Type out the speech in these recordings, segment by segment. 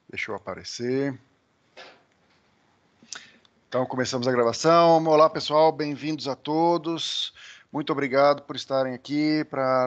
Deixa eu aparecer. Então, começamos a gravação. Olá, pessoal, bem-vindos a todos. Muito obrigado por estarem aqui para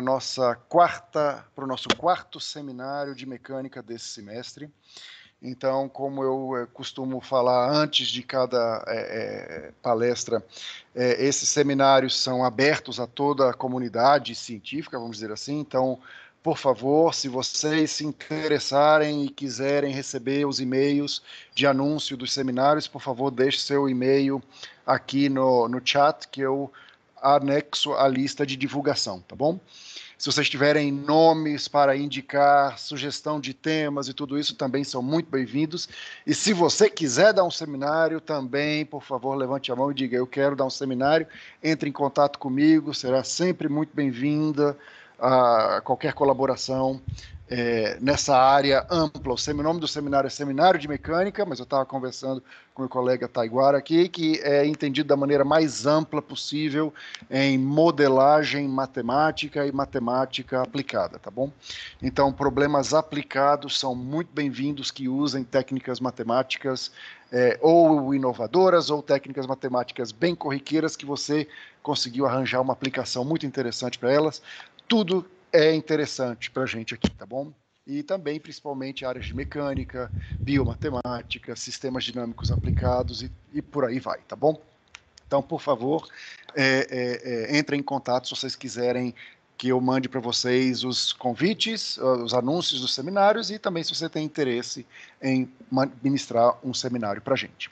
o nosso quarto seminário de mecânica desse semestre. Então, como eu costumo falar antes de cada palestra, esses seminários são abertos a toda a comunidade científica, vamos dizer assim. Então, por favor, se vocês se interessarem e quiserem receber os e-mails de anúncio dos seminários, por favor, deixe seu e-mail aqui no chat, que eu anexo a lista de divulgação, tá bom? Se vocês tiverem nomes para indicar, sugestão de temas e tudo isso, também são muito bem-vindos. E se você quiser dar um seminário, também, por favor, levante a mão e diga, eu quero dar um seminário, entre em contato comigo, será sempre muito bem-vinda a qualquer colaboração nessa área ampla. O nome do seminário é Seminário de Mecânica, mas eu estava conversando com o meu colega Taiguara aqui, que é entendido da maneira mais ampla possível em modelagem matemática e matemática aplicada, tá bom? Então, problemas aplicados são muito bem-vindos que usem técnicas matemáticas ou inovadoras ou técnicas matemáticas bem corriqueiras que você conseguiu arranjar uma aplicação muito interessante para elas. Tudo é interessante para a gente aqui, tá bom? E também, principalmente, áreas de mecânica, biomatemática, sistemas dinâmicos aplicados e por aí vai, tá bom? Então, por favor, entrem em contato se vocês quiserem que eu mande para vocês os convites, os anúncios dos seminários e também se você tem interesse em ministrar um seminário para a gente.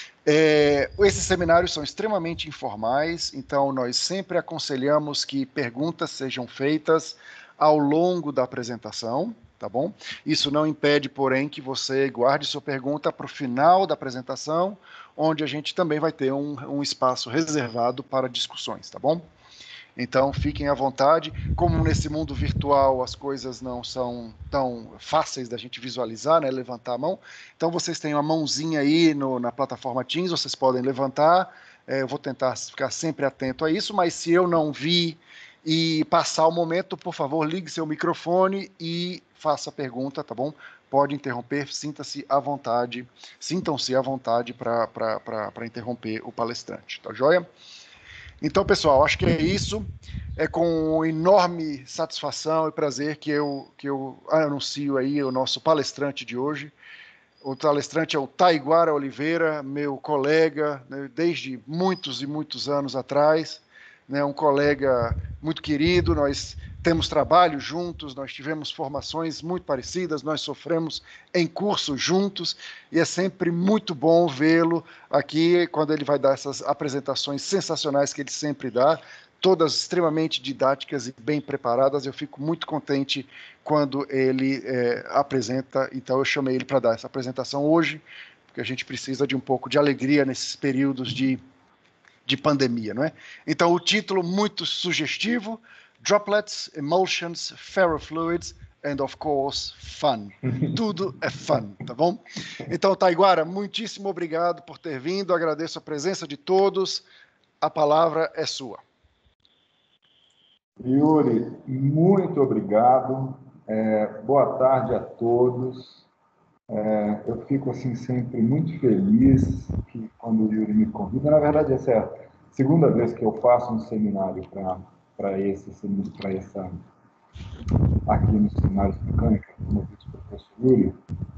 Esses seminários são extremamente informais, então nós sempre aconselhamos que perguntas sejam feitas ao longo da apresentação, tá bom? Isso não impede, porém, que você guarde sua pergunta para o final da apresentação, onde a gente também vai ter um espaço reservado para discussões, tá bom? Então, fiquem à vontade. Como nesse mundo virtual as coisas não são tão fáceis da gente visualizar, né, levantar a mão, então vocês têm uma mãozinha aí na plataforma Teams, vocês podem levantar. Eu vou tentar ficar sempre atento a isso, mas se eu não vi e passar o momento, por favor, ligue seu microfone e faça a pergunta, tá bom? Pode interromper, sintam-se à vontade para interromper o palestrante, tá joia? Então, pessoal, acho que é isso. É com enorme satisfação e prazer que eu anuncio aí o nosso palestrante de hoje. O palestrante é o Taiguara Oliveira, meu colega, né, desde muitos e muitos anos atrás, né, um colega muito querido. Nós temos trabalho juntos, nós tivemos formações muito parecidas, nós sofremos em curso juntos, e é sempre muito bom vê-lo aqui quando ele vai dar essas apresentações sensacionais que ele sempre dá, todas extremamente didáticas e bem preparadas. Eu fico muito contente quando ele apresenta, então eu chamei ele para dar essa apresentação hoje, porque a gente precisa de um pouco de alegria nesses períodos de pandemia, não é? Então, o título muito sugestivo, Droplets, Emulsions, Ferrofluids and, of course, Fun. Tudo é fun, tá bom? Então, Taiguara, muitíssimo obrigado por ter vindo, agradeço a presença de todos, a palavra é sua. Yuri, muito obrigado. Boa tarde a todos. Eu fico assim sempre muito feliz que quando o Yuri me convida. Na verdade, essa é a segunda vez que eu faço um seminário aqui no Seminário de Mecânica, como disse o professor Yuri,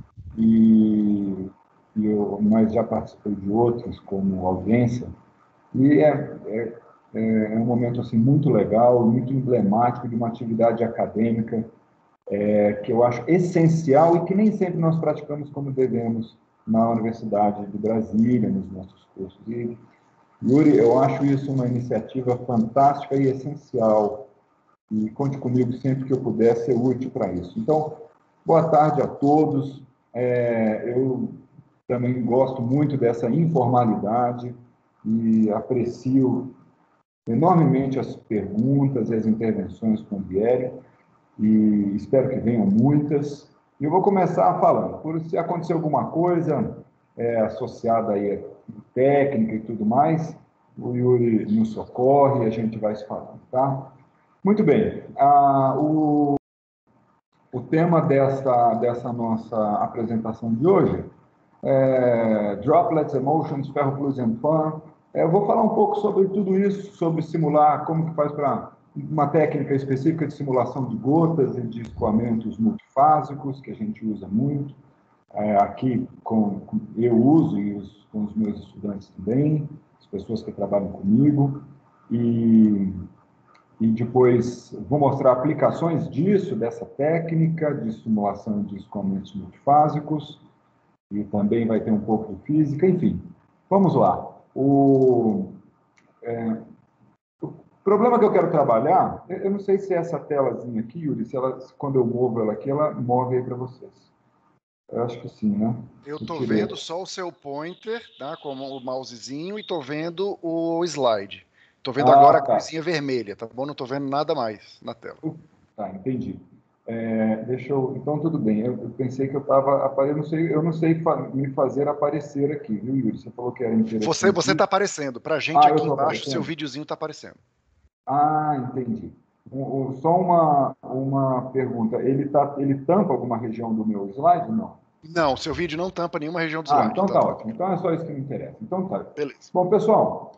mas já participei de outros como audiência. E é um momento assim muito legal, muito emblemático de uma atividade acadêmica que eu acho essencial e que nem sempre nós praticamos como devemos na Universidade de Brasília, nos nossos cursos. E, Yuri, eu acho isso uma iniciativa fantástica e essencial. E conte comigo sempre que eu puder ser útil para isso. Então, boa tarde a todos. Eu também gosto muito dessa informalidade e aprecio enormemente as perguntas e as intervenções quando vierem, e espero que venham muitas. E eu vou começar falando, por se acontecer alguma coisa associada aí a técnica e tudo mais, o Yuri nos socorre e a gente vai se falando, tá? Muito bem. o tema dessa nossa apresentação de hoje é Droplets, Emotions, Ferrofluids and Fun. Eu vou falar um pouco sobre tudo isso, sobre simular, como que faz para uma técnica específica de simulação de gotas e de escoamentos multifásicos, que a gente usa muito. Aqui eu uso e com os meus estudantes também, as pessoas que trabalham comigo, e depois vou mostrar aplicações disso, dessa técnica de simulação de escoamentos multifásicos, e também vai ter um pouco de física, enfim. Vamos lá. O problema que eu quero trabalhar, eu não sei se essa telazinha aqui, Yuri, quando eu movo ela aqui, ela move aí para vocês. Eu acho que sim, né? Eu estou vendo só o seu pointer, tá, com o mousezinho, e estou vendo o slide. Estou vendo agora a coisinha vermelha, tá bom? Não estou vendo nada mais na tela. Tá, entendi. Então, tudo bem. Eu pensei que eu estava... Eu não sei me fazer aparecer aqui, viu, Yuri? Você falou que era interessante. Você está aparecendo. Para a gente aqui embaixo, seu videozinho está aparecendo. Entendi. Só uma pergunta. Ele tampa alguma região do meu slide? Não. Não, seu vídeo não tampa nenhuma região do slide. Então tá ótimo. Então é só isso que me interessa. Então tá. Beleza. Bom, pessoal,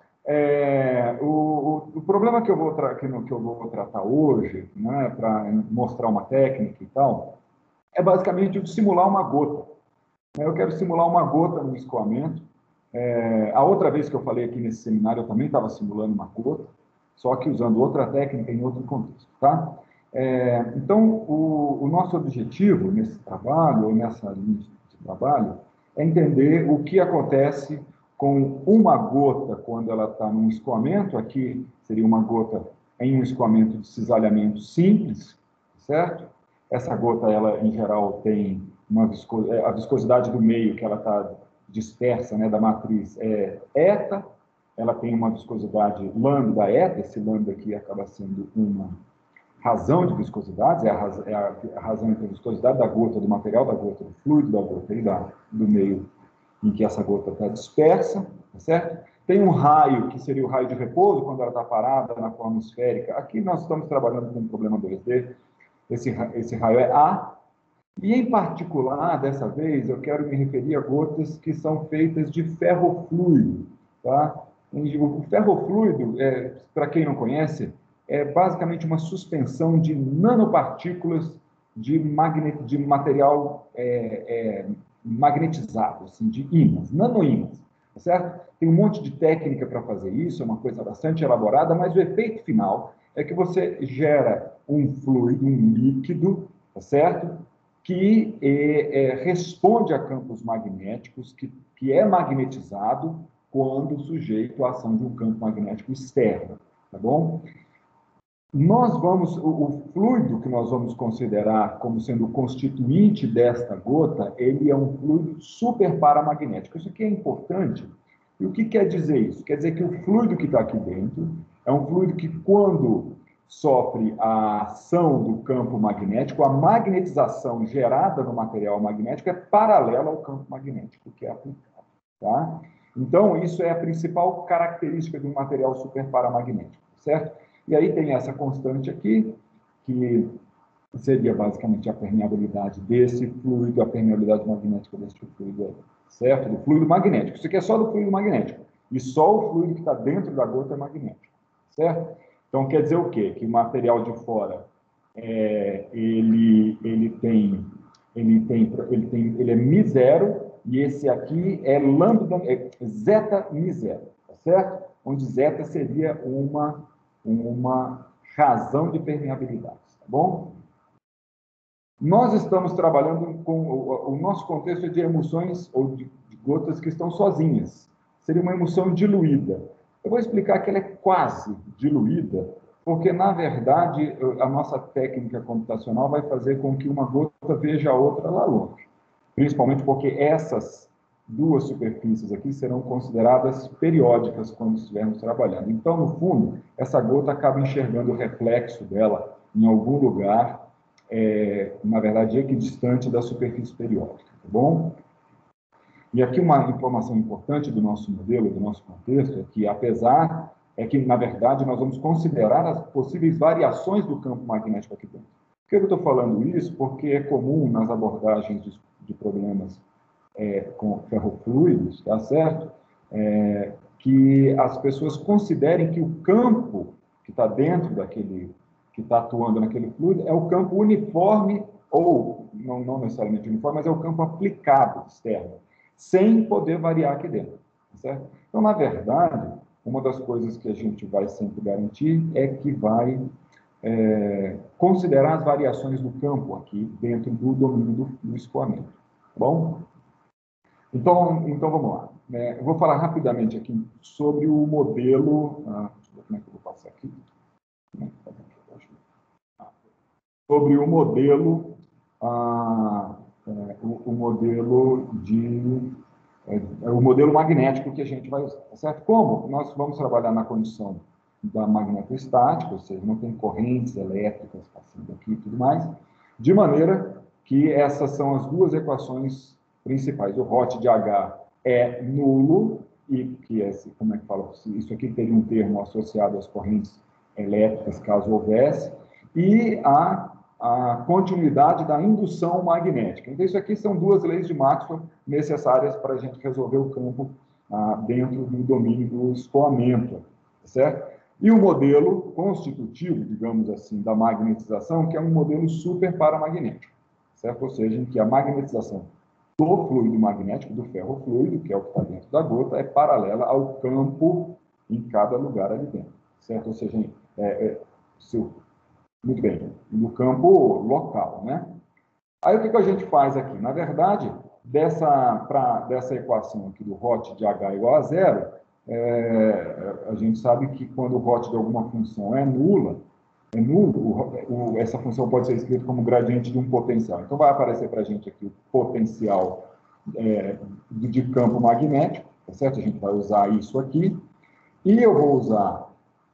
o problema que eu vou tratar hoje, né, para mostrar uma técnica e tal, é basicamente o de simular uma gota. Eu quero simular uma gota no escoamento. A outra vez que eu falei aqui nesse seminário, eu também estava simulando uma gota, só que usando outra técnica em outro contexto, tá? Então, o nosso objetivo nesse trabalho, ou nessa linha de trabalho, é entender o que acontece com uma gota quando ela está num escoamento. Aqui seria uma gota em um escoamento de cisalhamento simples, certo? Essa gota, ela, em geral, tem a viscosidade do meio, que ela está dispersa, né, da matriz, é eta. Ela tem uma viscosidade lambda eta. Esse lambda aqui acaba sendo uma razão de viscosidade, é a razão entre a viscosidade da gota, do material da gota, do fluido da gota e do meio em que essa gota está dispersa, tá certo? Tem um raio, que seria o raio de repouso, quando ela está parada na forma esférica. Aqui nós estamos trabalhando com um problema 2D. Esse raio é A. E, em particular, dessa vez, eu quero me referir a gotas que são feitas de ferrofluido, tá? O ferrofluido, para quem não conhece, é basicamente uma suspensão de nanopartículas de material magnetizado, assim, de ímãs, nanoímãs, tá certo? Tem um monte de técnica para fazer isso, é uma coisa bastante elaborada, mas o efeito final é que você gera um fluido, um líquido, tá certo? Que responde a campos magnéticos, que é magnetizado quando sujeito à ação de um campo magnético externo, tá bom? O fluido que nós vamos considerar como sendo o constituinte desta gota, ele é um fluido superparamagnético. Isso aqui é importante. E o que quer dizer isso? Quer dizer que o fluido que está aqui dentro é um fluido que, quando sofre a ação do campo magnético, a magnetização gerada no material magnético é paralela ao campo magnético que é aplicado, tá? Então, isso é a principal característica de um material superparamagnético, certo? E aí tem essa constante aqui, que seria basicamente a permeabilidade desse fluido, a permeabilidade magnética desse fluido, certo? Do fluido magnético. Isso aqui é só do fluido magnético. E só o fluido que está dentro da gota é magnético, certo? Então, quer dizer o quê? Que o material de fora, ele é μ0, e esse aqui é lambda, zeta μ0, tá certo? Onde zeta seria uma razão de permeabilidade, tá bom? Nós estamos trabalhando com o nosso contexto de emulsões ou de gotas que estão sozinhas. Seria uma emulsão diluída. Eu vou explicar que ela é quase diluída, porque, na verdade, a nossa técnica computacional vai fazer com que uma gota veja a outra lá longe. Principalmente porque essas duas superfícies aqui serão consideradas periódicas quando estivermos trabalhando. Então, no fundo, essa gota acaba enxergando o reflexo dela em algum lugar, na verdade, equidistante da superfície periódica, tá bom? E aqui uma informação importante do nosso modelo, do nosso contexto, é que, na verdade, nós vamos considerar as possíveis variações do campo magnético aqui dentro. Por que eu estou falando isso? Porque é comum nas abordagens de problemas com ferrofluidos, tá certo? Que as pessoas considerem que o campo que está dentro daquele, que está atuando naquele fluido, é o campo uniforme, ou não necessariamente uniforme, mas é o campo aplicado externo, sem poder variar aqui dentro, tá certo? Então, na verdade, uma das coisas que a gente vai sempre garantir é que vai considerar as variações do campo aqui dentro do domínio do escoamento, tá bom? Então vamos lá. Eu vou falar rapidamente aqui sobre o modelo. Deixa eu ver como é que eu vou passar aqui. Sobre o modelo, o modelo magnético que a gente vai usar, tá certo? Como nós vamos trabalhar na condição da magnetostática, ou seja, não tem correntes elétricas passando aqui e tudo mais, de maneira que essas são as duas equações principais. O ROT de H é nulo, e que como é que fala? Isso aqui teria um termo associado às correntes elétricas, caso houvesse, e a continuidade da indução magnética. Então, isso aqui são duas leis de Maxwell necessárias para a gente resolver o campo dentro do domínio do escoamento, certo? E o modelo constitutivo, digamos assim, da magnetização, que é um modelo superparamagnético, certo? Ou seja, em que a magnetização do fluido magnético, do ferrofluido, que é o que está dentro da gota, é paralela ao campo em cada lugar ali dentro, certo? Ou seja, muito bem, no campo local, né? Aí o que a gente faz aqui? Na verdade, dessa equação aqui do ROT de H igual a zero, a gente sabe que quando o ROT de alguma função é nulo, essa função pode ser escrita como gradiente de um potencial. Então, vai aparecer para a gente aqui o potencial de campo magnético, tá certo? A gente vai usar isso aqui. E eu vou usar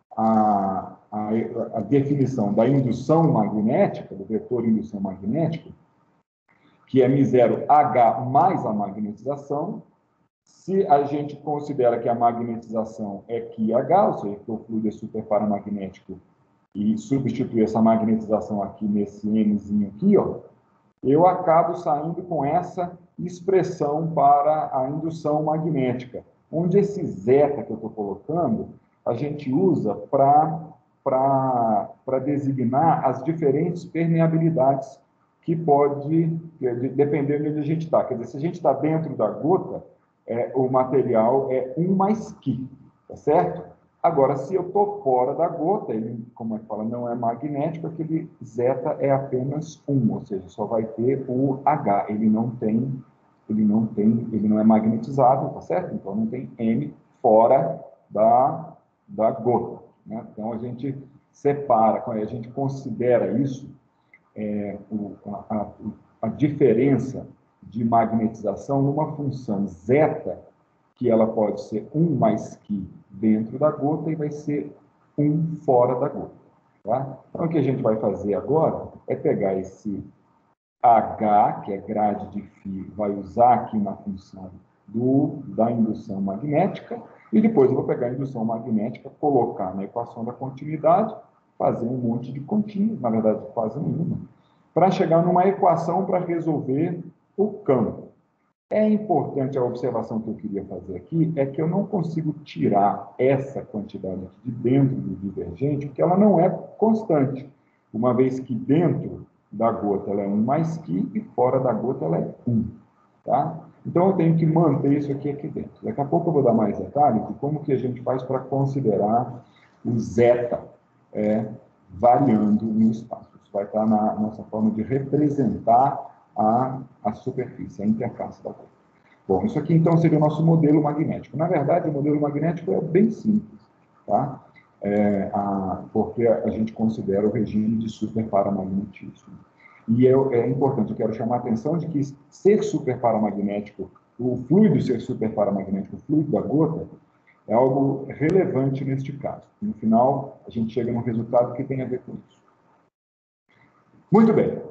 a definição da indução magnética, do vetor indução magnética, que é μ0H mais a magnetização. Se a gente considera que a magnetização é QH, ou seja, que o fluido é superparamagnético, e substituir essa magnetização aqui nesse Mzinho aqui, ó, eu acabo saindo com essa expressão para a indução magnética, onde esse zeta que eu estou colocando, a gente usa para designar as diferentes permeabilidades que pode, dependendo de onde a gente está. Quer dizer, se a gente está dentro da gota, o material é 1 mais Q, tá certo? Agora, se eu estou fora da gota, ele, como é que fala, não é magnético, aquele zeta é apenas 1, ou seja, só vai ter o H, ele não é magnetizável, tá certo? Então, não tem M fora da gota, né? Então, a gente separa, a gente considera isso, a diferença de magnetização numa função zeta, que ela pode ser 1 mais Q dentro da gota e vai ser 1 fora da gota. Tá? Então, o que a gente vai fazer agora é pegar esse H, que é grade de φ, vai usar aqui na função da indução magnética, e depois eu vou pegar a indução magnética, colocar na equação da continuidade, fazer um monte de continhas, na verdade quase nenhuma, para chegar numa equação para resolver o campo. É importante a observação que eu queria fazer aqui, é que eu não consigo tirar essa quantidade aqui de dentro do divergente, porque ela não é constante, uma vez que dentro da gota ela é 1 mais Q e fora da gota ela é 1. Tá? Então, eu tenho que manter isso aqui dentro. Daqui a pouco eu vou dar mais detalhes de como que a gente faz para considerar o zeta variando no espaço. Isso vai estar na nossa forma de representar a superfície, a interface da gota. Bom, isso aqui então seria o nosso modelo magnético. Na verdade, o modelo magnético é bem simples, tá? Porque a gente considera o regime de superparamagnetismo. E é importante, eu quero chamar a atenção de que ser superparamagnético, o fluido ser superparamagnético, o fluido da gota, é algo relevante neste caso. No final, a gente chega num resultado que tem a ver com isso. Muito bem.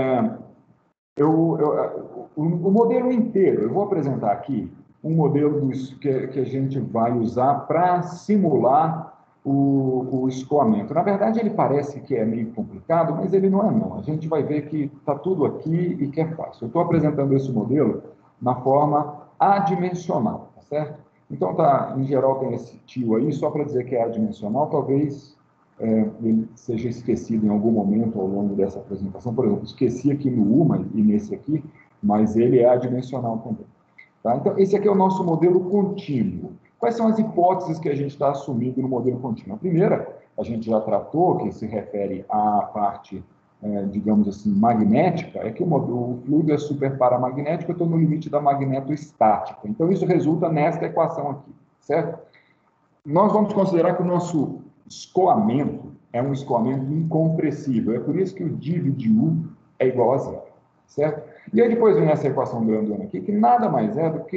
O modelo inteiro, eu vou apresentar aqui um modelo que a gente vai usar para simular o escoamento. Na verdade, ele parece que é meio complicado, mas ele não é, não. A gente vai ver que está tudo aqui e que é fácil. Eu estou apresentando esse modelo na forma adimensional, tá certo? Então, tá, em geral, tem esse tio aí, só para dizer que é adimensional, talvez ele seja esquecido em algum momento ao longo dessa apresentação. Por exemplo, esqueci aqui no UMA e nesse aqui, mas ele é adimensional também. Tá? Então, esse aqui é o nosso modelo contínuo. Quais são as hipóteses que a gente está assumindo no modelo contínuo? A primeira, a gente já tratou, que se refere à parte, digamos assim, magnética, é que o fluido é superparamagnético, eu estou no limite da magnetostática. Então, isso resulta nesta equação aqui, certo? Nós vamos considerar que o nosso escoamento é um escoamento incompressível. É por isso que o div de U é igual a zero, certo? E aí depois vem essa equação grandona aqui, que nada mais é do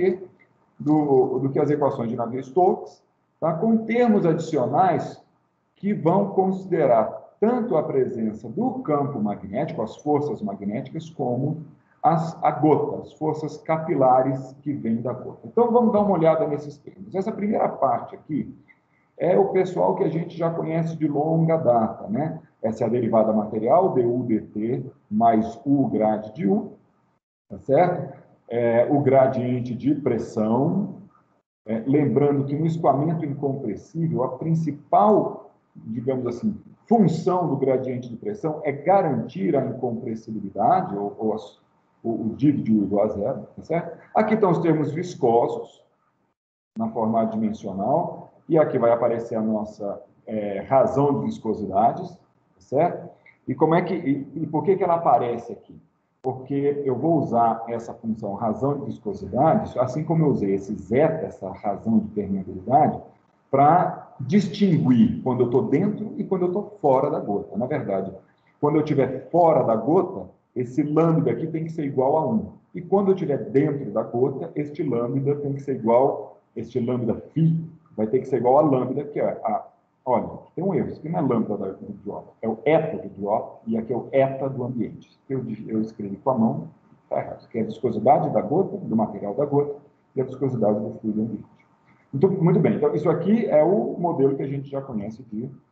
que as equações de Navier-Stokes, tá? Com termos adicionais que vão considerar tanto a presença do campo magnético, as forças magnéticas, como a gota, as forças capilares que vêm da gota. Então, vamos dar uma olhada nesses termos. Essa primeira parte aqui é o pessoal que a gente já conhece de longa data, né? Essa é a derivada material, du dt, mais U grade de U, tá certo? O gradiente de pressão. Lembrando que no escoamento incompressível, a principal, digamos assim, função do gradiente de pressão é garantir a incompressibilidade, o div de U igual a zero, tá certo? Aqui estão os termos viscosos, na forma adimensional, e aqui vai aparecer a nossa razão de viscosidades, tá certo? E por que ela aparece aqui? Porque eu vou usar essa função razão de viscosidade, assim como eu usei esse zeta, essa razão de permeabilidade, para distinguir quando eu estou dentro e quando eu estou fora da gota. Na verdade, quando eu estiver fora da gota, esse lambda aqui tem que ser igual a 1. E quando eu estiver dentro da gota, este lambda tem que ser igual, este lambda φ vai ter que ser igual a lambda, que é olha, tem um erro, isso aqui não é lambda do drop, é o eta do drop, e aqui é o eta do ambiente. Eu escrevi com a mão, tá errado. Isso aqui é a viscosidade da gota, do material da gota, e a viscosidade do fluido ambiente. Então, muito bem, então isso aqui é o modelo que a gente já conhece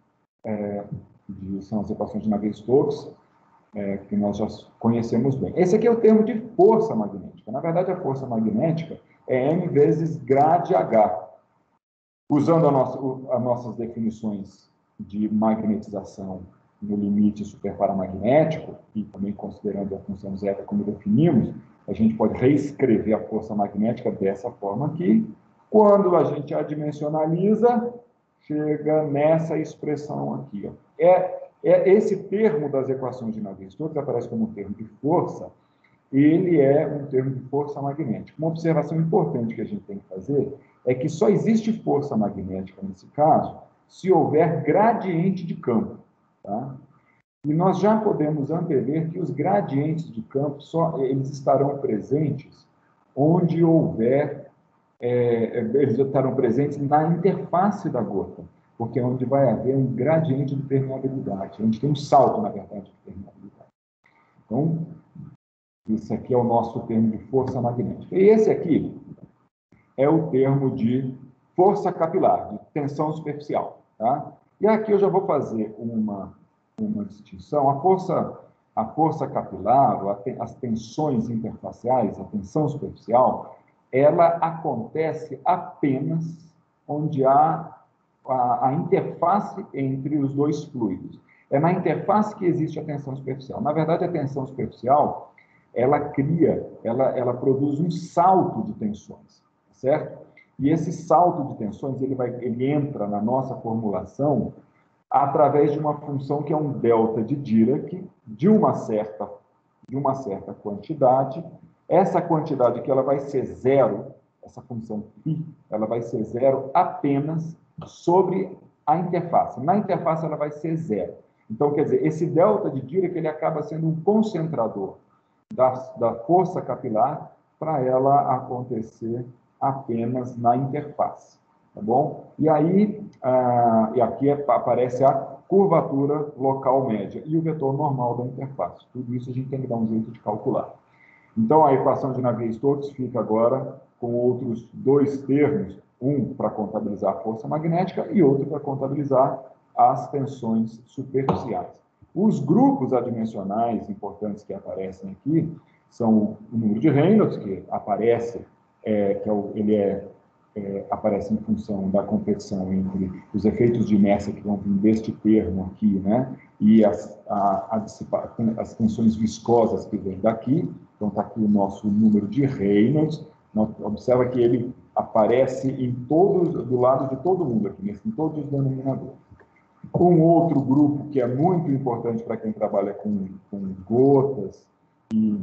são as equações de Navier-Stokes, que nós já conhecemos bem. Esse aqui é o termo de força magnética. Na verdade, a força magnética é M vezes grade H. Usando as nossas definições de magnetização no limite superparamagnético, e também considerando a função zeta como definimos, a gente pode reescrever a força magnética dessa forma aqui. Quando a gente adimensionaliza, chega nessa expressão aqui. Ó. Esse termo das equações de Navier-Stokes aparece como um termo de força, ele é um termo de força magnética. Uma observação importante que a gente tem que fazer é que só existe força magnética, nesse caso, se houver gradiente de campo. Tá? E nós já podemos antever que os gradientes de campo eles estarão presentes onde houver, eles estarão presentes na interface da gota, porque é onde vai haver um gradiente de permeabilidade, onde tem um salto, na verdade, de permeabilidade. Então, esse aqui é o nosso termo de força magnética. E esse aqui é o termo de força capilar, de tensão superficial. Tá? E aqui eu já vou fazer uma distinção. A força capilar, as tensões interfaciais, a tensão superficial, ela acontece apenas onde há a interface entre os dois fluidos. É na interface que existe a tensão superficial. Na verdade, a tensão superficial, ela produz um salto de tensões, certo? E esse salto de tensões, ele entra na nossa formulação através de uma função que é um delta de Dirac de uma certa quantidade. Essa quantidade aqui, ela vai ser zero, essa função π, ela vai ser zero apenas sobre a interface. Na interface, ela vai ser zero. Então, quer dizer, esse delta de Dirac, ele acaba sendo um concentrador da força capilar para ela acontecer apenas na interface, tá bom? E aí, e aqui aparece a curvatura local média e o vetor normal da interface. Tudo isso a gente tem que dar um jeito de calcular. Então, a equação de Navier-Stokes fica agora com outros dois termos um para contabilizar a força magnética e outro para contabilizar as tensões superficiais. Os grupos adimensionais importantes que aparecem aqui são o número de Reynolds, que aparece, aparece em função da competição entre os efeitos de inércia que vão vir deste termo aqui, né, e as tensões viscosas que vêm daqui. Então, está aqui o nosso número de Reynolds. Observa que ele aparece do lado de todo mundo aqui, em todos os denominadores. Um outro grupo que é muito importante para quem trabalha com gotas e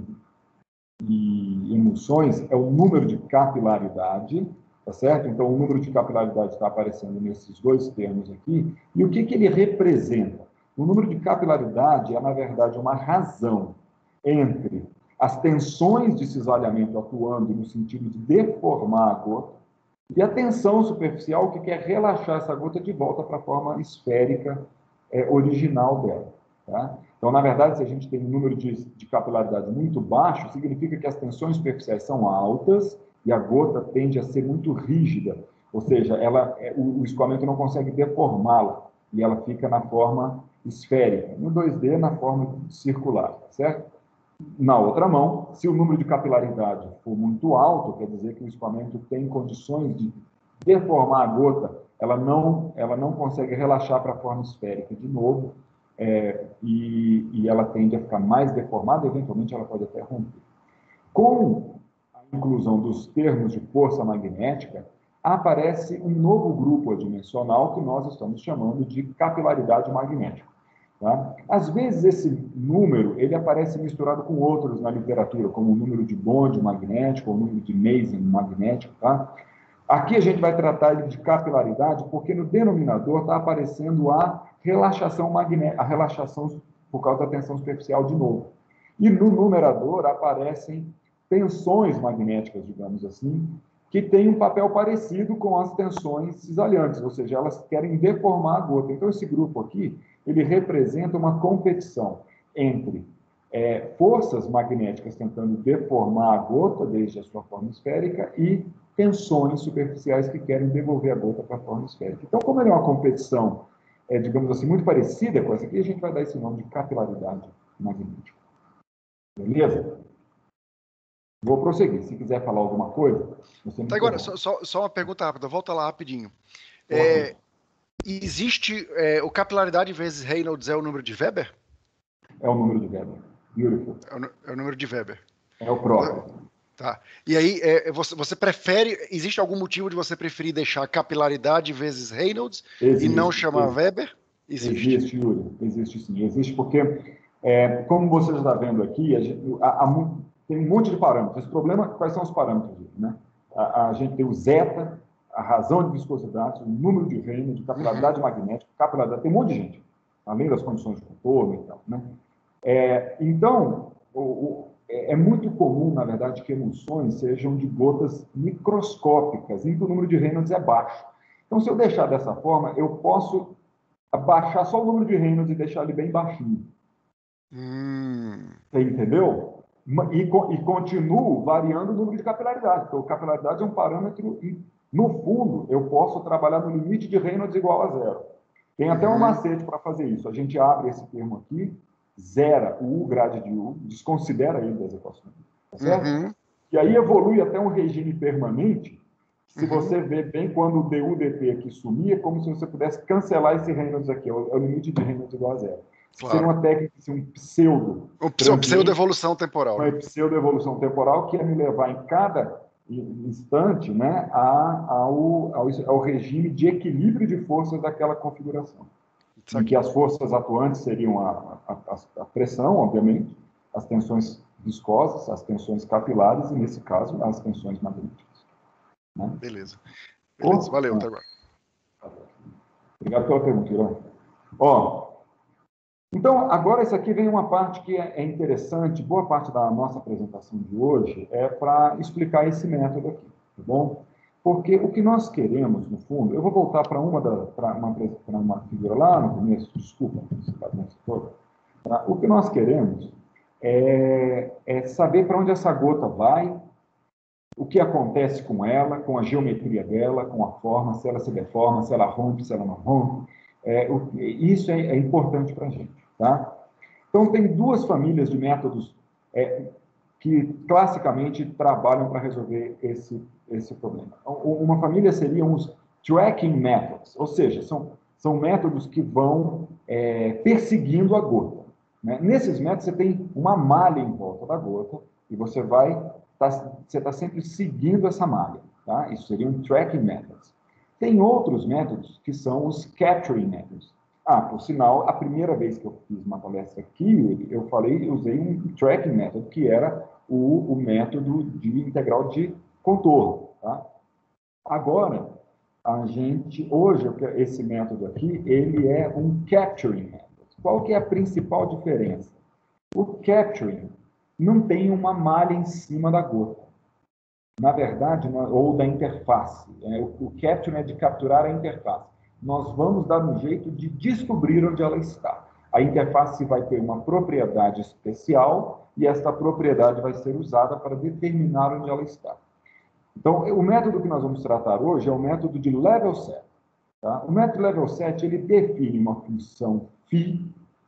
emulsões é o número de capilaridade, tá certo? Então, o número de capilaridade está aparecendo nesses dois termos aqui. E o que ele representa? O número de capilaridade é, na verdade, uma razão entre as tensões de cisalhamento atuando no sentido de deformar a gota e a tensão superficial que quer relaxar essa gota de volta para a forma esférica original dela. Tá? Então, na verdade, se a gente tem um número de capilaridade muito baixo, significa que as tensões superficiais são altas e a gota tende a ser muito rígida, ou seja, o escoamento não consegue deformá-la e ela fica na forma esférica. No 2D, na forma circular, certo? Na outra mão, se o número de capilaridade for muito alto, quer dizer que o escoamento tem condições de deformar a gota, ela não consegue relaxar para a forma esférica de novo, e ela tende a ficar mais deformada, e eventualmente ela pode até romper. Com a inclusão dos termos de força magnética, aparece um novo grupo adimensional que nós estamos chamando de capilaridade magnética. Tá? Às vezes, esse número ele aparece misturado com outros na literatura, como o número de Bond magnético, ou o número de Meson magnético. Tá? Aqui a gente vai tratar ele de capilaridade, porque no denominador está aparecendo a relaxação magnética, a relaxação por causa da tensão superficial de novo. E no numerador aparecem tensões magnéticas, digamos assim, que têm um papel parecido com as tensões cisalhantes, ou seja, elas querem deformar a gota. Então, esse grupo aqui, ele representa uma competição entre forças magnéticas tentando deformar a gota desde a sua forma esférica e tensões superficiais que querem devolver a gota para a forma esférica. Então, como ele é uma competição, digamos assim, muito parecida com essa aqui, a gente vai dar esse nome de capilaridade magnética. Beleza? Vou prosseguir. Se quiser falar alguma coisa, você me Agora, só uma pergunta rápida. Volta lá rapidinho. Existe o capilaridade vezes Reynolds é o número de Weber? É o número de Weber. Beautiful. É o número de Weber. É o próprio. Tá. E aí, você prefere... Existe algum motivo de você preferir deixar capilaridade vezes Reynolds e não chamar Weber? Existe, Yuri. Existe sim. Existe porque, como você já está vendo aqui, tem um monte de parâmetros. Esse problema, quais são os parâmetros? Né? A gente tem o zeta, a razão de viscosidade, o número de Reynolds, capilaridade magnética, capilaridade, tem um monte de gente, além das condições de contorno e tal. Né? Então, é muito comum, na verdade, que emulsões sejam de gotas microscópicas, em que o número de Reynolds é baixo. Então, se eu deixar dessa forma, eu posso abaixar só o número de Reynolds e deixar ele bem baixinho. Você entendeu? E continuo variando o número de capilaridade, porque a capilaridade é um parâmetro, e, no fundo, eu posso trabalhar no limite de Reynolds igual a zero. Tem até um macete para fazer isso. A gente abre esse termo aqui, zera o U grade de U, desconsidera ele das equações. Tá certo? E aí evolui até um regime permanente. Se você vê bem, quando o du dt aqui sumia, é como se você pudesse cancelar esse Reynolds aqui, é o limite de Reynolds igual a zero. Claro. Seria uma técnica, assim, um pseudo. Pseudo-evolução temporal. Uma pseudo-evolução temporal que ia me levar em cada instante, né, ao regime de equilíbrio de forças daquela configuração. Em que as forças atuantes seriam a pressão, obviamente, as tensões viscosas, as tensões capilares e, nesse caso, as tensões magnéticas. Né? Beleza. Valeu, até agora. Obrigado pela pergunta, Irã. Então, agora isso aqui vem uma parte que é interessante, boa parte da nossa apresentação de hoje é para explicar esse método aqui, tá bom? Porque o que nós queremos, no fundo, eu vou voltar para uma figura lá no começo, desculpa, o que nós queremos é saber para onde essa gota vai o que acontece com ela, com a geometria dela, com a forma, se ela se deforma, se ela rompe, se ela não rompe. Isso é importante para a gente. Tá? Então, tem duas famílias de métodos que classicamente trabalham para resolver esse problema. Uma família seriam os tracking methods, ou seja, são métodos que vão perseguindo a gota. Né? Nesses métodos, você tem uma malha em volta da gota e você está sempre seguindo essa malha. Tá? Isso seriam tracking methods. Tem outros métodos que são os capturing methods. Por sinal, a primeira vez que eu fiz uma palestra aqui, eu usei um tracking method, que era o método de integral de contorno. Tá? Agora, hoje, esse método aqui, ele é um capturing method. Qual que é a principal diferença? O capturing não tem uma malha em cima da gota. Na verdade, ou da interface. O capturing é de capturar a interface. Nós vamos dar um jeito de descobrir onde ela está. A interface vai ter uma propriedade especial e esta propriedade vai ser usada para determinar onde ela está. Então, o método que nós vamos tratar hoje é o método de level set. Tá? O método level set, ele define uma função φ,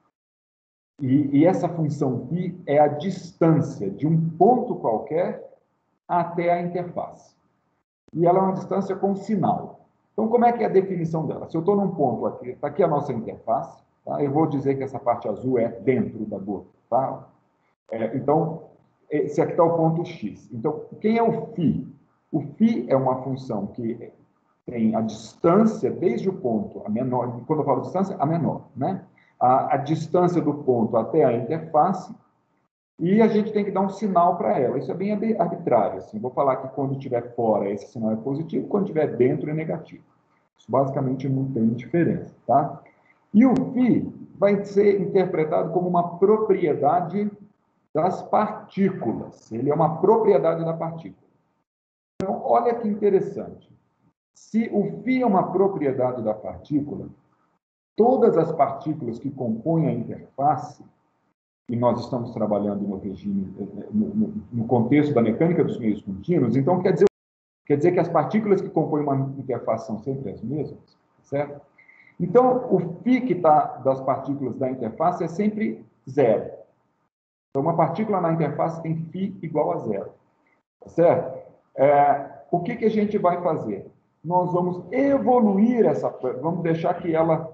e essa função φ é a distância de um ponto qualquer até a interface. E ela é uma distância com sinal. Então, como é que é a definição dela? Se eu estou num ponto aqui, está aqui a nossa interface, tá? Eu vou dizer que essa parte azul é dentro da gota. Tá? Então, esse aqui está o ponto X. Então, quem é o φ? O φ é uma função que tem a distância desde o ponto, a menor, quando eu falo distância, a menor, né? A distância do ponto até a interface, e a gente tem que dar um sinal para ela. Isso é bem arbitrário. Assim. Vou falar que quando estiver fora, esse sinal é positivo, quando estiver dentro, é negativo. Isso basicamente não tem diferença. Tá? E o φ vai ser interpretado como uma propriedade das partículas. Ele é uma propriedade da partícula. Então, olha que interessante. Se o φ é uma propriedade da partícula, todas as partículas que compõem a interface, e nós estamos trabalhando no regime, no contexto da mecânica dos meios contínuos, então quer dizer que as partículas que compõem uma interface são sempre as mesmas, certo? Então, o φ que está das partículas da interface é sempre zero. Então, uma partícula na interface tem φ igual a zero, certo? O que a gente vai fazer? Nós vamos evoluir vamos deixar que ela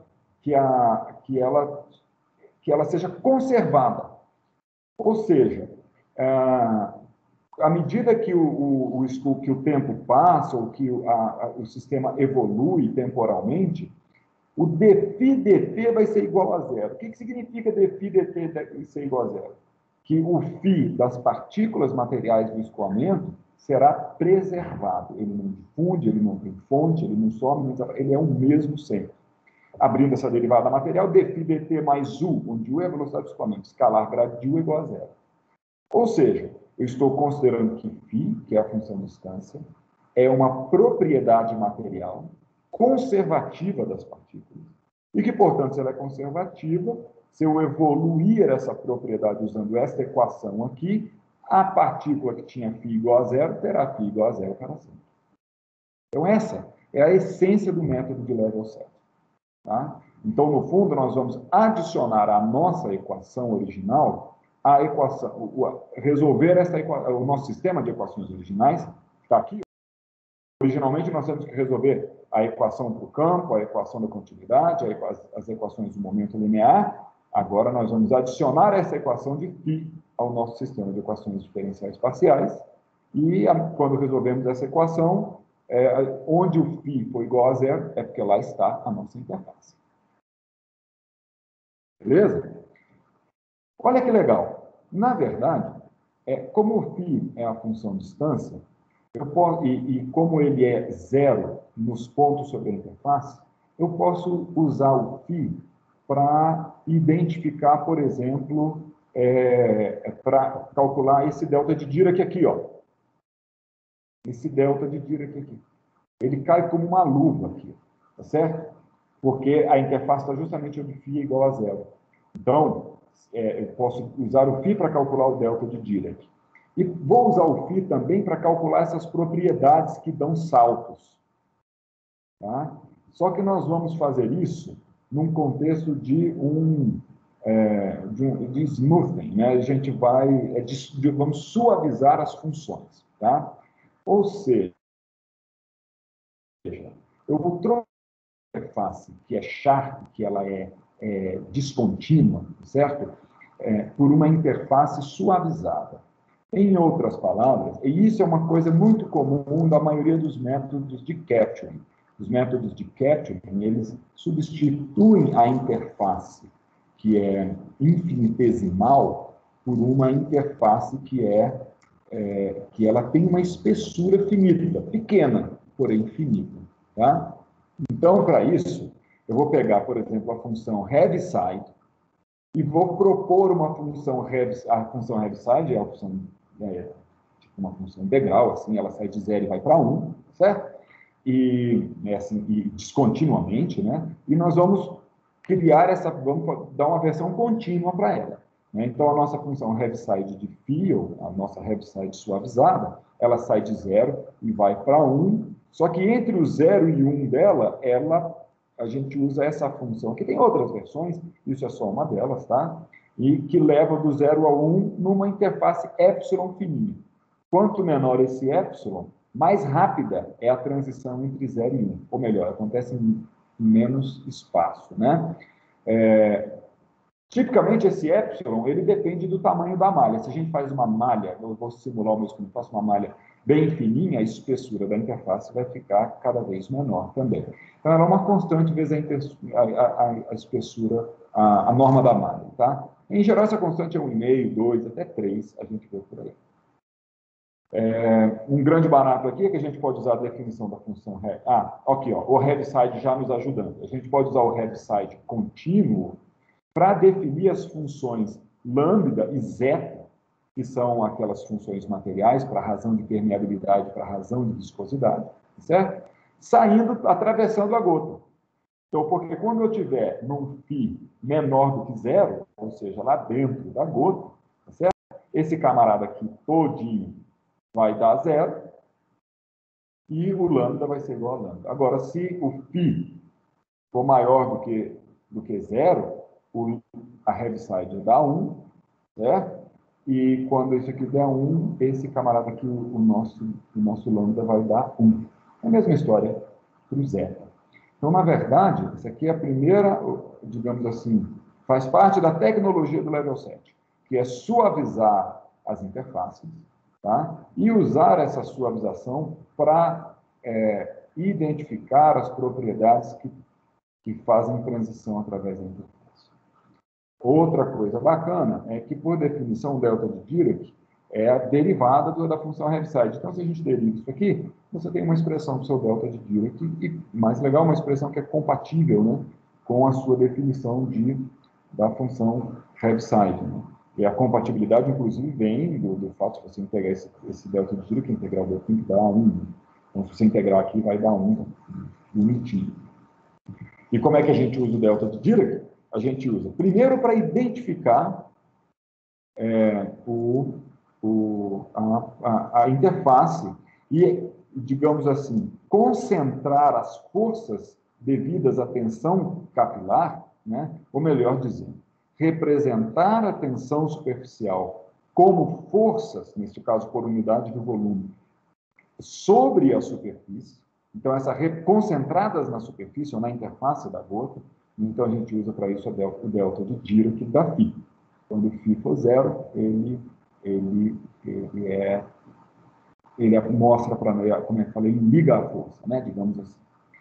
seja conservada. Ou seja, à medida que o tempo passa, ou que o sistema evolui temporalmente, o dφ dt vai ser igual a zero. O que significa dφ dt ser igual a zero? Que o φ das partículas materiais do escoamento será preservado. Ele não difunde, ele não tem fonte, ele não some, ele é o mesmo sempre. Abrindo essa derivada material, dφ dt mais u, onde u é a velocidade do escoamento, escalar grade de u é igual a zero. Ou seja, eu estou considerando que φ, que é a função de distância, é uma propriedade material conservativa das partículas, e que, portanto, se ela é conservativa, se eu evoluir essa propriedade usando esta equação aqui, a partícula que tinha φ igual a zero terá φ igual a zero para sempre. Então, essa é a essência do método de level set. Tá? Então, no fundo, nós vamos adicionar à nossa equação original a equação, resolver o nosso sistema de equações originais, está aqui. Originalmente, nós temos que resolver a equação para o campo, a equação da continuidade, as equações do momento linear. Agora, nós vamos adicionar essa equação de φ ao nosso sistema de equações diferenciais parciais. E, quando resolvemos essa equação, onde o φ for igual a zero, é porque lá está a nossa interface. Beleza? Olha que legal. Na verdade, como o φ é a função distância, e como ele é zero nos pontos sobre a interface, eu posso usar o φ para identificar, por exemplo, para calcular esse delta de Dirac aqui, ó. Esse delta de Dirac aqui. Ele cai como uma luva aqui, tá certo? Porque a interface está justamente onde φ é igual a zero. Então, eu posso usar o φ para calcular o delta de Dirac. E vou usar o φ também para calcular essas propriedades que dão saltos. Tá? Só que nós vamos fazer isso num contexto de de smoothing, né? A gente vamos suavizar as funções, tá? Ou seja, eu vou trocar a interface que é sharp, que ela é descontínua, certo? Por uma interface suavizada. Em outras palavras, e isso é uma coisa muito comum da maioria dos métodos de capturing. Os métodos de capturing, eles substituem a interface que é infinitesimal por uma interface que ela tem uma espessura finita, pequena, porém infinita, tá? Então, para isso, eu vou pegar, por exemplo, a função heaviside e vou propor uma função a função heaviside é a função tipo uma função integral, assim, ela sai de 0 e vai para 1, certo? E descontinuamente, né? E nós vamos vamos dar uma versão contínua para ela. Né? Então, a nossa função heaviside de fill, a nossa heaviside suavizada, ela sai de 0 e vai para 1, só que entre o 0 e 1 dela, a gente usa essa função, que tem outras versões, isso é só uma delas, tá? E que leva do 0 ao 1 numa interface epsilon fininha. Quanto menor esse epsilon, mais rápida é a transição entre 0 e 1. Ou melhor, acontece em menos espaço, né? Tipicamente, esse epsilon, ele depende do tamanho da malha. Se a gente faz uma malha, eu vou simular o mesmo que eu faço uma malha bem fininha, a espessura da interface vai ficar cada vez menor também. Então, ela é uma constante vezes a espessura, a norma da malha, tá? Em geral, essa constante é 1,5, 2, até 3, a gente vê por aí. Um grande barato aqui é que a gente pode usar a definição da função head. Aqui, ó, o heaviside já nos ajudando. A gente pode usar o heaviside contínuo para definir as funções lambda e zeta, que são aquelas funções materiais para razão de permeabilidade, para razão de viscosidade, certo? Atravessando a gota. Então, porque quando eu tiver num φ menor do que 0, ou seja, lá dentro da gota, certo? Esse camarada aqui todinho vai dar 0 e o lambda vai ser igual a lambda. Agora, se o φ for maior do que 0, a heaviside dá 1, certo? E quando isso aqui der 1, esse camarada aqui, o nosso lambda vai dar 1. É a mesma história para o zeta. Então, na verdade, isso aqui é a primeira, digamos assim, faz parte da tecnologia do Level 7, que é suavizar as interfaces, tá? E usar essa suavização para identificar as propriedades que fazem transição através da interface. Outra coisa bacana é que, por definição, o delta de Dirac é a derivada da função heaviside. Então, se a gente deriva isso aqui, você tem uma expressão do seu delta de Dirac e, mais legal, uma expressão que é compatível, né, com a sua definição da função heaviside. Né? E a compatibilidade, inclusive, vem do fato de você integrar esse delta de Dirac, integrar o delta, que dá 1. Então, se você integrar aqui, vai dar 1 bonitinho. E como é que a gente usa o delta de Dirac? A gente usa, primeiro, para identificar a interface e, digamos assim, concentrar as forças devidas à tensão capilar, né? Ou melhor dizendo, representar a tensão superficial como forças, neste caso por unidade do volume, sobre a superfície. Então, concentradas na superfície ou na interface da gota. Então, a gente usa para isso o delta de Dirac da φ. Quando o φ for 0, ele mostra para nós, como eu falei, liga a força, né? Digamos assim.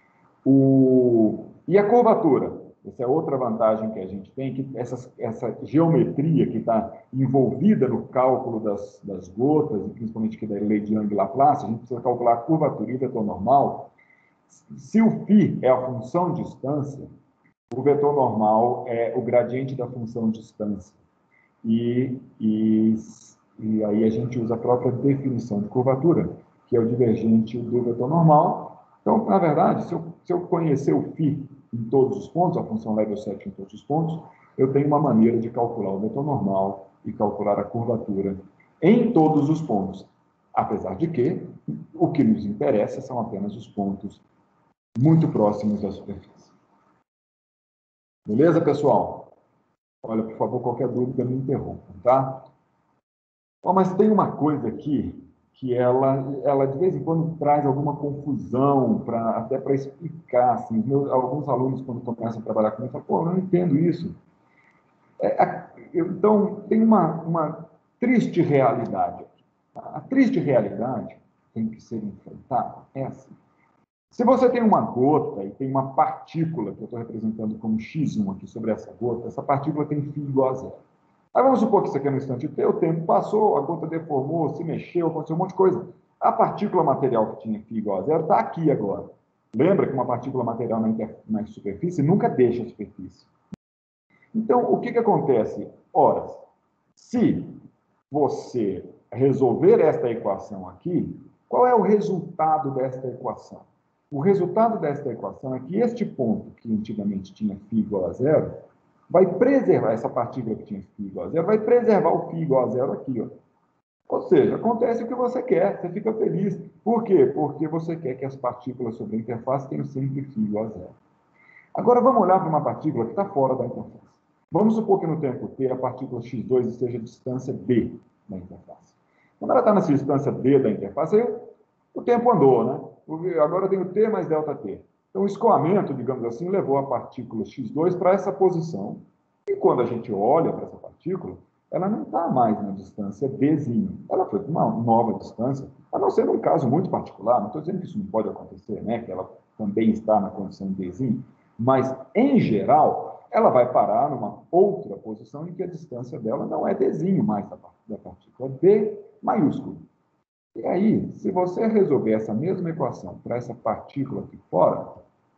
E a curvatura? Essa é outra vantagem que a gente tem, que essa geometria que está envolvida no cálculo das gotas, e principalmente aqui da lei de Young-Laplace, a gente precisa calcular a curvatura e o vetor normal. Se o φ é a função de distância, o vetor normal é o gradiente da função de distância. E aí a gente usa a própria definição de curvatura, que é o divergente do vetor normal. Então, na verdade, se eu conhecer o φ em todos os pontos, a função level 7 em todos os pontos, eu tenho uma maneira de calcular o vetor normal e calcular a curvatura em todos os pontos. Apesar de que o que nos interessa são apenas os pontos muito próximos da superfície. Beleza, pessoal? Olha, por favor, qualquer dúvida me interrompam, tá? Bom, mas tem uma coisa aqui que ela de vez em quando traz alguma confusão, até para explicar. Assim, alguns alunos, quando começam a trabalhar comigo, falam, pô, eu não entendo isso. Então, tem uma triste realidade aqui. A triste realidade tem que ser enfrentada é assim. Se você tem uma gota e tem uma partícula, que eu estou representando como X1 aqui sobre essa gota, essa partícula tem φ igual a zero. Aí vamos supor que isso aqui é no instante T, o tempo passou, a gota deformou, se mexeu, aconteceu um monte de coisa. A partícula material que tinha φ igual a zero está aqui agora. Lembra que uma partícula material na superfície nunca deixa a superfície. Então, o que acontece? Ora, se você resolver esta equação aqui, qual é o resultado desta equação? O resultado desta equação é que este ponto, que antigamente tinha φ igual a zero, vai preservar, essa partícula que tinha φ igual a zero, vai preservar o φ igual a zero aqui, ó. Ou seja, acontece o que você quer, você fica feliz. Por quê? Porque você quer que as partículas sobre a interface tenham sempre φ igual a zero. Agora vamos olhar para uma partícula que está fora da interface. Vamos supor que no tempo t a partícula x2 esteja a distância b da interface. Quando ela está nessa distância b da interface, aí o tempo andou, né? Agora eu tenho t mais ΔT. Então, o escoamento, digamos assim, levou a partícula x2 para essa posição. E quando a gente olha para essa partícula, ela não está mais na distância dzinho. Ela foi para uma nova distância, a não ser num caso muito particular. Não estou dizendo que isso não pode acontecer, né? Que ela também está na condição dzinho. Mas, em geral, ela vai parar numa outra posição em que a distância dela não é dzinho mais da partícula, é d maiúsculo. E aí, se você resolver essa mesma equação para essa partícula aqui fora,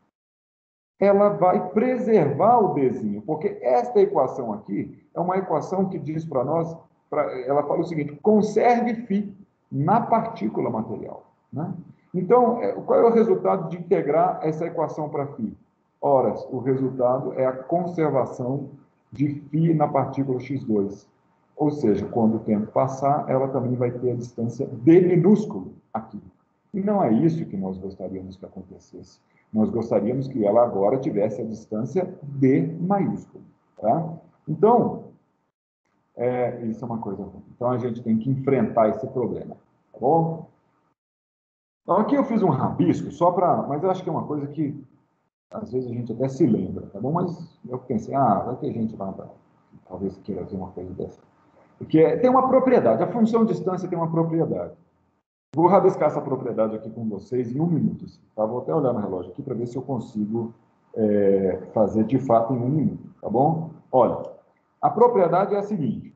ela vai preservar o dzinho, porque esta equação aqui é uma equação que diz para nós, ela fala o seguinte, conserve φ na partícula material. Né? Então, qual é o resultado de integrar essa equação para φ? Ora, o resultado é a conservação de φ na partícula x2. Ou seja, quando o tempo passar, ela também vai ter a distância d minúsculo aqui. E não é isso que nós gostaríamos que acontecesse. Nós gostaríamos que ela agora tivesse a distância d maiúsculo. Tá? Então, isso é uma coisa ruim. Então, a gente tem que enfrentar esse problema. Tá bom? Então, aqui eu fiz um rabisco, só para... Mas eu acho que é uma coisa que, às vezes, a gente até se lembra, tá bom? Mas eu pensei, vai ter gente lá para talvez queira ver uma coisa dessa. Porque tem uma propriedade, a função distância tem uma propriedade. Vou rabiscar essa propriedade aqui com vocês em 1 minuto. Assim, tá? Vou até olhar no relógio aqui para ver se eu consigo fazer de fato em 1 minuto, tá bom? Olha, a propriedade é a seguinte.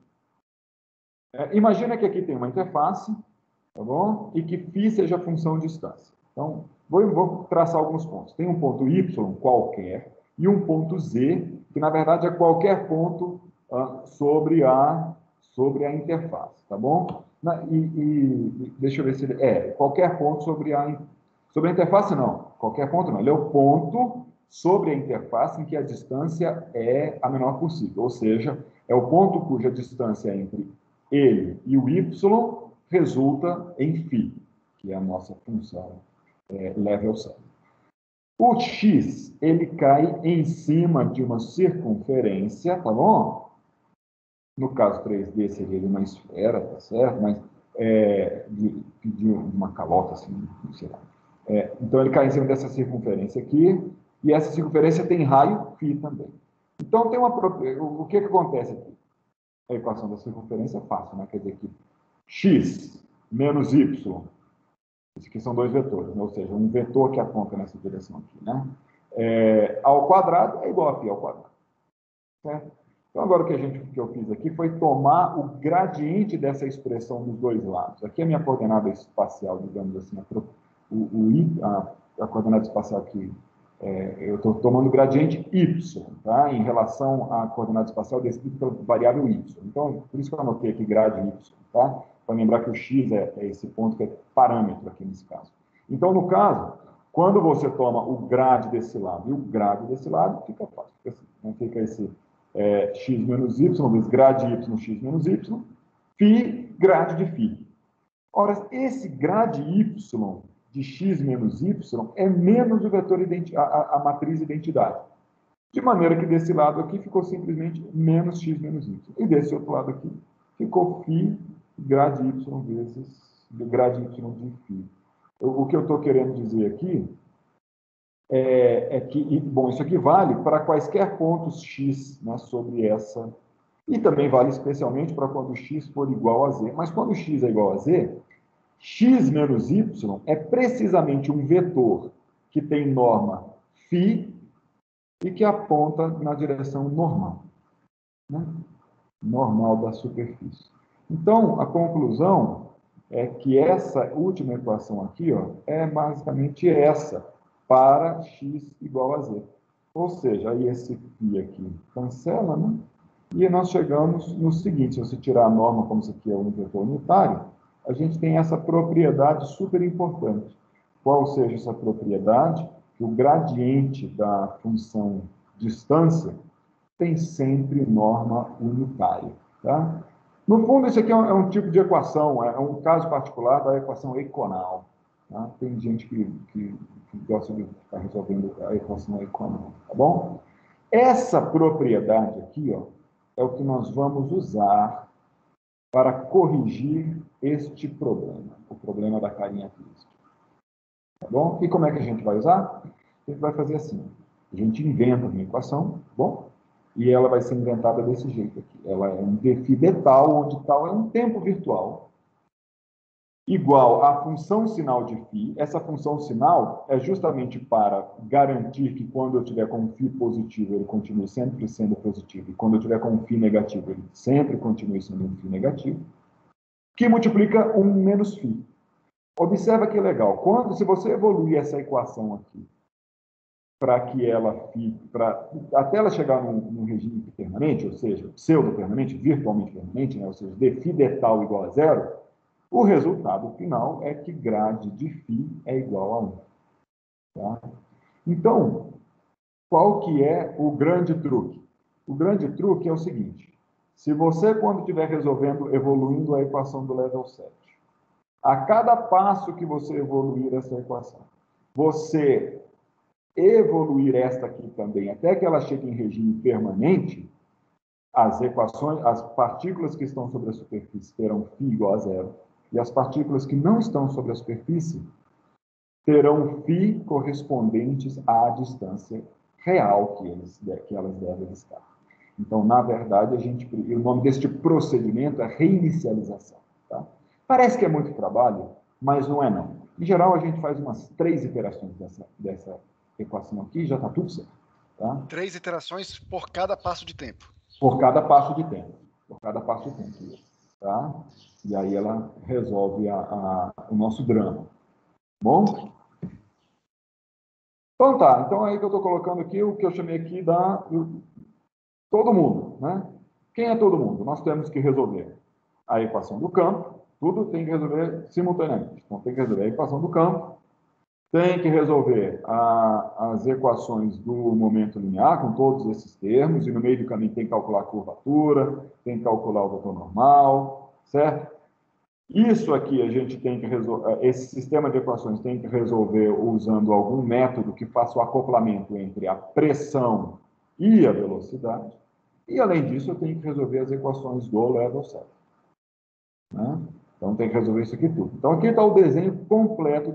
Imagina que aqui tem uma interface, tá bom? E que φ seja a função distância. Então, vou traçar alguns pontos. Tem um ponto y qualquer e um ponto z, que na verdade é qualquer ponto sobre a interface, tá bom? Deixa eu ver se ele... qualquer ponto sobre a interface, não. Qualquer ponto, não. Ele é o ponto sobre a interface em que a distância é a menor possível. Ou seja, é o ponto cuja distância entre ele e o y resulta em φ, que é a nossa função level sum. O x, ele cai em cima de uma circunferência, tá bom? No caso 3D seria de uma esfera, tá certo? Mas de uma calota, assim, não sei lá. Então, ele cai em cima dessa circunferência aqui, e essa circunferência tem raio φ também. Então, o que acontece aqui? A equação da circunferência é fácil, né? Quer dizer que x menos y, esses aqui são dois vetores, né? Ou seja, um vetor que aponta nessa direção aqui, né? Ao quadrado é igual a φ ao quadrado. Certo? Então, agora o que eu fiz aqui foi tomar o gradiente dessa expressão dos dois lados. Aqui é a minha coordenada espacial, digamos assim, a coordenada espacial aqui, eu estou tomando o gradiente y, tá? Em relação à coordenada espacial descrita pela variável y. Então, por isso que eu anotei aqui grade y, tá? Para lembrar que o x é esse ponto que é parâmetro aqui nesse caso. Então, no caso, quando você toma o grade desse lado e o grade desse lado, fica fácil. Fica assim, não fica esse x menos y, vezes grade y x menos y, φ grade de φ. Ora, esse grade y de x menos y é menos o vetor a matriz identidade. De maneira que desse lado aqui ficou simplesmente menos x menos y. E desse outro lado aqui ficou φ grade y vezes grade y de φ. O que eu estou querendo dizer aqui é que, bom, isso aqui vale para quaisquer pontos x, né, sobre essa, e também vale especialmente para quando x for igual a z. Mas quando x é igual a z, x menos y é precisamente um vetor que tem norma φ e que aponta na direção normal, né? Normal da superfície. Então, a conclusão é que essa última equação aqui, ó, é basicamente essa, para x igual a z. Ou seja, aí esse φ aqui cancela, né? E nós chegamos no seguinte: se você tirar a norma, como isso aqui é um vetor unitário, a gente tem essa propriedade super importante. Qual seja essa propriedade? Que o gradiente da função distância tem sempre norma unitária. Tá? No fundo, isso aqui é um tipo de equação, é um caso particular da equação econal. Tá? Tem gente que gosta de ficar resolvendo a equação econal. Tá bom? Essa propriedade aqui, ó, é o que nós vamos usar para corrigir este problema, o problema da carinha triste. Tá bom? E como é que a gente vai usar? A gente vai fazer assim: a gente inventa uma equação, tá bom? E ela vai ser inventada desse jeito aqui. Ela é um dφ de tal, onde tal é um tempo virtual, igual à função sinal de φ. Essa função sinal é justamente para garantir que quando eu tiver com φ positivo, ele continue sempre sendo positivo, e quando eu tiver com φ negativo, ele sempre continue sendo um φ negativo, que multiplica 1 menos φ. Observa que legal. Se você evoluir essa equação aqui para que ela fique, até ela chegar num regime permanente, ou seja, pseudo-permanente, virtualmente permanente, né? Ou seja, dφ de tal igual a zero, o resultado final é que grade de φ é igual a 1. Tá? Então, qual que é o grande truque? O grande truque é o seguinte: se você, quando estiver evoluindo a equação do level 7, a cada passo que você evoluir essa equação, você evoluir esta aqui também, até que ela chegue em regime permanente, as partículas que estão sobre a superfície terão φ igual a zero, e as partículas que não estão sobre a superfície terão φ correspondentes à distância real que elas devem estar. Então, na verdade, o nome deste procedimento é reinicialização. Tá? Parece que é muito trabalho, mas não é não. Em geral, a gente faz umas 3 iterações dessa equação aqui e já está tudo certo. Tá? 3 iterações por cada passo de tempo. Por cada passo de tempo. Por cada passo de tempo. Tá? E aí ela resolve o nosso drama. Bom? Então tá. Então aí que eu estou colocando aqui o que eu chamei aqui todo mundo. Né? Quem é todo mundo? Nós temos que resolver a equação do campo. Tudo tem que resolver simultaneamente. Então tem que resolver a equação do campo. Tem que resolver as equações do momento linear, com todos esses termos, e no meio do caminho tem que calcular a curvatura, tem que calcular o vetor normal, certo? Isso aqui a gente tem que resolver, esse sistema de equações tem que resolver usando algum método que faça o acoplamento entre a pressão e a velocidade, e além disso eu tenho que resolver as equações do level 7. Né? Então tem que resolver isso aqui tudo. Então aqui está o desenho completo.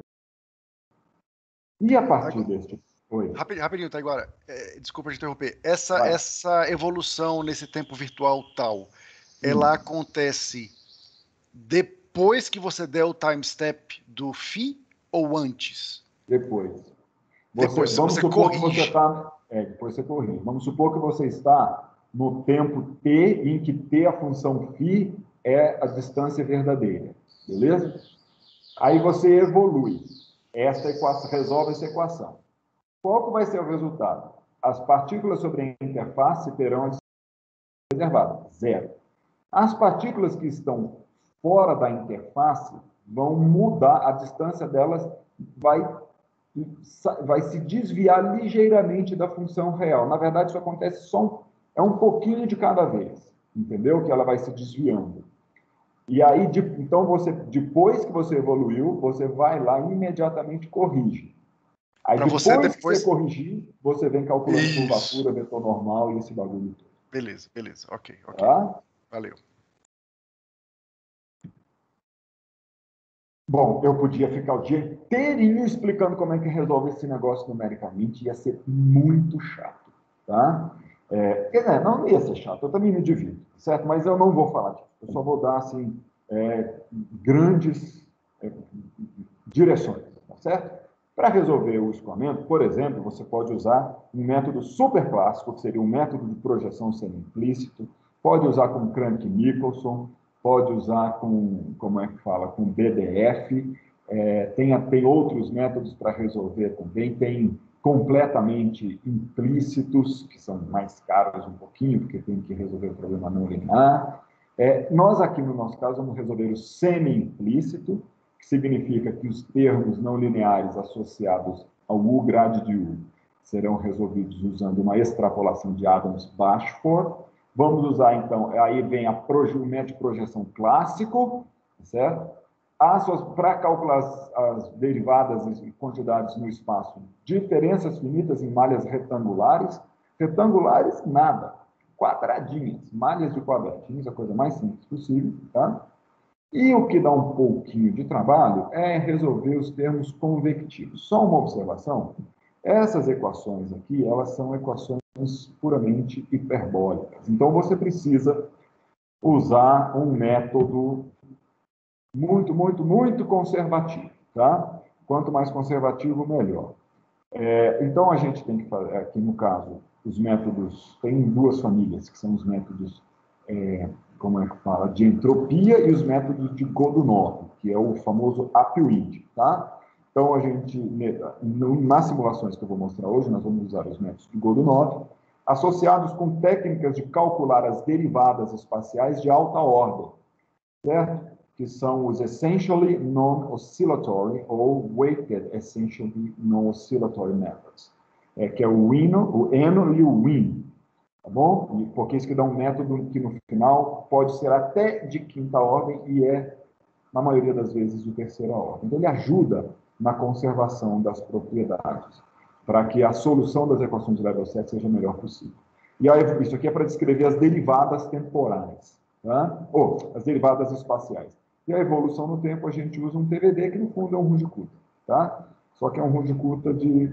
E a partir deste... Oi. Rapidinho, tá agora. Desculpa te interromper. Essa evolução nesse tempo virtual tal, ela acontece depois que você der o time step do φ ou antes? Depois. Depois vamos supor que você está... depois você corrige. Vamos supor que você está no tempo t, em que t, a função φ, é a distância verdadeira. Beleza? Aí você evolui. Essa equação, resolve essa equação. Qual que vai ser o resultado? As partículas sobre a interface terão a distância reservada, zero. As partículas que estão fora da interface vão mudar, a distância delas vai se desviar ligeiramente da função real. Na verdade, isso acontece um pouquinho de cada vez, entendeu? Que ela vai se desviando. E aí, então, depois que você evoluiu, você vai lá e imediatamente corrige. Aí, Para você depois que você depois. corrigir, você vem calculando Isso. curvatura, vetor normal e esse bagulho todo. Beleza, beleza. Ok. Tá? Valeu. Bom, eu podia ficar o dia inteirinho explicando como é que resolve esse negócio numericamente, ia ser muito chato, tá? Quer dizer, não ia ser chato, eu também me divido, certo? Mas eu não vou falar disso, eu só vou dar, assim, grandes direções, tá certo? Para resolver o escoamento, por exemplo, você pode usar um método super clássico, que seria um método de projeção semi-implícito, pode usar com Crank-Nicholson, pode usar com, como é que fala, com BDF, tem outros métodos para resolver também, tem completamente implícitos, que são mais caros um pouquinho, porque tem que resolver o problema não linear. Nós aqui, no nosso caso, vamos resolver o semi-implícito, que significa que os termos não lineares associados ao U grade de U serão resolvidos usando uma extrapolação de Adams-Bashforth. Vamos usar, então, aí vem o método de projeção clássico, certo? Para calcular as derivadas e quantidades no espaço, diferenças finitas em malhas retangulares. Retangulares, nada. Quadradinhas, malhas de quadradinhos, a coisa mais simples possível, tá? E o que dá um pouquinho de trabalho é resolver os termos convectivos. Só uma observação, essas equações aqui, elas são equações puramente hiperbólicas. Então, você precisa usar um método muito, muito, muito conservativo, tá? Quanto mais conservativo, melhor. Então, a gente tem que fazer, aqui no caso, os métodos, tem duas famílias, que são os métodos, como é que fala, de entropia e os métodos de Godunov, que é o famoso UpRead, tá? Então, a gente, nas simulações que eu vou mostrar hoje, nós vamos usar os métodos de Godunov, associados com técnicas de calcular as derivadas espaciais de alta ordem, certo? Que são os Essentially Non-Oscillatory ou Weighted Essentially Non-Oscillatory Methods, que é o ENO e o WIN, tá bom? Porque isso que dá um método que, no final, pode ser até de quinta ordem e na maioria das vezes, de terceira ordem. Então, ele ajuda na conservação das propriedades, para que a solução das equações de level 7 seja a melhor possível. E aí, isso aqui é para descrever as derivadas temporais, tá? Ou as derivadas espaciais. E a evolução no tempo, a gente usa um TVD, que no fundo é um Runge-Kutta, tá? Só que é um Runge-Kutta de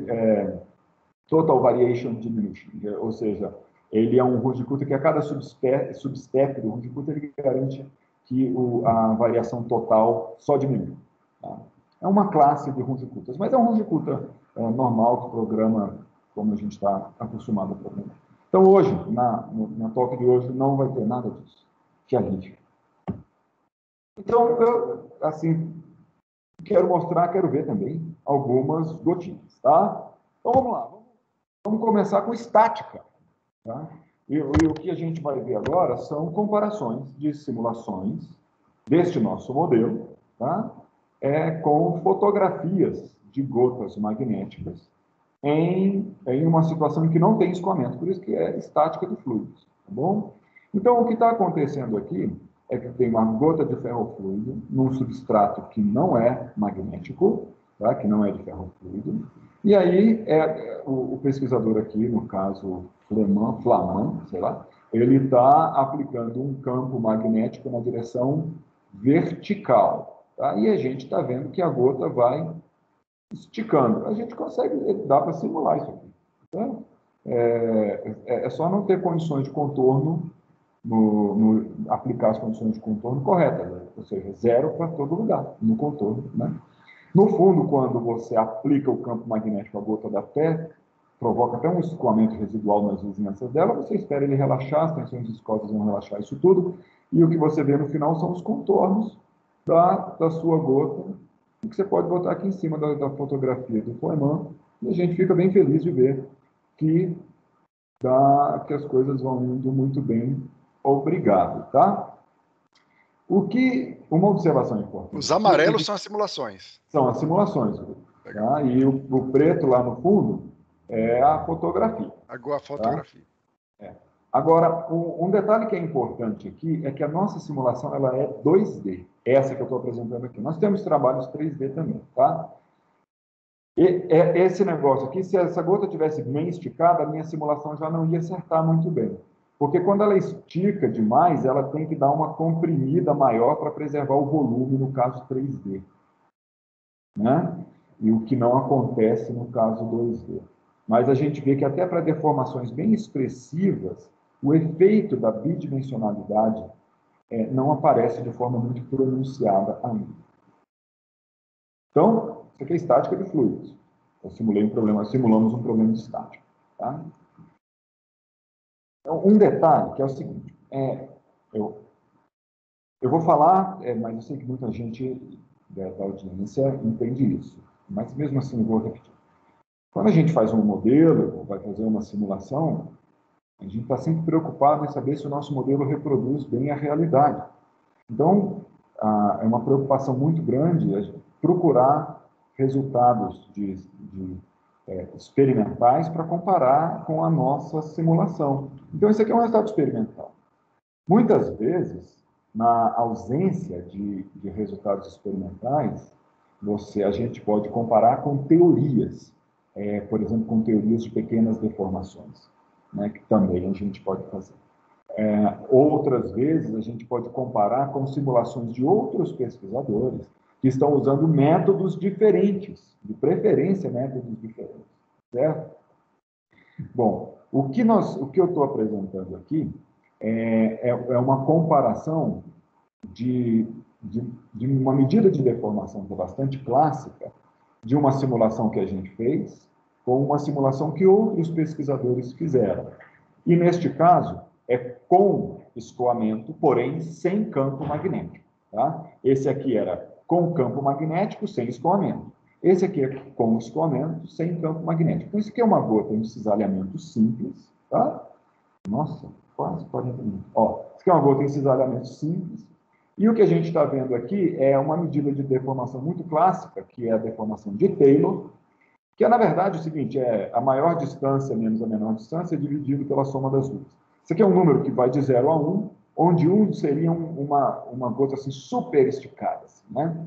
Total Variation Diminution, ou seja, ele é um Runge-Kutta que a cada substep do Runge-Kutta ele garante que a variação total só diminui. Tá? É uma classe de Runge-Kuttas, mas é um Runge-Kutta normal que programa como a gente está acostumado a programar. Então, hoje, na talk de hoje, não vai ter nada disso. Que alívio. Então, eu, assim, quero ver também algumas gotinhas, tá? Então, vamos lá. Vamos começar com estática, tá? E o que a gente vai ver agora são comparações de simulações deste nosso modelo, tá? Com fotografias de gotas magnéticas em uma situação em que não tem escoamento, por isso que é estática de fluidos, tá bom? Então, o que está acontecendo aqui é que tem uma gota de ferrofluido num substrato que não é magnético, tá? Que não é de ferrofluido, e aí o pesquisador aqui, no caso Flaman, sei lá, ele está aplicando um campo magnético na direção vertical, tá? E a gente está vendo que a gota vai esticando. A gente consegue, dá para simular isso aqui. Então, é só não ter condições de contorno, aplicar as condições de contorno corretas, né? Ou seja, zero para todo lugar, no contorno, né? No fundo, quando você aplica o campo magnético à gota da Terra, provoca até um escoamento residual nas vizinhanças dela, você espera ele relaxar, as tensões viscosas vão relaxar isso tudo, e o que você vê no final são os contornos da sua gota, que você pode botar aqui em cima da fotografia do Flaman, e a gente fica bem feliz de ver que as coisas vão indo muito bem. Obrigado, tá? Uma observação importante. Os amarelos são as simulações. São as simulações. Tá? E o preto lá no fundo é a fotografia. Agora a fotografia. Tá? Agora, um detalhe que é importante aqui é que a nossa simulação ela é 2D, essa que eu estou apresentando aqui. Nós temos trabalhos 3D também, tá? E esse negócio aqui, se essa gota tivesse bem esticada, a minha simulação já não ia acertar muito bem. Porque quando ela estica demais, ela tem que dar uma comprimida maior para preservar o volume, no caso 3D. Né? E o que não acontece no caso 2D. Mas a gente vê que até para deformações bem expressivas, o efeito da bidimensionalidade não aparece de forma muito pronunciada ainda. Então, isso aqui é estática de fluidos. Eu simulamos um problema estático. Tá? Então, um detalhe que é o seguinte, eu vou falar, mas eu sei que muita gente da audiência entende isso, mas mesmo assim eu vou repetir. Quando a gente faz um modelo, ou vai fazer uma simulação, a gente está sempre preocupado em saber se o nosso modelo reproduz bem a realidade. Então, é uma preocupação muito grande a gente procurar resultados experimentais para comparar com a nossa simulação. Então, esse aqui é um resultado experimental. Muitas vezes, na ausência de resultados experimentais, a gente pode comparar com teorias, por exemplo, com teorias de pequenas deformações, né, que também a gente pode fazer. Outras vezes, a gente pode comparar com simulações de outros pesquisadores que estão usando métodos diferentes, de preferência métodos diferentes, certo? Bom, o que eu estou apresentando aqui é uma comparação de uma medida de deformação que é bastante clássica, de uma simulação que a gente fez, com uma simulação que outros pesquisadores fizeram. E, neste caso, é com escoamento, porém sem campo magnético. Tá? Esse aqui era com campo magnético, sem escoamento. Esse aqui é com escoamento, sem campo magnético. Então, isso aqui é uma gota de cisalhamento simples. Tá? Nossa, quase 40 minutos. Isso aqui é uma gota em cisalhamento simples. E o que a gente está vendo aqui é uma medida de deformação muito clássica, que é a deformação de Taylor, que é, na verdade, o seguinte, a maior distância menos a menor distância dividido pela soma das duas. Isso aqui é um número que vai de 0 a 1, onde 1 seria uma gota assim, super esticada. Assim, né?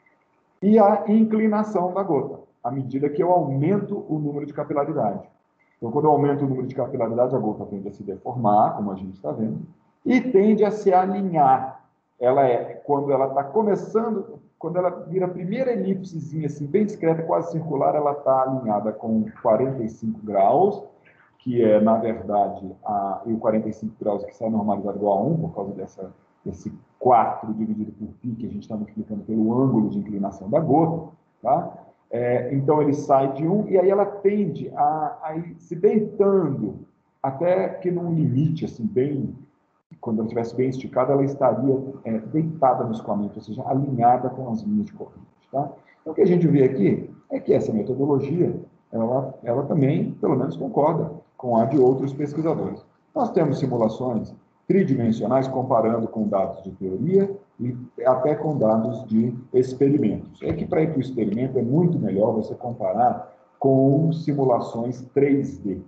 E a inclinação da gota, à medida que eu aumento o número de capilaridade. Então, quando eu aumento o número de capilaridade, a gota tende a se deformar, como a gente está vendo, e tende a se alinhar. Quando ela está começando, quando ela vira a primeira elipsezinha, assim, bem discreta, quase circular, ela está alinhada com 45 graus, que é, na verdade, e o 45 graus que sai normalizado igual a 1, por causa desse 4 dividido por π, que a gente está multiplicando pelo ângulo de inclinação da gota, tá? Então, ele sai de 1, e aí ela tende a ir se deitando, até que num limite, assim, quando ela estivesse bem esticada, ela estaria deitada no escoamento, ou seja, alinhada com as linhas de corrente. Tá? Então, o que a gente vê aqui é que essa metodologia, ela também, pelo menos, concorda com a de outros pesquisadores. Nós temos simulações tridimensionais comparando com dados de teoria e até com dados de experimentos. É que para ir para o experimento é muito melhor você comparar com simulações 3D.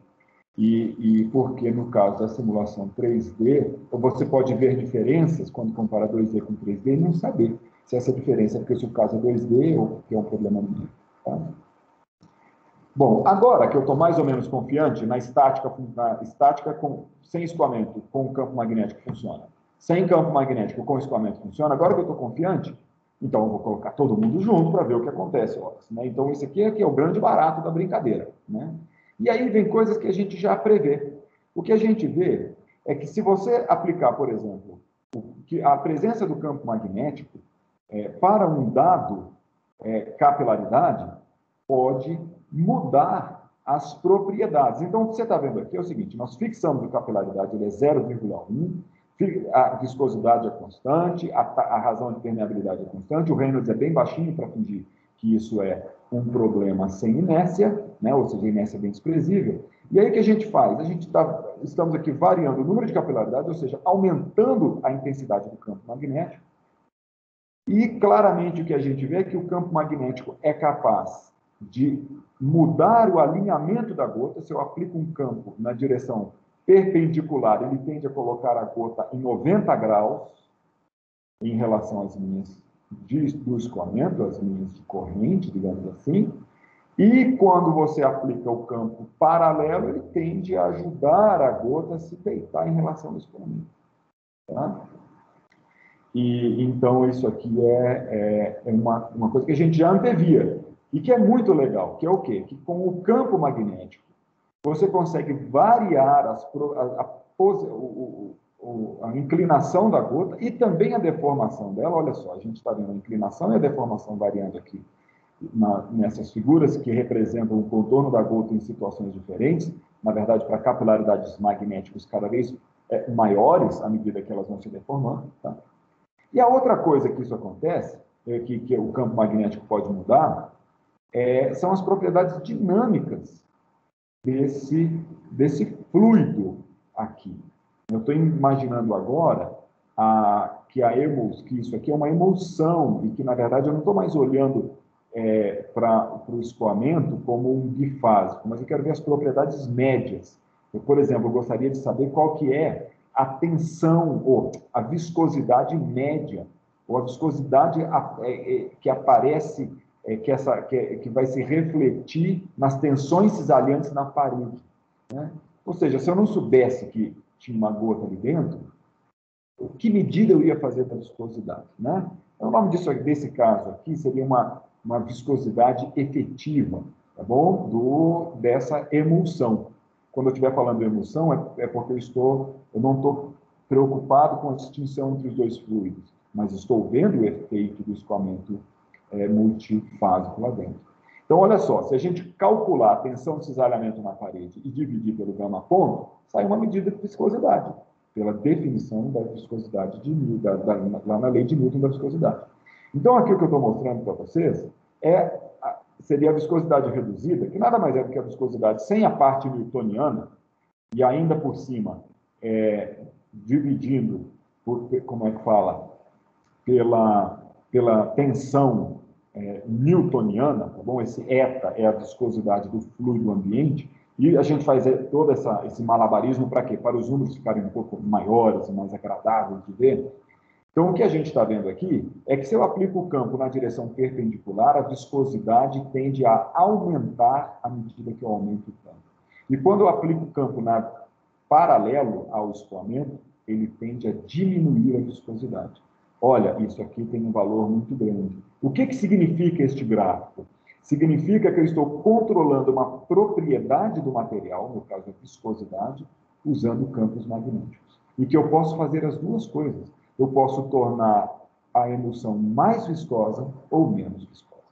E porque, no caso da simulação 3D, você pode ver diferenças quando compara 2D com 3D e não saber se essa diferença é porque se o caso é 2D ou porque é um problema minha. Tá? Bom, agora que eu estou mais ou menos confiante na estática sem escoamento, com campo magnético funciona. Sem campo magnético, com escoamento funciona. Agora que eu estou confiante, então eu vou colocar todo mundo junto para ver o que acontece. Né? Então, isso aqui é o grande barato da brincadeira. Né? E aí vem coisas que a gente já prevê. O que a gente vê é que se você aplicar, por exemplo, a presença do campo magnético para um dado capilaridade, pode mudar as propriedades. Então, o que você está vendo aqui é o seguinte, nós fixamos a capilaridade, ele é 0,1, a viscosidade é constante, a razão de permeabilidade é constante, o Reynolds é bem baixinho para fingir que isso é um problema sem inércia, né? Ou seja, a inércia é bem desprezível. E aí o que a gente faz? Estamos aqui variando o número de capilaridades, ou seja, aumentando a intensidade do campo magnético, e claramente o que a gente vê é que o campo magnético é capaz de mudar o alinhamento da gota. Se eu aplico um campo na direção perpendicular, ele tende a colocar a gota em 90 graus em relação às linhas do escoamento, as linhas de corrente, digamos assim. E quando você aplica o campo paralelo, ele tende a ajudar a gota a se deitar em relação ao escoamento. Tá? E então isso aqui é uma coisa que a gente já antevia e que é muito legal, que é o quê? Que com o campo magnético você consegue variar a inclinação da gota e também a deformação dela. Olha só, a gente está vendo a inclinação e a deformação variando aqui nessas figuras que representam o contorno da gota em situações diferentes, na verdade, para capilaridades magnéticas cada vez maiores à medida que elas vão se deformando. Tá? E a outra coisa que isso acontece, que o campo magnético pode mudar, são as propriedades dinâmicas desse fluido aqui. Eu estou imaginando agora que isso aqui é uma emulsão e que, na verdade, eu não estou mais olhando para o escoamento como um bifásico, mas eu quero ver as propriedades médias. Por exemplo, eu gostaria de saber qual que é a tensão ou a viscosidade média, ou a viscosidade que aparece, que vai se refletir nas tensões cisalhantes na parede. Né? Ou seja, se eu não soubesse que tinha uma gota ali dentro, que medida eu ia fazer da viscosidade? Né? Então, o nome desse caso aqui seria uma viscosidade efetiva, tá bom? Dessa emulsão. Quando eu estiver falando de emulsão, é porque eu não estou preocupado com a distinção entre os dois fluidos, mas estou vendo o efeito do escoamento multifásico lá dentro. Então, olha só, se a gente calcular a tensão de cisalhamento na parede e dividir pelo gama ponto, sai uma medida de viscosidade, pela definição da viscosidade lá na lei de Newton da viscosidade. Então, aqui o que eu estou mostrando para vocês seria a viscosidade reduzida, que nada mais é do que a viscosidade sem a parte newtoniana, e ainda por cima, dividindo, como é que fala, pela tensão newtoniana, tá bom? Esse eta é a viscosidade do fluido ambiente, e a gente faz todo esse malabarismo para quê? Para os números ficarem um pouco maiores e mais agradáveis de ver. Então, o que a gente está vendo aqui é que se eu aplico o campo na direção perpendicular, a viscosidade tende a aumentar à medida que eu aumento o campo. E quando eu aplico o campo paralelo ao escoamento, ele tende a diminuir a viscosidade. Olha, isso aqui tem um valor muito grande. O que significa este gráfico? Significa que eu estou controlando uma propriedade do material, no caso a viscosidade, usando campos magnéticos. E que eu posso fazer as duas coisas. Eu posso tornar a emulsão mais viscosa ou menos viscosa.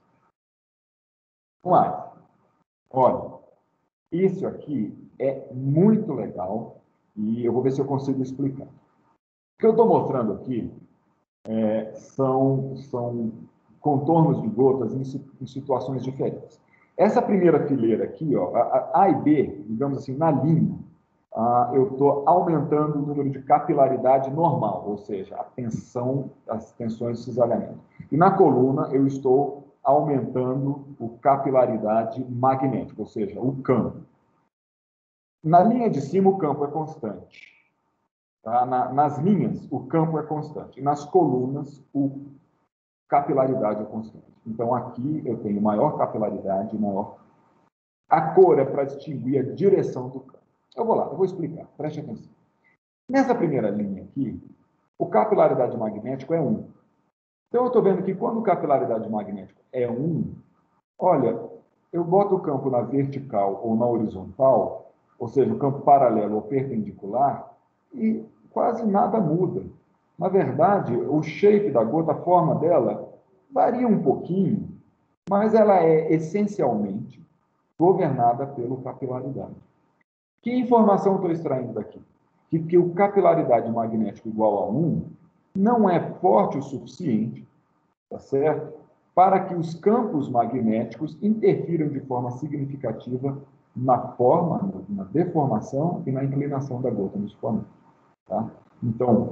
Vamos lá. Olha, isso aqui é muito legal e eu vou ver se eu consigo explicar. O que eu estou mostrando aqui são contornos de gotas em situações diferentes. Essa primeira fileira aqui, ó, A e B, digamos assim, na linha, eu estou aumentando o número de capilaridade normal, ou seja, as tensões de cisalhamento. E na coluna, eu estou aumentando a capilaridade magnética, ou seja, o campo. Na linha de cima, o campo é constante. Tá? Nas linhas, o campo é constante. Nas colunas, a capilaridade é constante. Então, aqui eu tenho maior capilaridade, maior. A cor é para distinguir a direção do campo. Eu vou explicar, preste atenção. Nessa primeira linha aqui, o capilaridade magnético é 1. Então, eu estou vendo que quando o capilaridade magnético é 1, olha, eu boto o campo na vertical ou na horizontal, ou seja, o campo paralelo ou perpendicular, e quase nada muda. Na verdade, o shape da gota, a forma dela, varia um pouquinho, mas ela é essencialmente governada pela capilaridade. Que informação eu estou extraindo daqui? Que o capilaridade magnética igual a 1 não é forte o suficiente, tá certo? Para que os campos magnéticos interfiram de forma significativa na forma, na deformação e na inclinação da gota no escoamento. Tá? Então,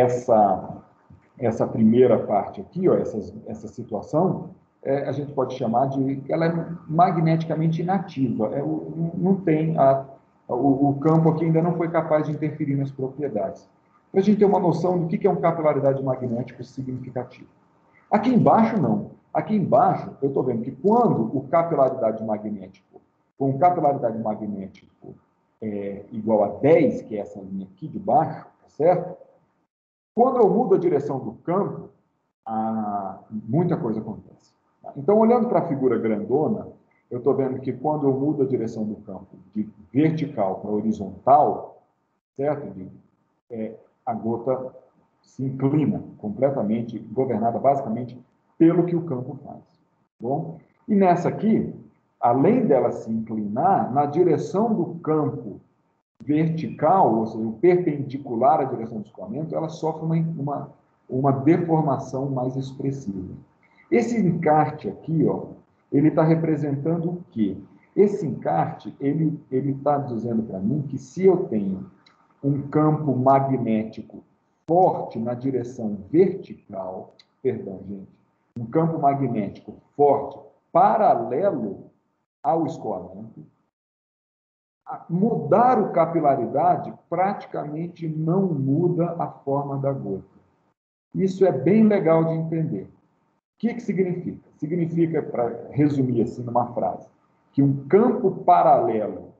essa primeira parte aqui, ó, essa situação, a gente pode chamar ela é magneticamente inativa. Não tem O campo aqui ainda não foi capaz de interferir nas propriedades. Para a gente ter uma noção do que é um capilaridade magnética significativa. Aqui embaixo, não. Aqui embaixo, eu estou vendo que quando o capilaridade magnético, com capilaridade magnético igual a 10, que é essa linha aqui de baixo, tá certo? Quando eu mudo a direção do campo, muita coisa acontece. Então, olhando para a figura grandona, eu estou vendo que quando eu mudo a direção do campo de vertical para horizontal, certo? A gota se inclina completamente, governada basicamente pelo que o campo faz. Bom? E nessa aqui, além dela se inclinar, na direção do campo vertical, ou seja, perpendicular à direção do escoamento, ela sofre uma deformação mais expressiva. Esse encarte aqui, ó, ele está representando o quê? Esse encarte, ele está dizendo para mim que se eu tenho um campo magnético forte na direção vertical, perdão, gente, um campo magnético forte paralelo ao escoamento, mudar o capilaridade praticamente não muda a forma da gota. Isso é bem legal de entender. O que significa? Significa, para resumir assim numa frase, que um campo paralelo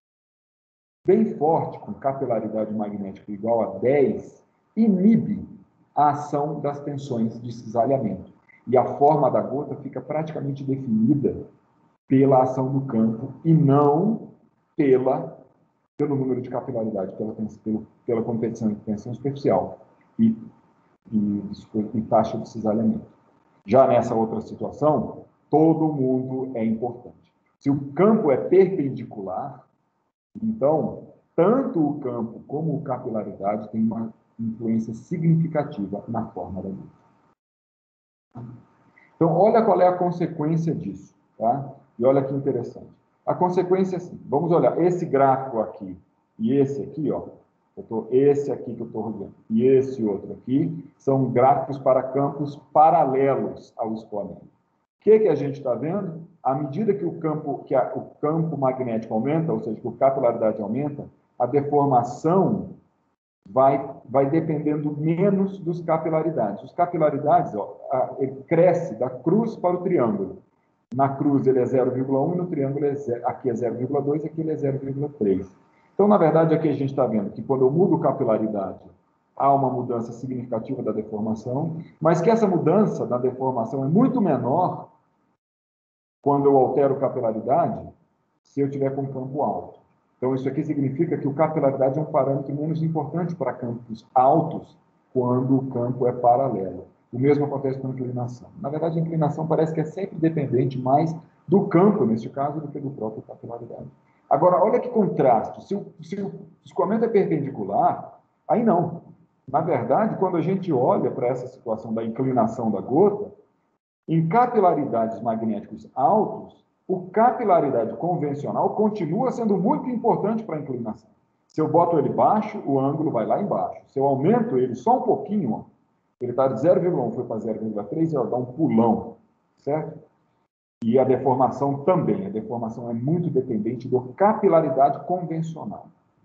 bem forte, com capilaridade magnética igual a 10, inibe a ação das tensões de cisalhamento. E a forma da gota fica praticamente definida pela ação do campo e não pelo número de capilaridade, pela competição de tensão superficial e taxa de cisalhamento. Já nessa outra situação, todo mundo é importante. Se o campo é perpendicular, então, tanto o campo como a capilaridade têm uma influência significativa na forma da gota. Então, olha qual é a consequência disso, tá? E olha que interessante. A consequência é assim, vamos olhar esse gráfico aqui e esse aqui, ó. Esse aqui que eu estou rodeando e esse outro aqui são gráficos para campos paralelos ao escoamento. O que a gente está vendo? À medida que o campo magnético aumenta, ou seja, que a capilaridade aumenta, a deformação vai dependendo menos dos capilaridades. Os capilaridades, ó, ele cresce da cruz para o triângulo. Na cruz ele é 0,1 e no triângulo aqui é 0,2 e aqui ele é 0,3. Então, na verdade, aqui a gente está vendo que quando eu mudo capilaridade, há uma mudança significativa da deformação, mas que essa mudança da deformação é muito menor quando eu altero capilaridade se eu tiver com campo alto. Então, isso aqui significa que a capilaridade é um parâmetro menos importante para campos altos quando o campo é paralelo. O mesmo acontece com a inclinação. Na verdade, a inclinação parece que é sempre dependente mais do campo, neste caso, do que do próprio capilaridade. Agora, olha que contraste. Se o escoamento é perpendicular, aí não. Na verdade, quando a gente olha para essa situação da inclinação da gota, em capilaridades magnéticos altos, o capilaridade convencional continua sendo muito importante para a inclinação. Se eu boto ele baixo, o ângulo vai lá embaixo. Se eu aumento ele só um pouquinho, ó, ele está de 0,1, foi para 0,3, ele dá um pulão, certo? E a deformação também. A deformação é muito dependente da capilaridade convencional.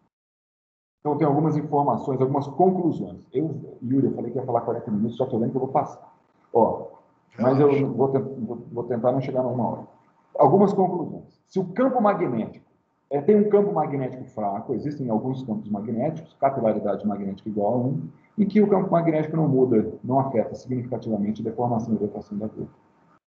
Então, tem algumas informações, algumas conclusões. Yuri, eu falei que ia falar 40 minutos, já estou vendo que eu vou passar. Ó, mas eu vou tentar não chegar numa hora. Algumas conclusões. Se o campo magnético tem um campo magnético fraco, existem alguns campos magnéticos, capilaridade magnética igual a 1, em que o campo magnético não muda, não afeta significativamente a deformação e rotação da gota.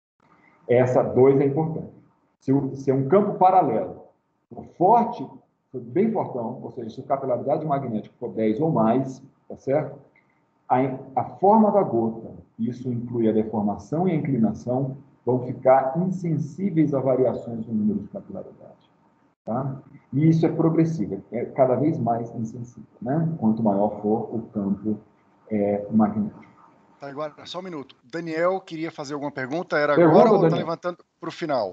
Essa 2 é importante. Se é um campo paralelo, forte, bem fortão, ou seja, se a capilaridade magnética for 10 ou mais, tá certo? A forma da gota, isso inclui a deformação e a inclinação, vão ficar insensíveis a variações no número de capilaridade. Tá? E isso é progressivo, é cada vez mais insensível, né? Quanto maior for o campo magnético. Tá, agora, só um minuto. Daniel queria fazer alguma pergunta? Era Pergunta, agora ou está Daniel? levantando para o final?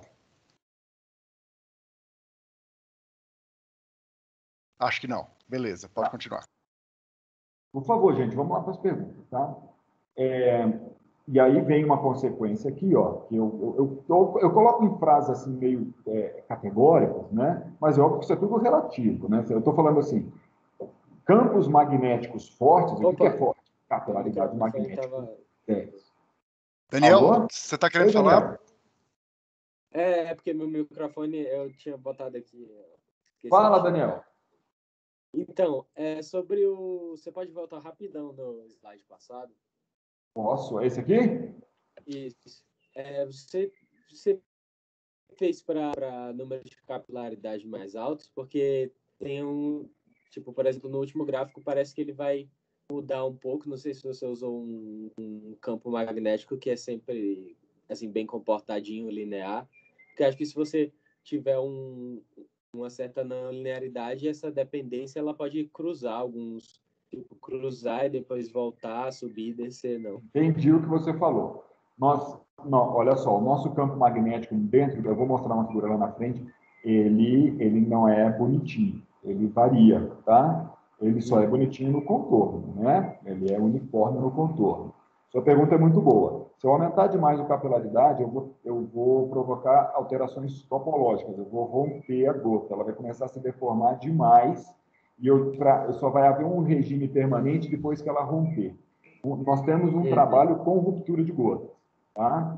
Acho que não. Beleza, pode continuar. Por favor, gente, vamos lá para as perguntas, tá? E aí vem uma consequência aqui, ó, que eu coloco em frases assim meio categóricas, né? Mas é óbvio que isso é tudo relativo, né? Eu estou falando assim, campos magnéticos fortes, o que é Opa, forte? meu Capilaridade microfone magnética. estava. Daniel, Alô? você está querendo Oi, falar? Daniel. É porque meu microfone eu tinha botado aqui. Esqueci de Fala, tirar. Daniel. Então, sobre o. Você pode voltar rapidão no slide passado? Posso? É esse aqui? Isso. Você fez para número de capilaridade mais altos, porque tem um. Tipo, por exemplo, no último gráfico parece que ele vai mudar um pouco. Não sei se você usou um campo magnético que é sempre assim, bem comportadinho, linear. Porque acho que se você tiver uma certa não linearidade, essa dependência ela pode cruzar alguns. Tipo, cruzar e depois voltar, subir e descer, não. Entendi o que você falou. Não, olha só, o nosso campo magnético dentro, eu vou mostrar uma figura lá na frente, ele não é bonitinho, ele varia, tá? Ele só é bonitinho no contorno, né? Ele é uniforme no contorno. Sua pergunta é muito boa. Se eu aumentar demais a capilaridade, eu vou provocar alterações topológicas, eu vou romper a gota, ela vai começar a se deformar demais e só vai haver um regime permanente depois que ela romper. Nós temos um trabalho com ruptura de gotas, tá?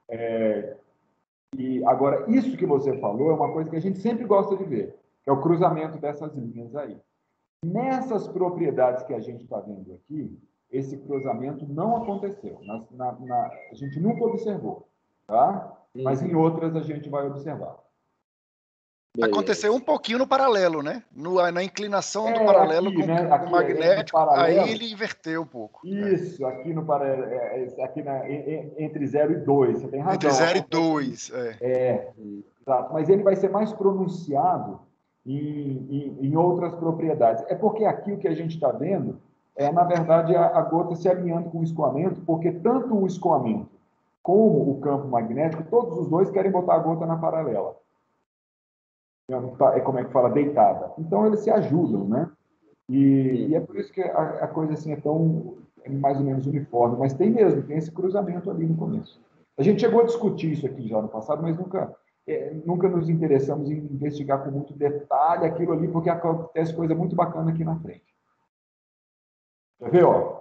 E agora, isso que você falou é uma coisa que a gente sempre gosta de ver, que é o cruzamento dessas linhas aí. Nessas propriedades que a gente está vendo aqui, esse cruzamento não aconteceu. A gente nunca observou, tá? Mas em outras a gente vai observar. Aconteceu um pouquinho no paralelo, né? Na inclinação do É paralelo aqui, com né? o Aqui no magnético, aí paralelo. ele inverteu um pouco. Isso, aqui no paralelo, aqui entre 0 e 2, você tem Entre razão. 0 e Acontece isso. 2. Exato, mas ele vai ser mais pronunciado em outras propriedades. É porque aqui o que a gente está vendo é, na verdade, a gota se alinhando com o escoamento, porque tanto o escoamento como o campo magnético, todos os dois querem botar a gota na paralela. É como é que fala, deitada. Então, eles se ajudam, né? E é por isso que a coisa assim é mais ou menos uniforme, mas tem mesmo, tem esse cruzamento ali no começo. A gente chegou a discutir isso aqui já no passado, mas nunca nos interessamos em investigar com muito detalhe aquilo ali, porque acontece coisa muito bacana aqui na frente. Quer ver, ó?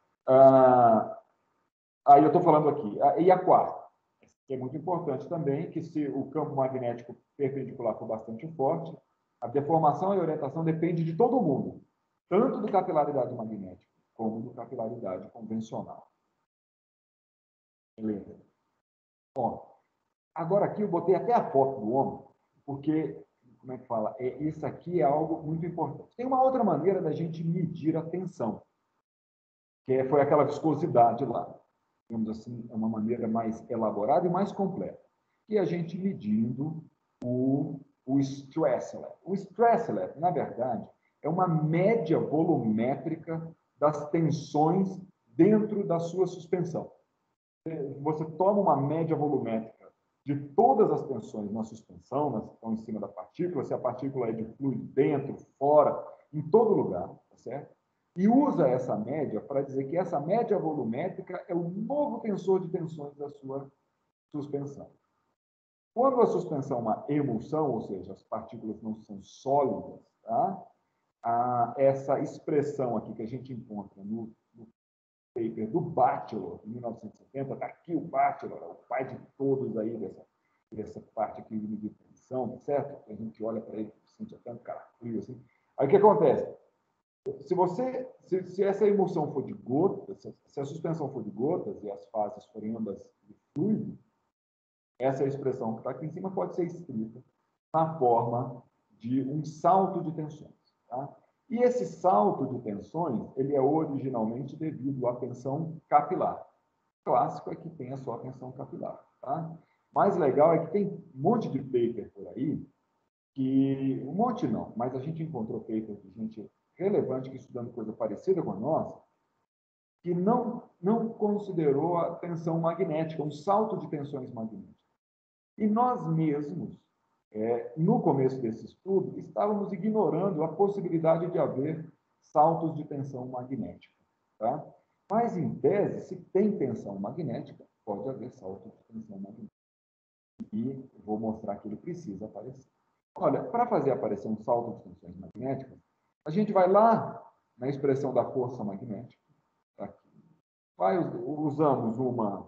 Aí eu estou falando aqui. E a quarta, que é muito importante também, que se o campo magnético perpendicular for bastante forte, a deformação e orientação depende de todo mundo, tanto do capilaridade magnética como do capilaridade convencional. Beleza? Bom, agora aqui eu botei até a foto do homem, porque, como é que fala? Isso aqui é algo muito importante. Tem uma outra maneira da gente medir a tensão, que foi aquela viscosidade lá. Digamos assim, é uma maneira mais elaborada e mais completa, que a gente medindo o stresslet. O stresslet, na verdade, é uma média volumétrica das tensões dentro da sua suspensão. Você toma uma média volumétrica de todas as tensões na suspensão, que estão em cima da partícula, se a partícula é de fluido dentro, fora, em todo lugar, tá certo? E usa essa média para dizer que essa média volumétrica é o novo tensor de tensões da sua suspensão. Quando a suspensão é uma emulsão, ou seja, as partículas não são sólidas, tá? Essa expressão aqui que a gente encontra no paper do Batchelor, em 1970, está aqui o Batchelor, o pai de todos aí dessa parte aqui de medir tensão, certo? A gente olha para ele e sente até um cara frio assim. Aí o que acontece? Se essa emulsão for de gotas, se a suspensão for de gotas e as fases forem ambas de fluido, essa expressão que está aqui em cima pode ser escrita na forma de um salto de tensões. Tá? E esse salto de tensões, ele é originalmente devido à tensão capilar. O clássico é que tem a sua tensão capilar. Tá? Mais legal é que tem um monte de paper por aí, um monte não, mas a gente encontrou paper de gente relevante que estudando coisa parecida com a nossa, que não considerou a tensão magnética, um salto de tensões magnéticas. E nós mesmos, no começo desse estudo, estávamos ignorando a possibilidade de haver saltos de tensão magnética. Tá? Mas, em tese, se tem tensão magnética, pode haver salto de tensão magnética. E vou mostrar que ele precisa aparecer. Olha, para fazer aparecer um salto de tensões magnéticas, a gente vai lá na expressão da força magnética. Aqui. Usamos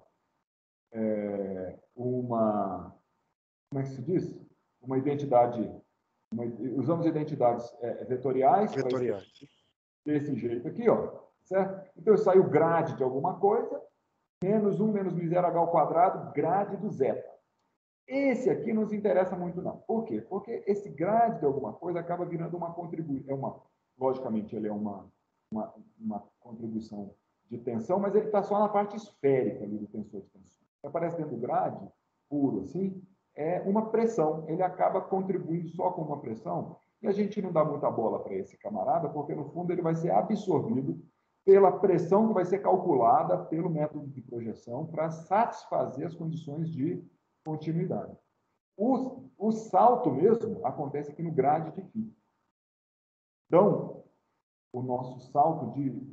como é que se diz? Uma identidade, usamos identidades vetoriais. Vetoriais. Desse jeito aqui, ó, certo? Então, eu saio grade de alguma coisa, menos 1 menos μ0 h ao quadrado, grade do zeta. Esse aqui não nos interessa muito, não. Por quê? Porque esse grade de alguma coisa acaba virando uma contribuição. Logicamente, ele é uma contribuição de tensão, mas ele está só na parte esférica ali do tensor de tensão. Aparece dentro do grade, puro assim, é uma pressão. Ele acaba contribuindo só com uma pressão, e a gente não dá muita bola para esse camarada, porque, no fundo, ele vai ser absorvido pela pressão que vai ser calculada pelo método de projeção para satisfazer as condições de continuidade. O salto mesmo acontece aqui no grade de φ. Então, o nosso salto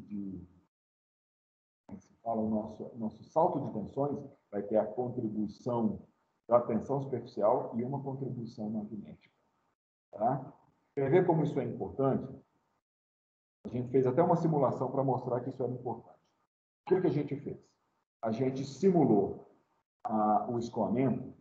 o nosso salto de tensões vai ter a contribuição da tensão superficial e uma contribuição magnética. Tá? Quer ver como isso é importante? A gente fez até uma simulação para mostrar que isso era importante. O que a gente fez? A gente simulou o escoamento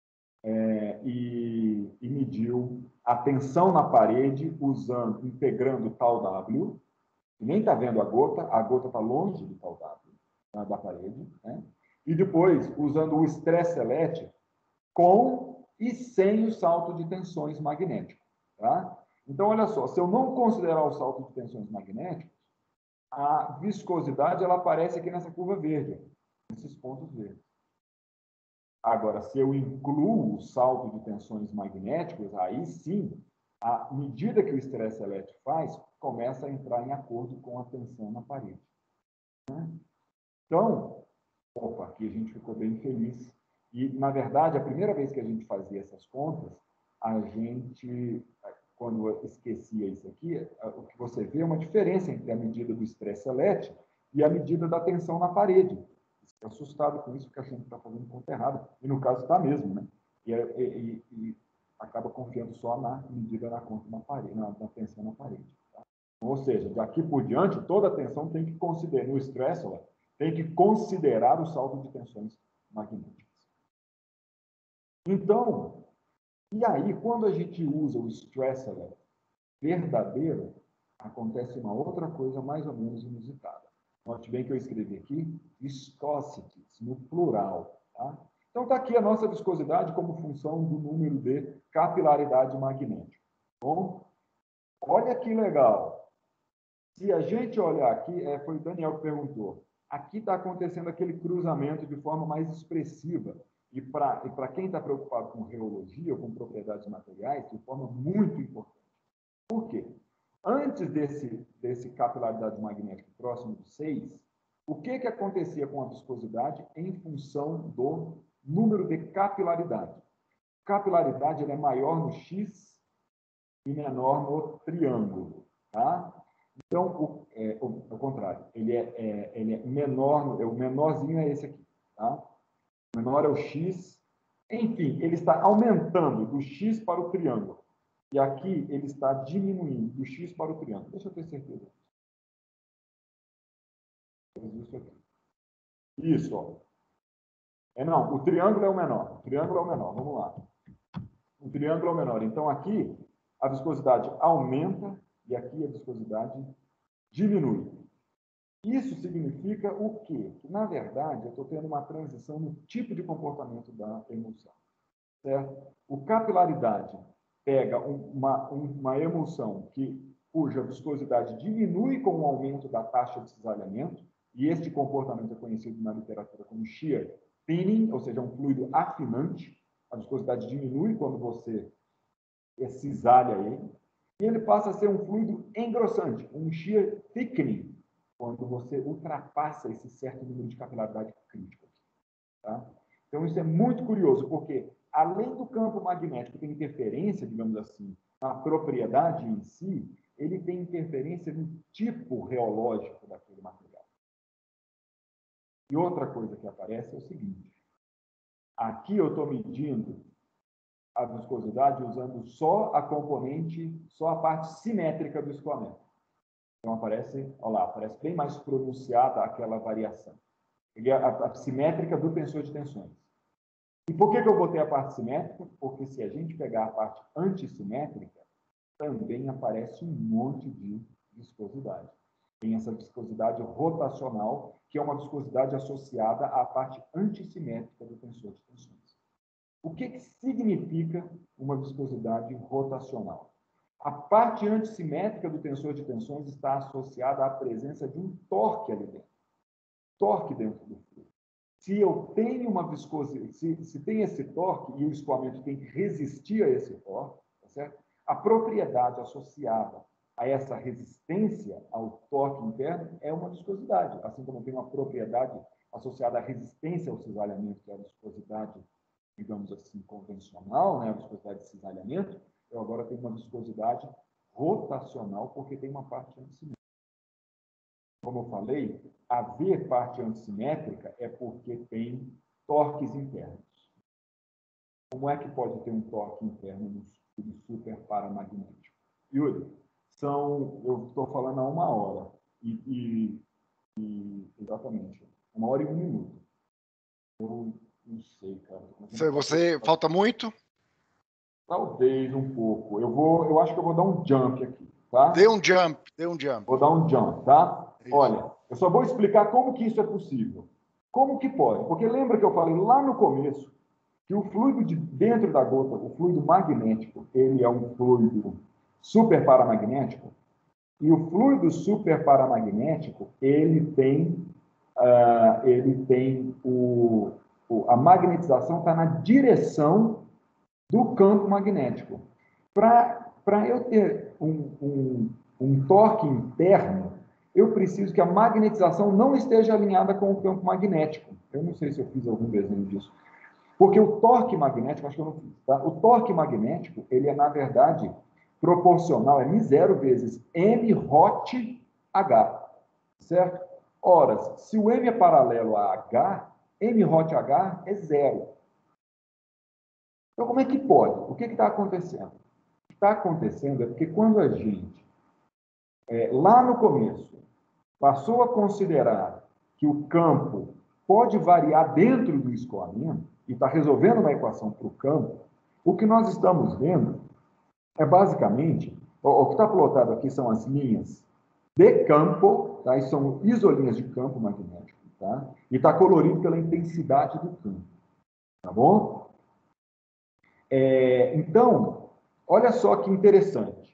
e mediu a tensão na parede integrando tal W, e nem está vendo a gota está longe de tal W, da parede, né? E depois, usando o estresse elétrico com e sem o salto de tensões magnéticas. Tá? Então, olha só, se eu não considerar o salto de tensões magnéticas, a viscosidade ela aparece aqui nessa curva verde, nesses pontos verdes. Agora, se eu incluo o salto de tensões magnéticas, aí sim, à medida que o estresse elétrico faz, começa a entrar em acordo com a tensão na parede. Então, aqui a gente ficou bem feliz. E, na verdade, a primeira vez que a gente fazia essas contas, quando eu esquecia isso aqui, o que você vê é uma diferença entre a medida do estresse elétrico e a medida da tensão na parede. Fica assustado com isso, porque a gente está fazendo conta errada. E, no caso, está mesmo, né? E acaba confiando só na medida da conta na parede, na tensão na parede. Tá? Ou seja, daqui por diante, toda a tensão tem que considerar, no estresse, tem que considerar o salto de tensões magnéticas. Então, e aí, quando a gente usa o stress alert verdadeiro, acontece uma outra coisa mais ou menos inusitada. Note bem que eu escrevi aqui viscosities, no plural. Tá? Então, está aqui a nossa viscosidade como função do número de capilaridade magnética. Bom, olha que legal. Se a gente olhar aqui, foi o Daniel que perguntou, aqui está acontecendo aquele cruzamento de forma mais expressiva. E para quem está preocupado com reologia ou com propriedades materiais, de forma muito importante. Por quê? Antes desse capilaridade magnética próximo de 6, o que acontecia com a viscosidade em função do número de capilaridade? Capilaridade ele é maior no X e menor no triângulo. Tá? Então, ao contrário, ele é menor, o menorzinho é esse aqui. Tá? O menor é o X. Enfim, ele está aumentando do X para o triângulo. E aqui ele está diminuindo do X para o triângulo. Deixa eu ter certeza. Isso aqui. Isso, ó. Não, o triângulo é o menor. O triângulo é o menor. Vamos lá. O triângulo é o menor. Então, aqui, a viscosidade aumenta e aqui a viscosidade diminui. Isso significa o quê? Que, na verdade, eu estou tendo uma transição no tipo de comportamento da emulsão. Certo? O capilaridade pega uma emulsão cuja viscosidade diminui com o aumento da taxa de cisalhamento, e este comportamento é conhecido na literatura como shear thinning, ou seja, um fluido afinante. A viscosidade diminui quando você cisalha ele, e ele passa a ser um fluido engrossante, um shear thickening, quando você ultrapassa esse certo número de capilaridade crítico. Tá? Então, isso é muito curioso, porque além do campo magnético ter interferência, digamos assim, na propriedade em si, ele tem interferência no tipo reológico daquele material. E outra coisa que aparece é o seguinte. Aqui eu estou medindo a viscosidade usando só a componente, só a parte simétrica do escoamento. Então aparece, olha lá, aparece bem mais pronunciada aquela variação. Peguei a simétrica do tensor de tensões. E por que eu botei a parte simétrica? Porque se a gente pegar a parte antissimétrica, também aparece um monte de viscosidade. Tem essa viscosidade rotacional, que é uma viscosidade associada à parte antissimétrica do tensor de tensões. O que significa uma viscosidade rotacional? A parte antissimétrica do tensor de tensões está associada à presença de um torque ali dentro. Torque dentro do fluido. Se eu tenho uma viscosidade, se tem esse torque e o escoamento tem que resistir a esse torque, tá certo? A propriedade associada a essa resistência ao torque interno é uma viscosidade, assim como tem uma propriedade associada à resistência ao cisalhamento, que é a viscosidade, digamos assim, convencional, né? A viscosidade de cisalhamento, eu agora tenho uma viscosidade rotacional, porque tem uma parte antissimétrica. Como eu falei, haver parte antissimétrica é porque tem torques internos. Como é que pode ter um torque interno no fluido superparamagnético? Yuri, eu estou falando há 1 hora, exatamente, 1 hora e 1 minuto. Eu não sei, cara. Você falta muito? Talvez um pouco. Eu acho que eu vou dar um jump aqui, tá? Dê um jump. Vou dar um jump, tá? Isso. Olha, eu só vou explicar como que isso é possível. Como que pode? Porque lembra que eu falei lá no começo que o fluido de dentro da gota, o fluido magnético, ele é um fluido superparamagnético, e o fluido superparamagnético, a magnetização está na direção do campo magnético. Para eu ter um torque interno, eu preciso que a magnetização não esteja alinhada com o campo magnético. Eu não sei se eu fiz algum desenho disso. Porque o torque magnético, acho que eu não fiz, tá? O torque magnético, ele é, na verdade, proporcional, é μ0 vezes m-hot h, certo? Ora, se o m é paralelo a h, m-hot h é 0. Então, como é que pode? O que está acontecendo? O que está acontecendo é porque quando a gente, lá no começo, passou a considerar que o campo pode variar dentro do escoamento, e está resolvendo uma equação para o campo, o que nós estamos vendo é basicamente, o que está plotado aqui são as linhas de campo, tá? E são isolinhas de campo magnético, tá? E está colorido pela intensidade do campo, tá bom? Então, olha só que interessante.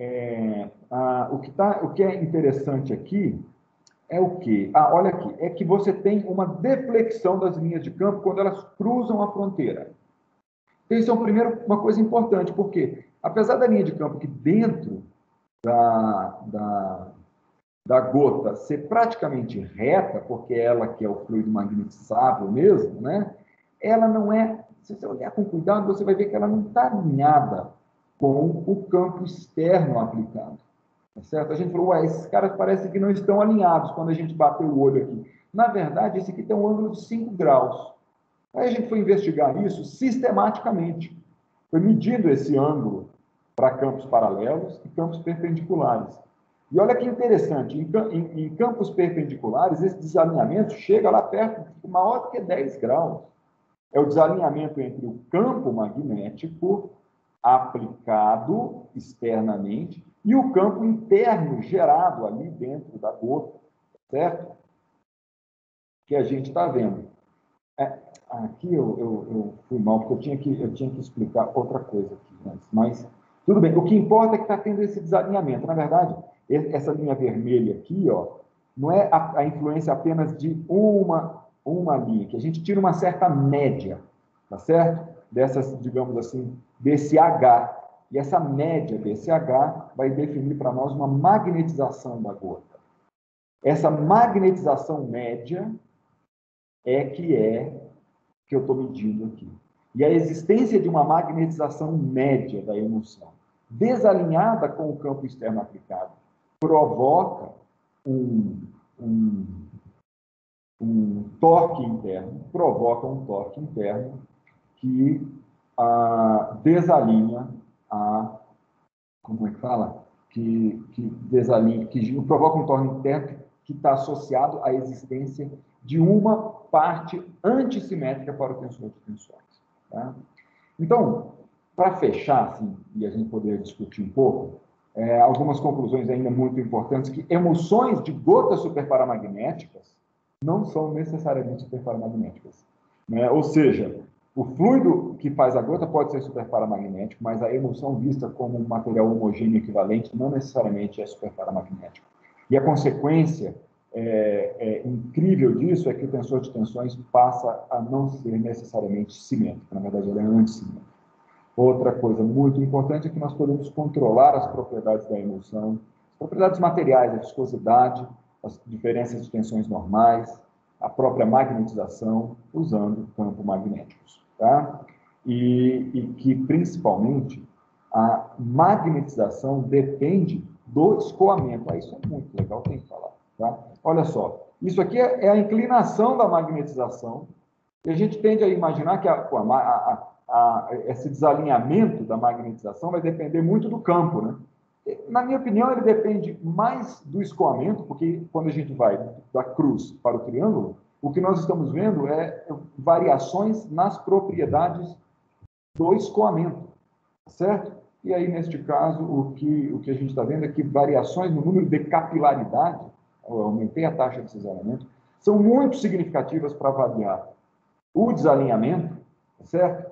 O que é interessante aqui é o quê? Olha aqui, é que você tem uma deflexão das linhas de campo quando elas cruzam a fronteira. Então, isso é uma coisa importante, porque apesar da linha de campo aqui dentro da gota ser praticamente reta, porque ela que é o fluido magnetizável mesmo, né? Ela não é, se você olhar com cuidado, você vai ver que ela não está alinhada com o campo externo aplicado. Tá certo? A gente falou, esses caras parecem que não estão alinhados quando a gente bateu o olho aqui. Na verdade, esse aqui tem um ângulo de 5 graus. Aí a gente foi investigar isso sistematicamente. Foi medindo esse ângulo para campos paralelos e campos perpendiculares. E olha que interessante, em campos perpendiculares, esse desalinhamento chega lá perto, maior do que 10 graus. É o desalinhamento entre o campo magnético aplicado externamente e o campo interno gerado ali dentro da gota, certo? Que a gente está vendo. Aqui eu fui mal, porque eu tinha que explicar outra coisa aqui antes, mas tudo bem. O que importa é que está tendo esse desalinhamento. Na verdade, essa linha vermelha aqui, ó, não é a influência apenas de uma linha, que a gente tira uma certa média, tá certo? Dessas, digamos assim, desse H. E essa média desse H vai definir para nós uma magnetização da gota. Essa magnetização média é que eu estou medindo aqui. E a existência de uma magnetização média da emulsão, desalinhada com o campo externo aplicado, provoca um torque interno, provoca um torque interno que desalinha como é que fala? Que desalinha, que provoca um torque interno que está associado à existência de uma parte antissimétrica para o tensor de tensões. Tá? Então, para fechar, assim, e a gente poder discutir um pouco, algumas conclusões ainda muito importantes, que emulsões de gotas superparamagnéticas não são necessariamente superparamagnéticas. Né? Ou seja, o fluido que faz a gota pode ser superparamagnético, mas a emulsão vista como um material homogêneo equivalente não necessariamente é superparamagnético. E a consequência incrível disso é que o tensor de tensões passa a não ser necessariamente simétrico. Na verdade, ele é antissimétrico. Outra coisa muito importante é que nós podemos controlar as propriedades da emulsão, as propriedades materiais, a viscosidade, as diferenças de tensões normais, a própria magnetização, usando campos magnéticos. Tá? E que, principalmente, a magnetização depende do escoamento. Isso é muito legal, tem que falar. Tá? Olha só, isso aqui é a inclinação da magnetização, e a gente tende a imaginar que esse desalinhamento da magnetização vai depender muito do campo, né? Na minha opinião, ele depende mais do escoamento, porque quando a gente vai da cruz para o triângulo, o que nós estamos vendo é variações nas propriedades do escoamento, certo? E aí, neste caso, o que a gente está vendo é que variações no número de capilaridade, eu aumentei a taxa de cisalhamento, são muito significativas para avaliar o desalinhamento, certo?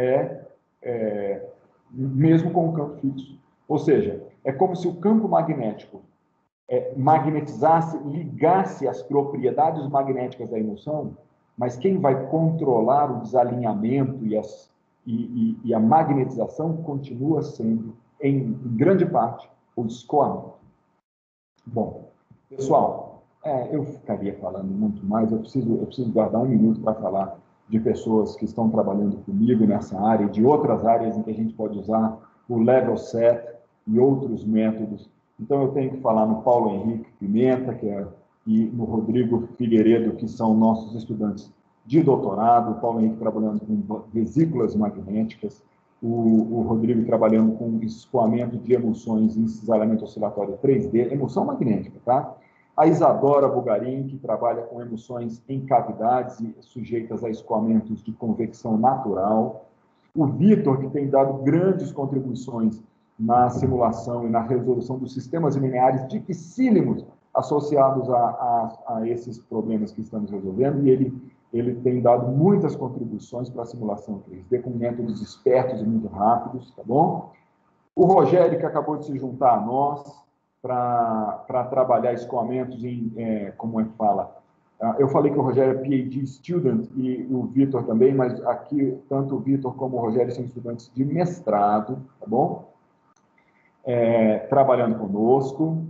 Mesmo com o campo fixo. Ou seja, é como se o campo magnético magnetizasse, ligasse as propriedades magnéticas da emulsão, mas quem vai controlar o desalinhamento e a magnetização continua sendo, em grande parte, o escoamento. Bom, pessoal, eu ficaria falando muito mais, eu preciso guardar um minuto para falar de pessoas que estão trabalhando comigo nessa área e de outras áreas em que a gente pode usar o level set e outros métodos. Então, eu tenho que falar no Paulo Henrique Pimenta, e no Rodrigo Figueiredo, que são nossos estudantes de doutorado, o Paulo Henrique trabalhando com vesículas magnéticas, o Rodrigo trabalhando com escoamento de emulsões em cisalhamento oscilatório 3D, emulsão magnética, tá? A Isadora Bugarin, que trabalha com emulsões em cavidades e sujeitas a escoamentos de convecção natural. O Vitor, que tem dado grandes contribuições na simulação e na resolução dos sistemas lineares dificílimos associados a esses problemas que estamos resolvendo, e ele tem dado muitas contribuições para a simulação 3D, com métodos espertos e muito rápidos, tá bom? O Rogério, que acabou de se juntar a nós, para trabalhar escoamentos como é que fala? Eu falei que o Rogério é PhD student e o Vitor também, mas aqui tanto o Vitor como o Rogério são estudantes de mestrado, tá bom? Trabalhando conosco.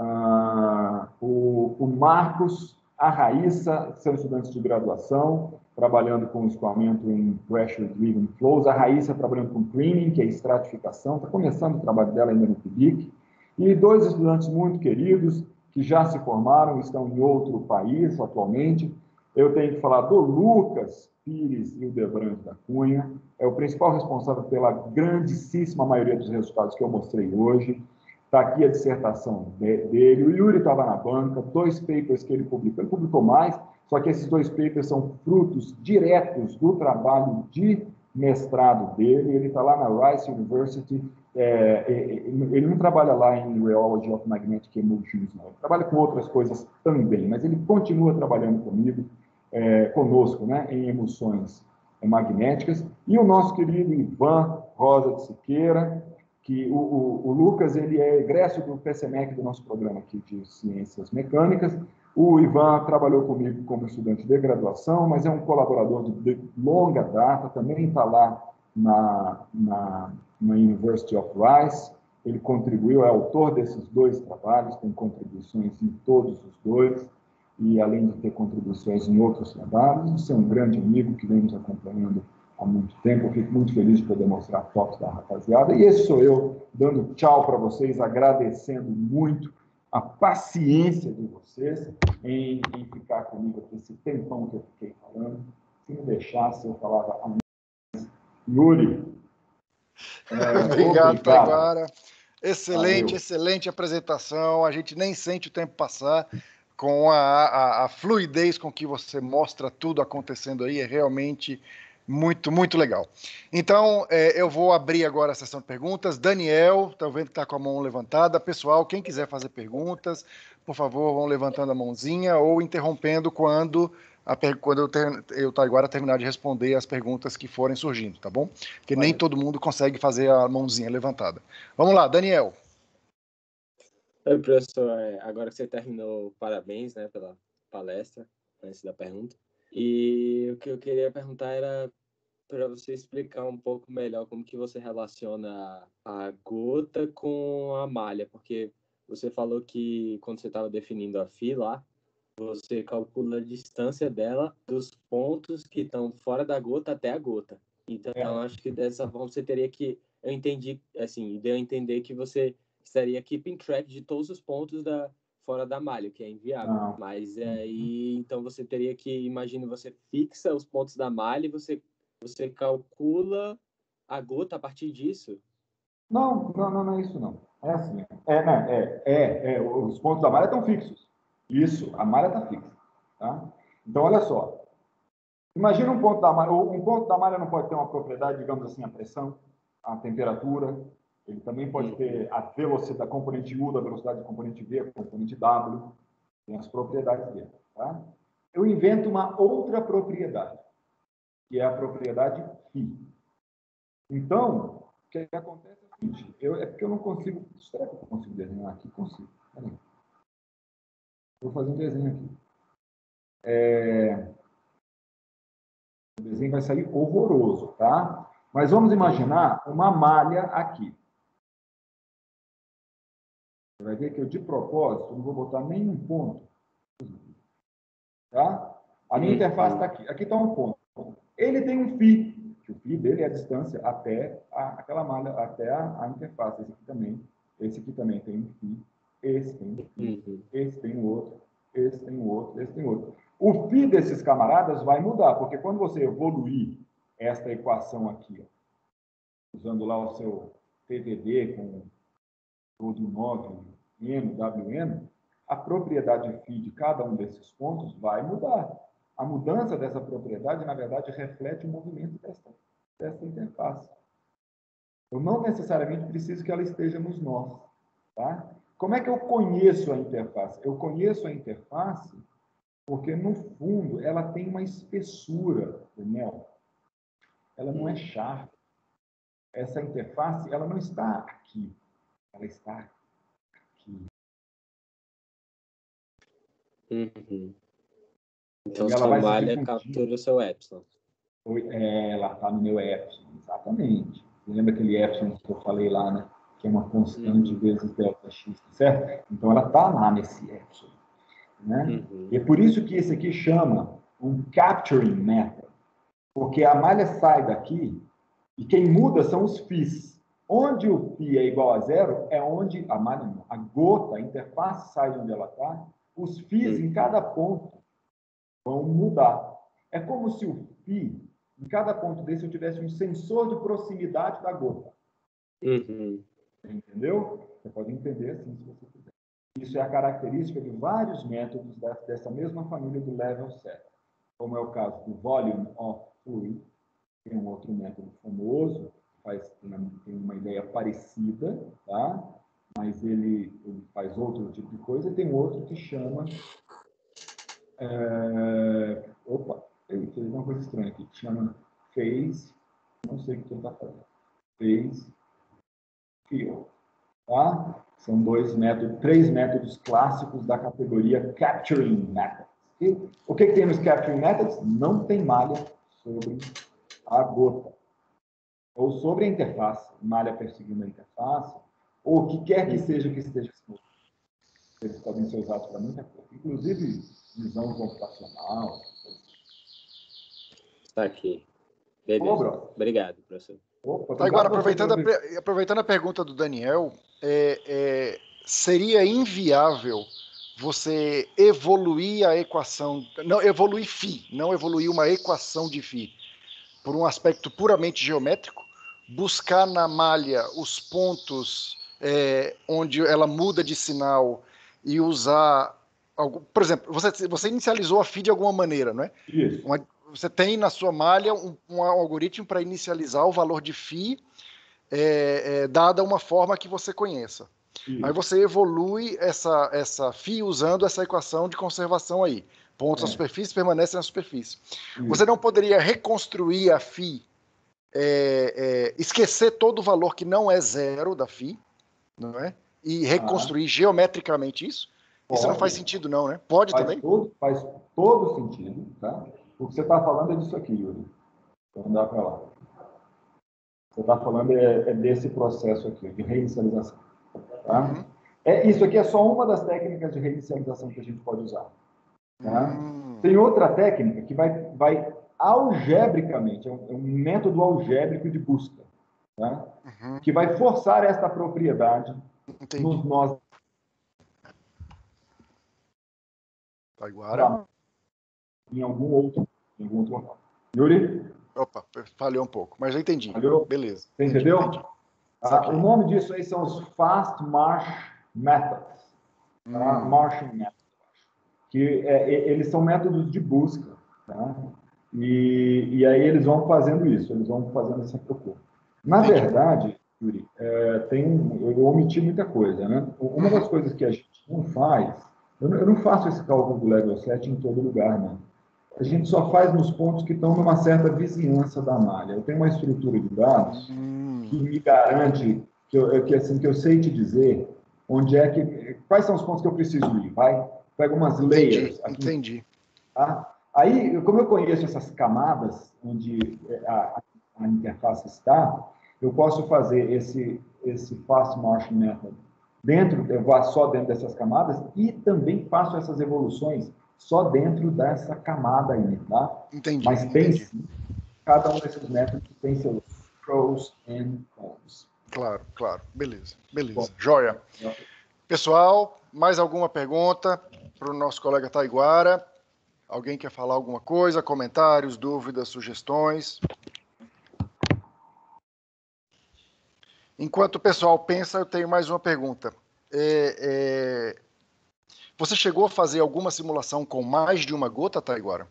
O Marcos, a Raíssa são estudantes de graduação, trabalhando com escoamento em Pressure Driven Flows. A Raíssa trabalhando com Cleaning, que é estratificação, está começando o trabalho dela ainda no PIBIC. E dois estudantes muito queridos, que já se formaram, estão em outro país atualmente. Eu tenho que falar do Lucas Pires e o Debranche da Cunha, é o principal responsável pela grandíssima maioria dos resultados que eu mostrei hoje. Está aqui a dissertação dele. O Yuri estava na banca, 2 papers que ele publicou mais, só que esses 2 papers são frutos diretos do trabalho de mestrado dele. Ele está lá na Rice University. Ele não trabalha lá em Rheology of Magnetic Emulsions, não. Ele trabalha com outras coisas também, mas ele continua trabalhando conosco, né, em emulsões magnéticas. E o nosso querido Ivan Rosa de Siqueira, que o Lucas, ele é egresso do PCMEC, do nosso programa aqui de Ciências Mecânicas. O Ivan trabalhou comigo como estudante de graduação, mas é um colaborador de longa data, também está lá na University of Rice. Ele contribuiu, é autor desses 2 trabalhos, tem contribuições em todos os 2, e além de ter contribuições em outros trabalhos, você é um grande amigo que vem nos acompanhando há muito tempo. Eu fico muito feliz de poder mostrar fotos da rapaziada. E esse sou eu, dando tchau para vocês, agradecendo muito a paciência de vocês em ficar comigo aqui esse tempão que eu fiquei falando. Se me deixasse, eu falava a mais. Yuri, Obrigado, obrigado. Taiguara. Excelente, Valeu. excelente apresentação. A gente nem sente o tempo passar com a fluidez com que você mostra tudo acontecendo aí. É realmente muito, muito legal. Então, eu vou abrir agora a sessão de perguntas. Daniel, tá vendo que está com a mão levantada. Pessoal, quem quiser fazer perguntas, por favor, vão levantando a mãozinha ou interrompendo quando eu Taiguara terminar de responder as perguntas que forem surgindo, tá bom? Porque nem todo mundo consegue fazer a mãozinha levantada. Vamos lá, Daniel. Oi, professor. Agora que você terminou, parabéns, né, pela palestra, antes da pergunta. E o que eu queria perguntar era para você explicar um pouco melhor como que você relaciona a gota com a malha, porque você falou que quando você estava definindo a FI lá, você calcula a distância dela dos pontos que estão fora da gota até a gota. Então, acho que dessa forma você teria que... Eu entendi, assim, deu a entender que você estaria keeping track de todos os pontos fora da malha, que é inviável. Não. Mas aí, então você teria que... Imagina, você fixa os pontos da malha e você calcula a gota a partir disso? Não é isso não. É assim. Os pontos da malha estão fixos. Isso, a malha está fixa. Tá? Então, olha só. Imagina um ponto da malha. Um ponto da malha não pode ter uma propriedade, digamos assim, a pressão, a temperatura. Ele também pode ter a velocidade, a componente U, da velocidade do componente V, a componente W. Tem as propriedades dele. Tá? Eu invento uma outra propriedade, que é a propriedade φ. Então, o que acontece é o seguinte, é porque eu não consigo... Será que eu consigo desenhar aqui? Consigo. Peraí. Vou fazer um desenho aqui. O desenho vai sair horroroso, tá? Mas vamos imaginar uma malha aqui. Você vai ver que eu, de propósito, não vou botar nenhum ponto. Tá? A minha interface está aqui. Aqui está um ponto. Ele tem um φ, que o φ dele é a distância até aquela malha, até a interface. Esse aqui também. Esse aqui também tem um φ. Esse tem um φ. Esse tem um outro. Esse tem um outro. Esse tem outro. O φ desses camaradas vai mudar, porque quando você evoluir esta equação aqui, ó, usando lá o seu TDD com todo 9 N, WN, a propriedade φ de cada um desses pontos vai mudar. A mudança dessa propriedade, na verdade, reflete o movimento dessa interface. Eu não necessariamente preciso que ela esteja nos nós. Tá? Como é que eu conheço a interface? Eu conheço a interface porque, no fundo, ela tem uma espessura, Daniel. Ela não é chata. Essa interface, ela não está aqui. Ela está aqui. Então, ela sua vai se malha difundir. captura o seu epsilon. Ela está no meu epsilon, exatamente. Você lembra aquele epsilon que eu falei lá, né? Que é uma constante vezes delta x, certo? Então, ela está lá nesse epsilon. Né? E é por isso que esse aqui chama um capturing method. Porque a malha sai daqui e quem muda são os φs. Onde o φ é igual a zero é onde a malha, a gota, a interface sai de onde ela está. Os φs em cada ponto vão mudar. É como se o φ, em cada ponto desse, eu tivesse um sensor de proximidade da gota. Entendeu? Você pode entender assim, se você quiser. Isso é a característica de vários métodos dessa mesma família do level set. Como é o caso do volume of fluid, tem um outro método famoso, tem uma ideia parecida, tá? Mas ele faz outro tipo de coisa, e tem outro que chama... Fez uma coisa estranha aqui, que chama phase, não sei o que ele está fazendo, phase field, tá? São três métodos clássicos da categoria Capturing Methods. E o que tem nos Capturing Methods? Não tem malha sobre a gota, ou sobre a interface, malha perseguindo a interface, ou o que quer que seja que esteja exposto. Eles podem ser usados para muita coisa, inclusive visão computacional. Está aqui. Beleza. Obrigado, professor. Agora, aproveitando a pergunta do Daniel, seria inviável você evoluir a equação, não evoluir φ, não evoluir uma equação de φ por um aspecto puramente geométrico, buscar na malha os pontos onde ela muda de sinal e usar por exemplo, você inicializou a φ de alguma maneira, não é? Isso. Você tem na sua malha um algoritmo para inicializar o valor de φ dada uma forma que você conheça. Isso. Aí você evolui essa φ usando essa equação de conservação aí. Pontos na superfície permanecem na superfície. Isso. Você não poderia reconstruir a φ, esquecer todo o valor que não é zero da φ, não é? E reconstruir geometricamente isso? Pode. Isso não faz sentido não, né? Pode também? Faz todo sentido, tá? O que você está falando é disso aqui, Yuri. Então dá para lá. Você está falando desse processo aqui, de reinicialização. Tá? Uhum. Isso aqui é só uma das técnicas de reinicialização que a gente pode usar. Tá? Tem outra técnica que vai algebricamente, é um método algébrico de busca, tá? Uhum. Que vai forçar esta propriedade nos nós. Agora? Em algum outro local. Yuri? Opa, falhou um pouco, mas eu entendi. Falhou? Beleza. Você entendeu? Entendi. O nome disso aí são os Fast Marsh Methods. Tá? Marshing Methods. Que eles são métodos de busca. Tá? E aí eles vão fazendo isso, eles vão fazendo essa procura. Na verdade, Yuri, eu omiti muita coisa. Né? Uma das coisas que a gente não faz, eu não faço esse cálculo do level 7 em todo lugar, não. A gente só faz nos pontos que estão numa certa vizinhança da malha. Eu tenho uma estrutura de dados que me garante que eu sei te dizer quais são os pontos que eu preciso ir. Pega umas layers. Entendi. Tá? Aí, como eu conheço essas camadas onde a interface está, eu posso fazer esse Fast Marsh Method eu vou só dentro dessas camadas e também faço essas evoluções só dentro dessa camada aí, tá? Entendi. Mas tem sim, cada um desses métodos tem seus pros and cons. Claro. Beleza. Bom, joia. Pessoal, mais alguma pergunta para o nosso colega Taiguara? Alguém quer falar alguma coisa? Comentários, dúvidas, sugestões? Enquanto o pessoal pensa, eu tenho mais uma pergunta. Você chegou a fazer alguma simulação com mais de uma gota, Taiguara?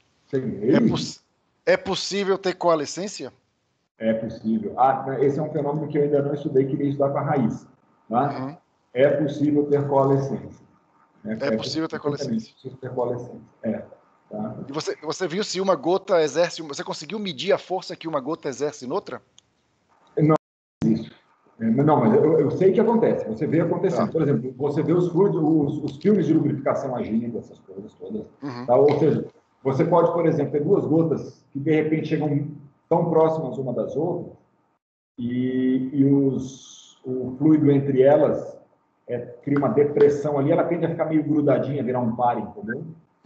É possível ter coalescência? É possível. Esse é um fenômeno que eu ainda não estudei, queria estudar com a raiz. Tá? Uhum. É possível ter coalescência. É possível ter coalescência. Tá? E você viu se uma gota exerce... Você conseguiu medir a força que uma gota exerce noutra? Não, isso. Não, mas eu sei que acontece. Você vê acontecendo. Tá. Por exemplo, você vê os fluidos, os filmes de lubrificação agindo, essas coisas todas. Uhum. Tá? Ou seja, você pode, por exemplo, ter duas gotas que de repente chegam tão próximas uma das outras e o fluido entre elas cria uma depressão ali, ela tende a ficar meio grudadinha, virar um par, entendeu?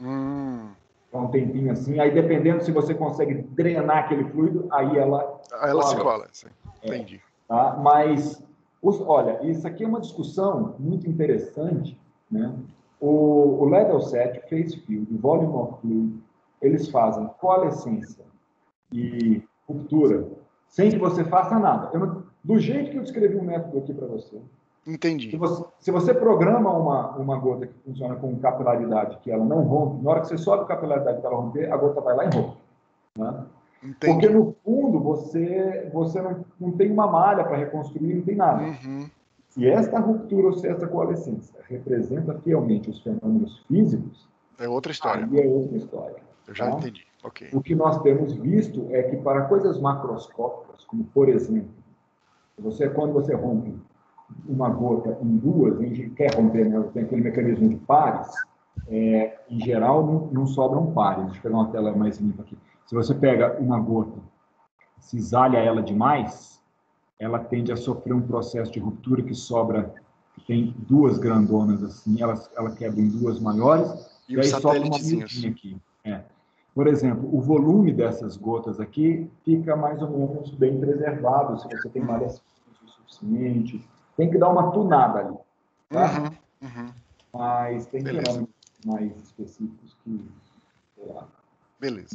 Um tempinho assim, aí dependendo se você consegue drenar aquele fluido, aí ela se cola, sim. Entendi. Tá? Mas, olha, isso aqui é uma discussão muito interessante, né? O Level 7, Phase Field, Volume of Fluid, eles fazem coalescência e ruptura sem que você faça nada. Do jeito que eu descrevi o método aqui para você. Entendi. Se você programa uma gota que funciona com capilaridade, que ela não rompe, na hora que você sobe a capilaridade para ela romper, a gota vai lá e rompe. Né? Porque, no fundo, você não tem uma malha para reconstruir, não tem nada. Uhum. Se esta ruptura ou se esta coalescência representa fielmente os fenômenos físicos, é outra história. Aí é outra história. Eu já entendi. Okay. O que nós temos visto é que para coisas macroscópicas, como, por exemplo, quando você rompe uma gota em duas, a gente quer romper, né? Tem aquele mecanismo de pares, em geral não sobram pares. Deixa eu pegar uma tela mais limpa aqui. Se você pega uma gota, cisalha ela demais, ela tende a sofrer um processo de ruptura que tem duas grandonas assim, ela quebra em duas maiores, e aí sobra uma miudinha aqui. Por exemplo, o volume dessas gotas aqui fica mais ou menos bem preservado, se você tem malhas o suficiente. Tem que dar uma tunada ali. tá? Uhum. Mas tem Beleza. fenômenos mais específicos que, sei lá. Beleza.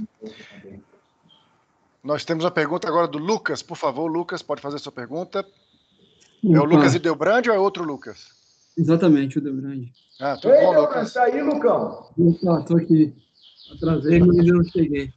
Nós temos a pergunta agora do Lucas. Por favor, Lucas, pode fazer sua pergunta. É o Lucas Ideobrand ou é outro Lucas? Exatamente, o Ideobrand. Tudo bom, Lucas? Tá aí, Lucão? Estou aqui. Atrasei, mas ainda não cheguei.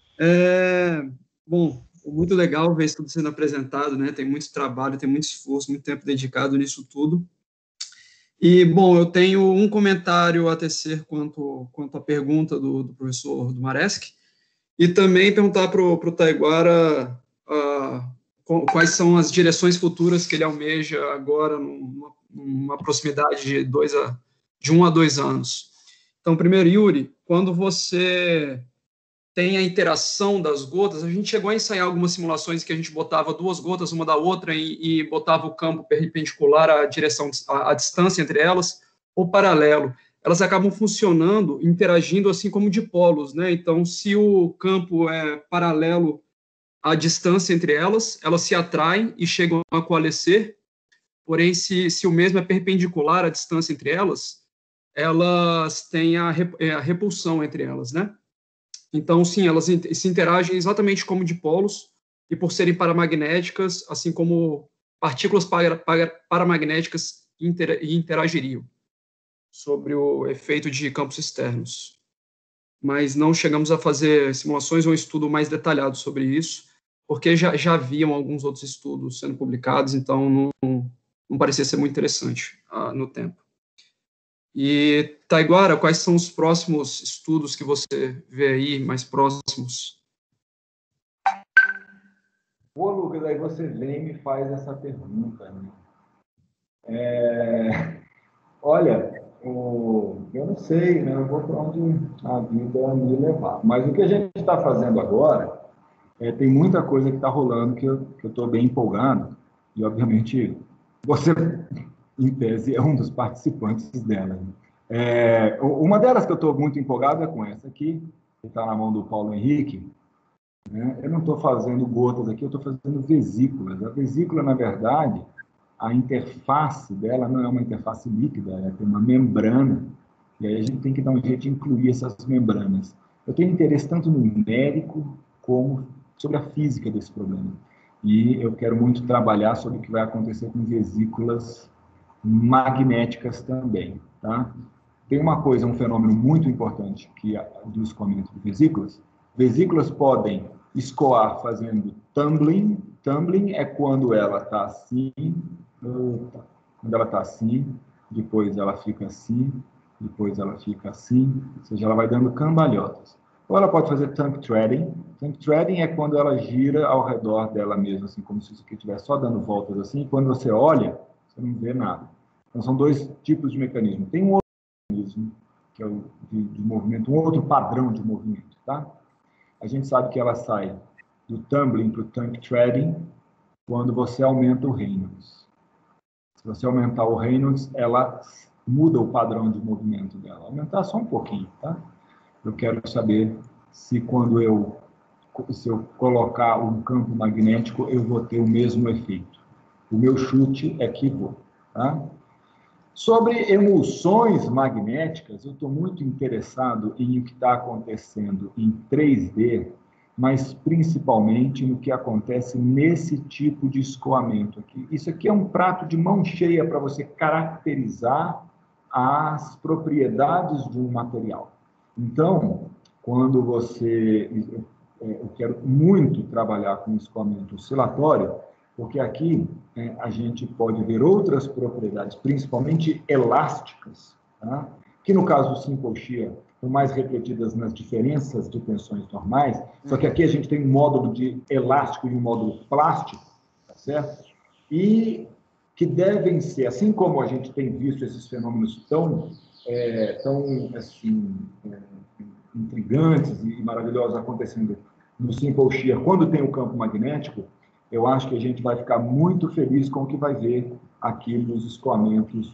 Bom, muito legal ver isso tudo sendo apresentado, né? Tem muito trabalho, tem muito esforço, muito tempo dedicado nisso tudo. E, bom, eu tenho um comentário a tecer quanto à pergunta do professor Dumareschi, e também perguntar para o Taiguara quais são as direções futuras que ele almeja agora, numa proximidade de 1 a 2 anos. Então, primeiro, Yuri, quando você tem a interação das gotas, a gente chegou a ensaiar algumas simulações que a gente botava 2 gotas uma da outra e botava o campo perpendicular à direção, à distância entre elas, ou paralelo. Elas acabam funcionando, interagindo assim como dipolos, né? Então, se o campo é paralelo à distância entre elas, elas se atraem e chegam a coalescer, porém, se o mesmo é perpendicular à distância entre elas têm a repulsão entre elas, né? Então, sim, elas se interagem exatamente como dipolos, e por serem paramagnéticas, assim como partículas paramagnéticas interagiriam sobre o efeito de campos externos. Mas não chegamos a fazer simulações ou um estudo mais detalhado sobre isso, porque já haviam alguns outros estudos sendo publicados, então não parecia ser muito interessante no tempo. E, Taiguara, quais são os próximos estudos que você vê aí, mais próximos? Pô, Lucas, aí você vem e me faz essa pergunta, né? Olha, eu não sei, né? Eu vou para onde a vida me levar. Mas o que a gente está fazendo agora, tem muita coisa que está rolando que eu estou bem empolgado. E, obviamente, você, em tese, é um dos participantes dela. Uma delas que eu estou muito empolgado é com essa aqui, que está na mão do Paulo Henrique. Né? Eu não estou fazendo gotas aqui, eu estou fazendo vesículas. A vesícula, na verdade, a interface dela não é uma interface líquida, ela tem uma membrana, e aí a gente tem que dar um jeito de incluir essas membranas. Eu tenho interesse tanto no numérico como sobre a física desse problema. E eu quero muito trabalhar sobre o que vai acontecer com vesículas magnéticas também, tá? Tem uma coisa, um fenômeno muito importante que é do escoamento de vesículas. Vesículas podem escoar fazendo tumbling. Tumbling é quando ela está assim, quando ela está assim, depois ela fica assim, depois ela fica assim, ou seja, ela vai dando cambalhotas. Ou ela pode fazer tank threading. Tank threading é quando ela gira ao redor dela mesma, assim, como se isso aqui estivesse só dando voltas assim, e quando você olha, você não vê nada. Então, são 2 tipos de mecanismo. Tem um outro mecanismo, que é o de movimento, um outro padrão de movimento, tá? A gente sabe que ela sai do tumbling para o tank threading quando você aumenta o Reynolds. Se você aumentar o Reynolds, ela muda o padrão de movimento dela. Aumentar só um pouquinho, tá? Eu quero saber se se eu colocar um campo magnético, eu vou ter o mesmo efeito. O meu chute é que vou, tá? Sobre emulsões magnéticas, eu estou muito interessado em o que está acontecendo em 3D, mas principalmente no que acontece nesse tipo de escoamento aqui. Isso aqui é um prato de mão cheia para você caracterizar as propriedades de um material. Então, quando eu quero muito trabalhar com escoamento oscilatório, porque aqui a gente pode ver outras propriedades, principalmente elásticas, tá? Que no caso do simple shear estão mais refletidas nas diferenças de tensões normais, só que aqui a gente tem um módulo de elástico e um módulo plástico, tá certo? E que devem ser, assim como a gente tem visto esses fenômenos tão assim, intrigantes e maravilhosos acontecendo no simple shear, quando tem o campo magnético, eu acho que a gente vai ficar muito feliz com o que vai ver aqui nos escoamentos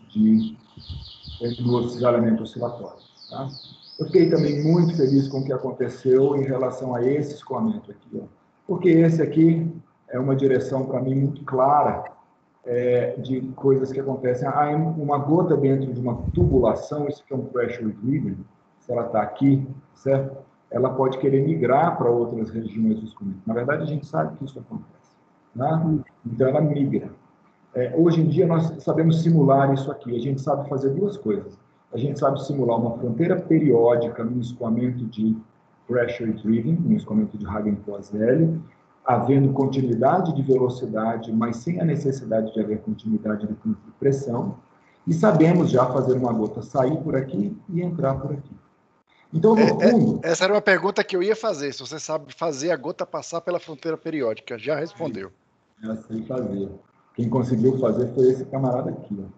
no cisalhamento oscilatório. Tá? Eu fiquei também muito feliz com o que aconteceu em relação a esse escoamento aqui, ó, porque esse aqui é uma direção para mim muito clara de coisas que acontecem. Há uma gota dentro de uma tubulação, isso que é um pressure driven, se ela está aqui, certo? Ela pode querer migrar para outras regiões do escoamento. Na verdade, a gente sabe que isso acontece, né? Então, ela migra. Hoje em dia, nós sabemos simular isso aqui. A gente sabe fazer duas coisas. A gente sabe simular uma fronteira periódica no escoamento de pressure driven, no escoamento de Hagen-Poiseuille, havendo continuidade de velocidade, mas sem a necessidade de haver continuidade de pressão, e sabemos já fazer uma gota sair por aqui e entrar por aqui. Então, no fundo... Essa era uma pergunta que eu ia fazer, se você sabe fazer a gota passar pela fronteira periódica. Já respondeu. Eu sei fazer. Quem conseguiu fazer foi esse camarada aqui, ó.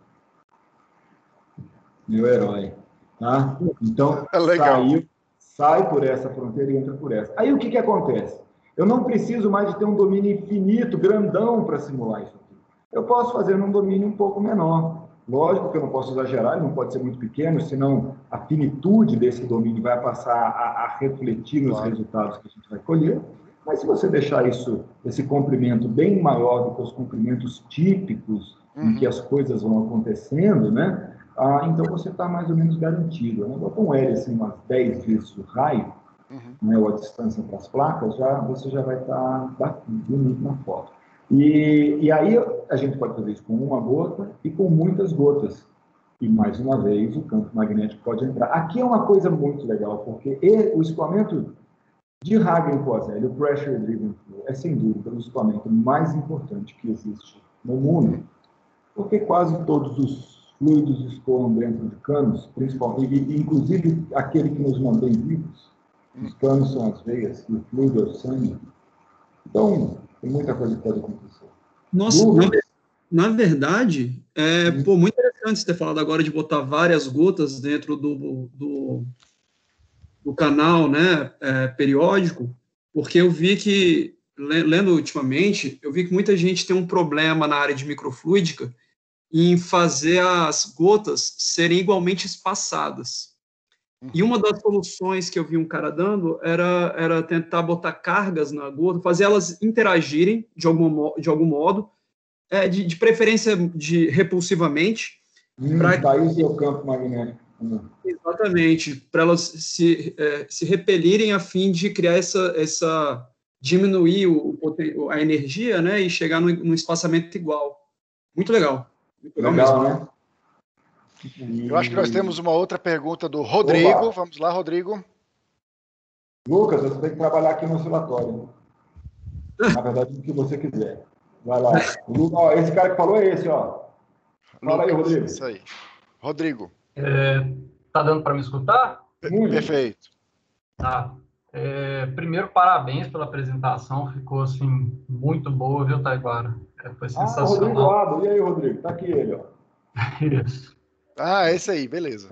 Meu herói. Tá? Então, sai por essa fronteira e entra por essa. Aí, o que acontece? Eu não preciso mais de ter um domínio infinito, grandão, para simular isso aqui. Eu posso fazer num domínio um pouco menor. Lógico que eu não posso exagerar, ele não pode ser muito pequeno, senão a finitude desse domínio vai passar a refletir nos resultados que a gente vai colher. Mas se você deixar esse comprimento bem maior do que os comprimentos típicos em que as coisas vão acontecendo, né? Então você está mais ou menos garantido. Né? Bota um L assim, umas 10 vezes o raio, né, ou a distância entre as placas, você já vai estar bonito na foto. E aí a gente pode fazer isso com uma gota e com muitas gotas. E, mais uma vez, o campo magnético pode entrar. Aqui é uma coisa muito legal, porque o escoamento de Hagen-Poiseuille, o Pressure Driven Flow, é, sem dúvida, o escoamento mais importante que existe no mundo, porque quase todos os fluidos escoam dentro de canos, principalmente, e inclusive aquele que nos mantém vivos. Os canos são as veias, e o fluido é o sangue. Então, tem muita coisa que pode acontecer. Nossa, na verdade, muito interessante você ter falado agora de botar várias gotas dentro do canal, né, periódico, porque eu vi que, lendo ultimamente, eu vi que muita gente tem um problema na área de microfluídica em fazer as gotas serem igualmente espaçadas. E uma das soluções que eu vi um cara dando era tentar botar cargas na gota, fazer elas interagirem de algum modo, de preferência repulsivamente. Daí o seu campo magnético. Exatamente, para elas se repelirem a fim de criar diminuir a energia, né, e chegar no espaçamento igual. Muito legal. Muito legal mesmo. Né? Eu acho que nós temos uma outra pergunta do Rodrigo. Oba. Vamos lá, Rodrigo. Lucas, você tem que trabalhar aqui no oscilatório. Na verdade, o que você quiser. Vai lá. Esse cara que falou é esse, ó. Fala aí, Rodrigo. Isso aí. Rodrigo. Tá dando para me escutar? Perfeito. Tá. Primeiro, parabéns pela apresentação. Ficou, assim, muito boa, viu, Taiguara? Foi sensacional. Rodrigo, e aí, Rodrigo? Tá aqui ele, ó. Isso. Esse aí, beleza.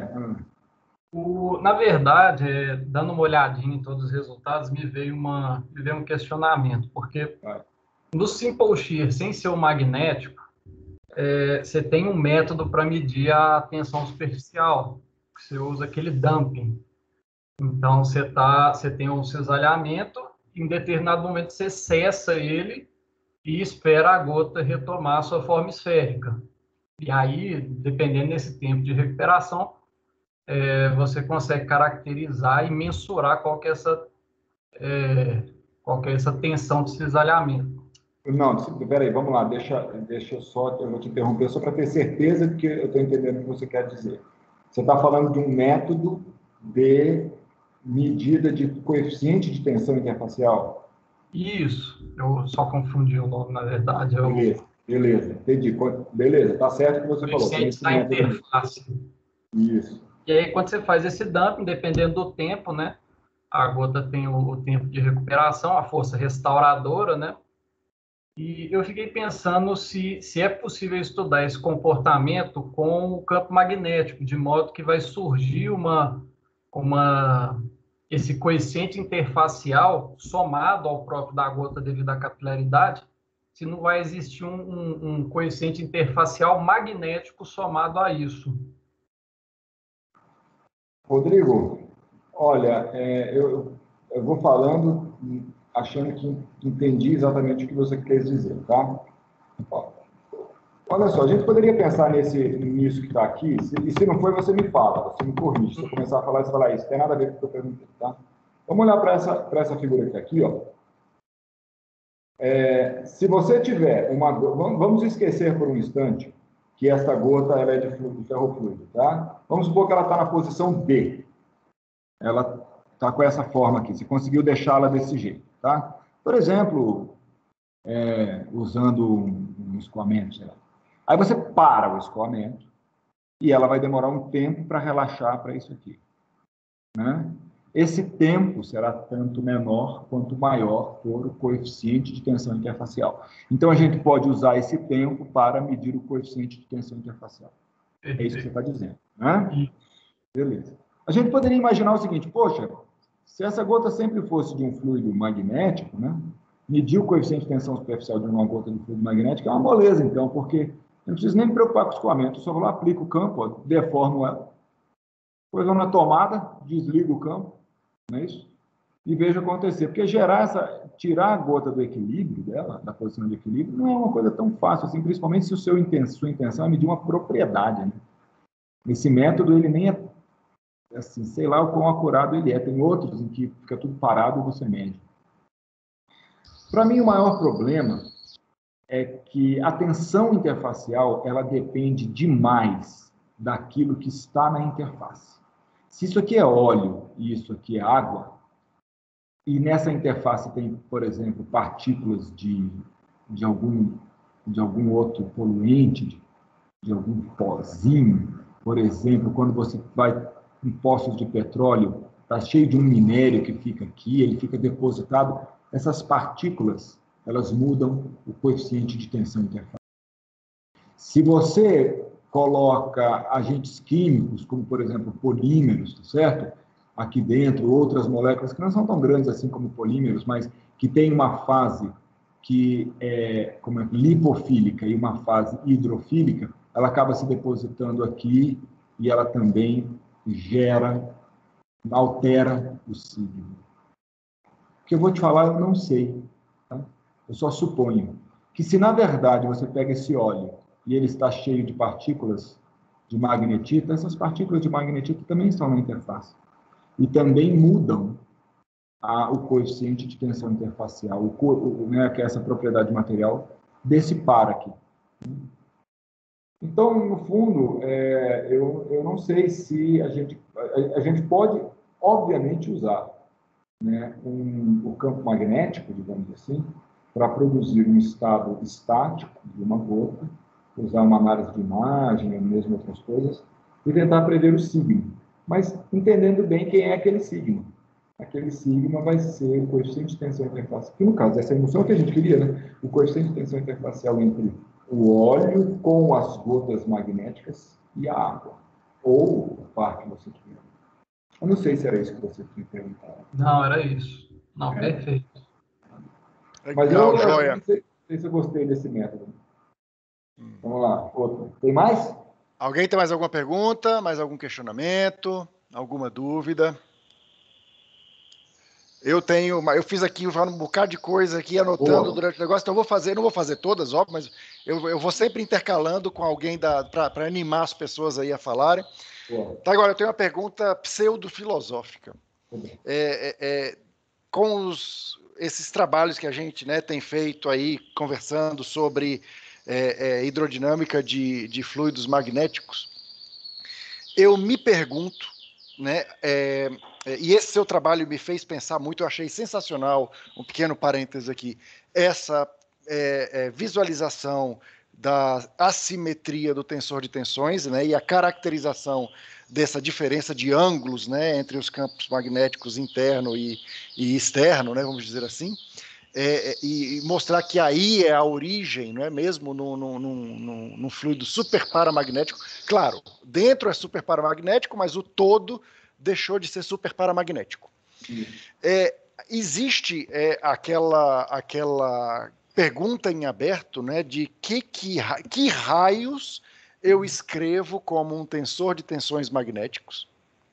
Na verdade, dando uma olhadinha em todos os resultados, me veio um questionamento, porque no Simple Shear, sem ser o magnético, você tem um método para medir a tensão superficial, que você usa aquele dumping. Então, você tem um cisalhamento, em determinado momento você cessa ele e espera a gota retomar a sua forma esférica. E aí, dependendo desse tempo de recuperação, você consegue caracterizar e mensurar qual que é essa tensão de cisalhamento. Não, peraí, vamos lá, eu vou te interromper só para ter certeza de que eu estou entendendo o que você quer dizer. Você está falando de um método de medida de coeficiente de tensão interfacial? Isso, eu só confundi o nome, na verdade. Beleza, entendi. Beleza, tá certo o que você falou. Coeficiente da interface. Isso. E aí, quando você faz esse dumping, dependendo do tempo, né? A gota tem o tempo de recuperação, a força restauradora, né? E eu fiquei pensando se é possível estudar esse comportamento com o campo magnético, de modo que vai surgir esse coeficiente interfacial somado ao próprio da gota devido à capilaridade, se não vai existir um coeficiente interfacial magnético somado a isso. Rodrigo, olha, eu vou falando achando que entendi exatamente o que você quer dizer, tá? Ó, Olha só, a gente poderia pensar nisso que está aqui, e se não foi, você me fala, você me corrige. Se eu começar a falar, você fala, isso tem nada a ver com o que eu perguntei, tá? Vamos olhar para essa figura aqui, ó. Se você tiver uma... Vamos esquecer por um instante que esta gota ela é de ferrofluido, tá? Vamos supor que ela está na posição D. Ela está com essa forma aqui, você conseguiu deixá-la desse jeito, tá? Por exemplo, usando um escoamento, sei lá. Aí você para o escoamento e ela vai demorar um tempo para relaxar para isso aqui, né? Esse tempo será tanto menor quanto maior for o coeficiente de tensão interfacial. Então, a gente pode usar esse tempo para medir o coeficiente de tensão interfacial. É isso que você está dizendo, né? Beleza. A gente poderia imaginar o seguinte, poxa, se essa gota sempre fosse de um fluido magnético, né? Medir o coeficiente de tensão superficial de uma gota de fluido magnético é uma moleza, então, porque não preciso nem me preocupar com o escoamento, eu só vou lá, aplico o campo, ó, deformo ela, depois vou na tomada, desligo o campo, não é isso? E vejo acontecer. Porque tirar a gota do equilíbrio dela, da posição de equilíbrio, não é uma coisa tão fácil, assim, principalmente se sua intenção é medir uma propriedade, né? Esse método, ele nem é, assim, sei lá o quão acurado ele é. Tem outros em que fica tudo parado e você mede. Para mim, o maior problema é que a tensão interfacial, ela depende demais daquilo que está na interface. Se isso aqui é óleo e isso aqui é água, e nessa interface tem, por exemplo, partículas de algum outro poluente, de algum pozinho, por exemplo, quando você vai em poços de petróleo, está cheio de um minério que fica aqui, ele fica depositado, essas partículas, elas mudam o coeficiente de tensão interfacial. Se você coloca agentes químicos, como, por exemplo, polímeros, certo? Aqui dentro, outras moléculas que não são tão grandes assim como polímeros, mas que tem uma fase que é lipofílica e uma fase hidrofílica, ela acaba se depositando aqui e ela também altera o signo. O que eu vou te falar, eu não sei. Tá? Eu só suponho que se, na verdade, você pega esse óleo e ele está cheio de partículas de magnetita, essas partículas de magnetita também estão na interface. E também mudam o coeficiente de tensão interfacial, que é essa propriedade material desse par aqui. Então, no fundo, eu não sei se a gente pode, obviamente, usar, né, o campo magnético, digamos assim, para produzir um estado estático de uma gota, usar uma análise de imagem, ou mesmo outras coisas, e tentar prever o signo. Mas entendendo bem quem é aquele signo. Aquele sigma vai ser o coeficiente de tensão interfacial, que no caso, essa emoção que a gente queria, né? O coeficiente de tensão interfacial entre o óleo com as gotas magnéticas e a água. Ou o par que você queria. Eu não sei se era isso que você tinha perguntado. Não, era isso. Não, perfeito. Mas Legal, eu joia. não sei se eu gostei desse método. Vamos lá, outro. Tem mais? Alguém tem mais alguma pergunta, mais algum questionamento, alguma dúvida? Eu fiz aqui um bocado de coisa aqui, anotando durante o negócio, então não vou fazer todas, óbvio, mas eu vou sempre intercalando com alguém para animar as pessoas aí a falarem. Tá, agora, eu tenho uma pergunta pseudo-filosófica. Com esses trabalhos que a gente, né, tem feito aí, conversando sobre hidrodinâmica de fluidos magnéticos, eu me pergunto, né, e esse seu trabalho me fez pensar muito, eu achei sensacional, um pequeno parênteses aqui, essa visualização da assimetria do tensor de tensões, né, e a caracterização dessa diferença de ângulos, né, entre os campos magnéticos interno e externo, né, vamos dizer assim, e mostrar que aí é a origem, não é mesmo, num fluido superparamagnético. Claro, dentro é superparamagnético, mas o todo deixou de ser superparamagnético. Existe aquela pergunta em aberto, né, de que raios eu escrevo como um tensor de tensões magnéticas,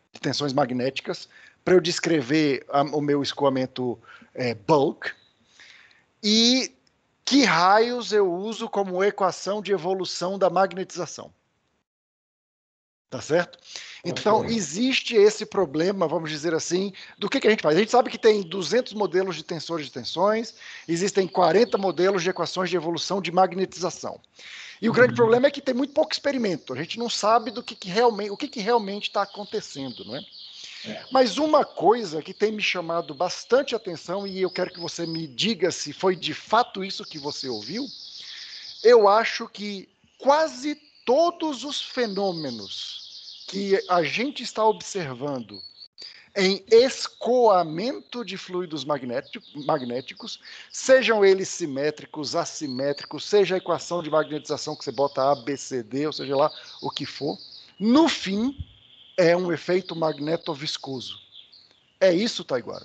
para eu descrever o meu escoamento bulk, e que raios eu uso como equação de evolução da magnetização? Tá certo? Então, existe esse problema, vamos dizer assim, do que a gente faz. A gente sabe que tem 200 modelos de tensores de tensões, existem 40 modelos de equações de evolução de magnetização. E o grande problema é que tem muito pouco experimento. A gente não sabe do que realmente está acontecendo, não é? Mas uma coisa que tem me chamado bastante atenção, e eu quero que você me diga se foi de fato isso que você ouviu, eu acho que quase todos os fenômenos que a gente está observando em escoamento de fluidos magnéticos, sejam eles simétricos, assimétricos, seja a equação de magnetização que você bota A, B, C, D, ou seja lá o que for, no fim é um efeito magneto-viscoso. É isso, Taiguara?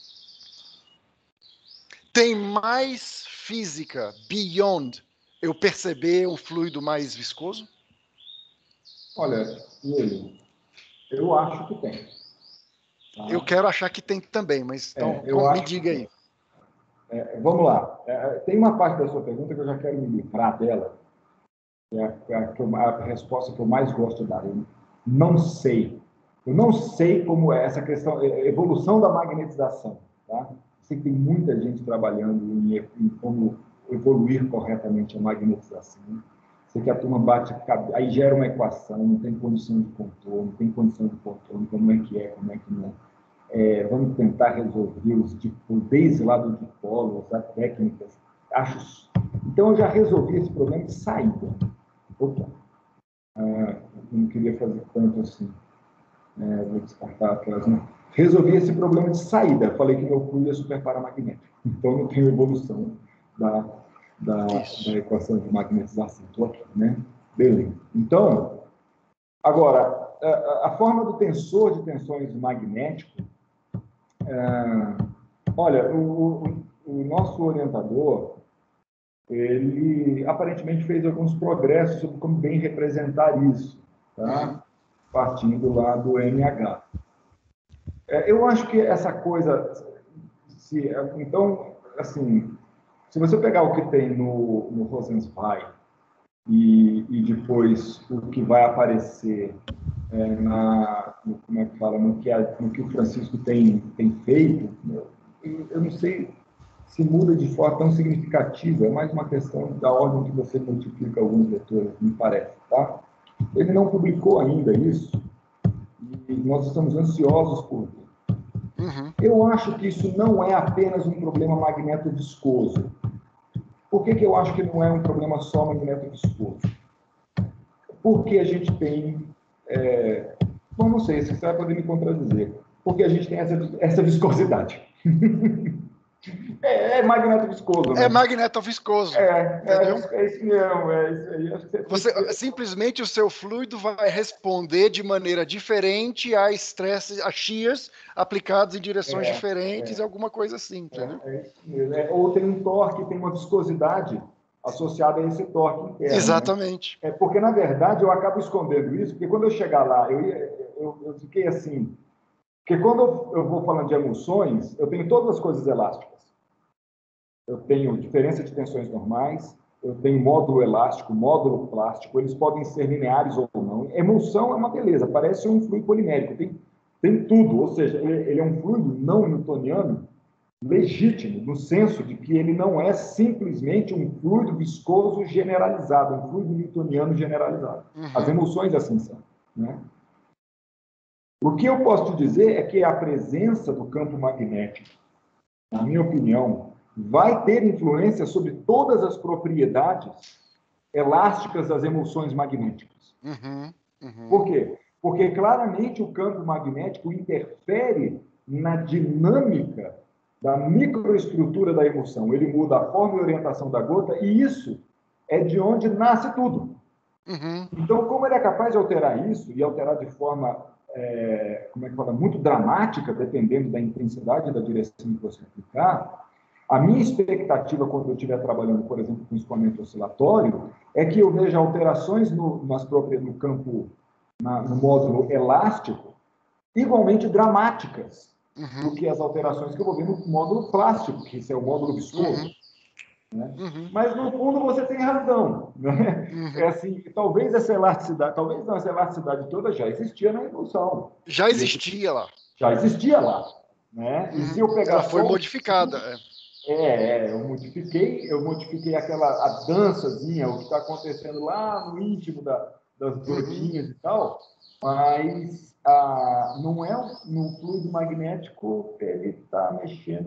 Tem mais física beyond eu perceber um fluido mais viscoso? Olha, eu acho que tem. Tá? Eu quero achar que tem também, mas então me diga aí. Vamos lá. Tem uma parte da sua pergunta que eu já quero me livrar dela, que é a resposta que eu mais gosto de dar. Eu não sei. Eu não sei como é essa questão, evolução da magnetização. Tá? Sei que tem muita gente trabalhando em como evoluir corretamente a magnetização. Sei que a turma bate, aí gera uma equação, não tem condição de contorno, não tem condição de contorno, como é, como é que não é. Vamos tentar resolver desde lá do dipolo, usar técnicas. Então, eu já resolvi esse problema de saída. Opa, eu não queria fazer tanto assim. Vou descartar aquelas. Resolvi esse problema de saída. Falei que meu fluido é superparamagnético. Então, não tenho evolução da equação de magnetização. Estou aqui, né? Beleza. Então, agora, a forma do tensor de tensões magnético, olha, o nosso orientador, ele aparentemente fez alguns progressos sobre como bem representar isso, tá? Partindo lá do MH. Eu acho que essa coisa, então, assim, se você pegar o que tem no Rosenzweig e depois o que vai aparecer como é que fala, no que o Francisco tem feito, eu não sei se muda de forma tão significativa, é mais uma questão da ordem que você multiplica alguns vetores, me parece, tá? Ele não publicou ainda isso e nós estamos ansiosos por ver. Eu acho que isso não é apenas um problema magneto-viscoso. Por que eu acho que não é um problema só magneto-viscoso? Porque a gente tem... bom, não sei, você vai poder me contradizer. Porque a gente tem essa viscosidade. É magneto-viscoso, né? É magneto-viscoso. É isso mesmo. Simplesmente o seu fluido vai responder de maneira diferente a estresses, a shears aplicados em direções diferentes, alguma coisa assim, entendeu? Ou tem um torque, tem uma viscosidade associada a esse torque interno. Exatamente. Né? Porque, na verdade, eu acabo escondendo isso, porque quando eu chegar lá, eu fiquei assim... Porque quando eu vou falando de emulsões, eu tenho todas as coisas elásticas. Eu tenho diferença de tensões normais, eu tenho módulo elástico, módulo plástico, eles podem ser lineares ou não. Emulsão é uma beleza, parece um fluido polimérico, tem tudo, ou seja, ele é um fluido não newtoniano legítimo, no senso de que ele não é simplesmente um fluido viscoso generalizado, um fluido newtoniano generalizado. As emulsões assim são, né? O que eu posso te dizer é que a presença do campo magnético, na minha opinião, vai ter influência sobre todas as propriedades elásticas das emulsões magnéticas. Por quê? Porque claramente o campo magnético interfere na dinâmica da microestrutura da emulsão. Ele muda a forma e orientação da gota, e isso é de onde nasce tudo. Então, como ele é capaz de alterar isso, e alterar de forma muito dramática, dependendo da intensidade e da direção que você aplicar, a minha expectativa, quando eu estiver trabalhando, por exemplo, com escoamento oscilatório, é que eu veja alterações no campo, no módulo elástico, igualmente dramáticas do que as alterações que eu vou ver no módulo plástico, que esse é o módulo viscoso. né? Mas, no fundo, você tem razão. Né? É assim, talvez essa elasticidade, talvez não, essa elasticidade toda já existia na evolução. Já existia lá. Já existia lá. Né? E se eu pegar ela foi modificada. Eu modifiquei a dançazinha, o que está acontecendo lá no íntimo das gotinhas e tal, mas não é no fluido magnético, ele está mexendo,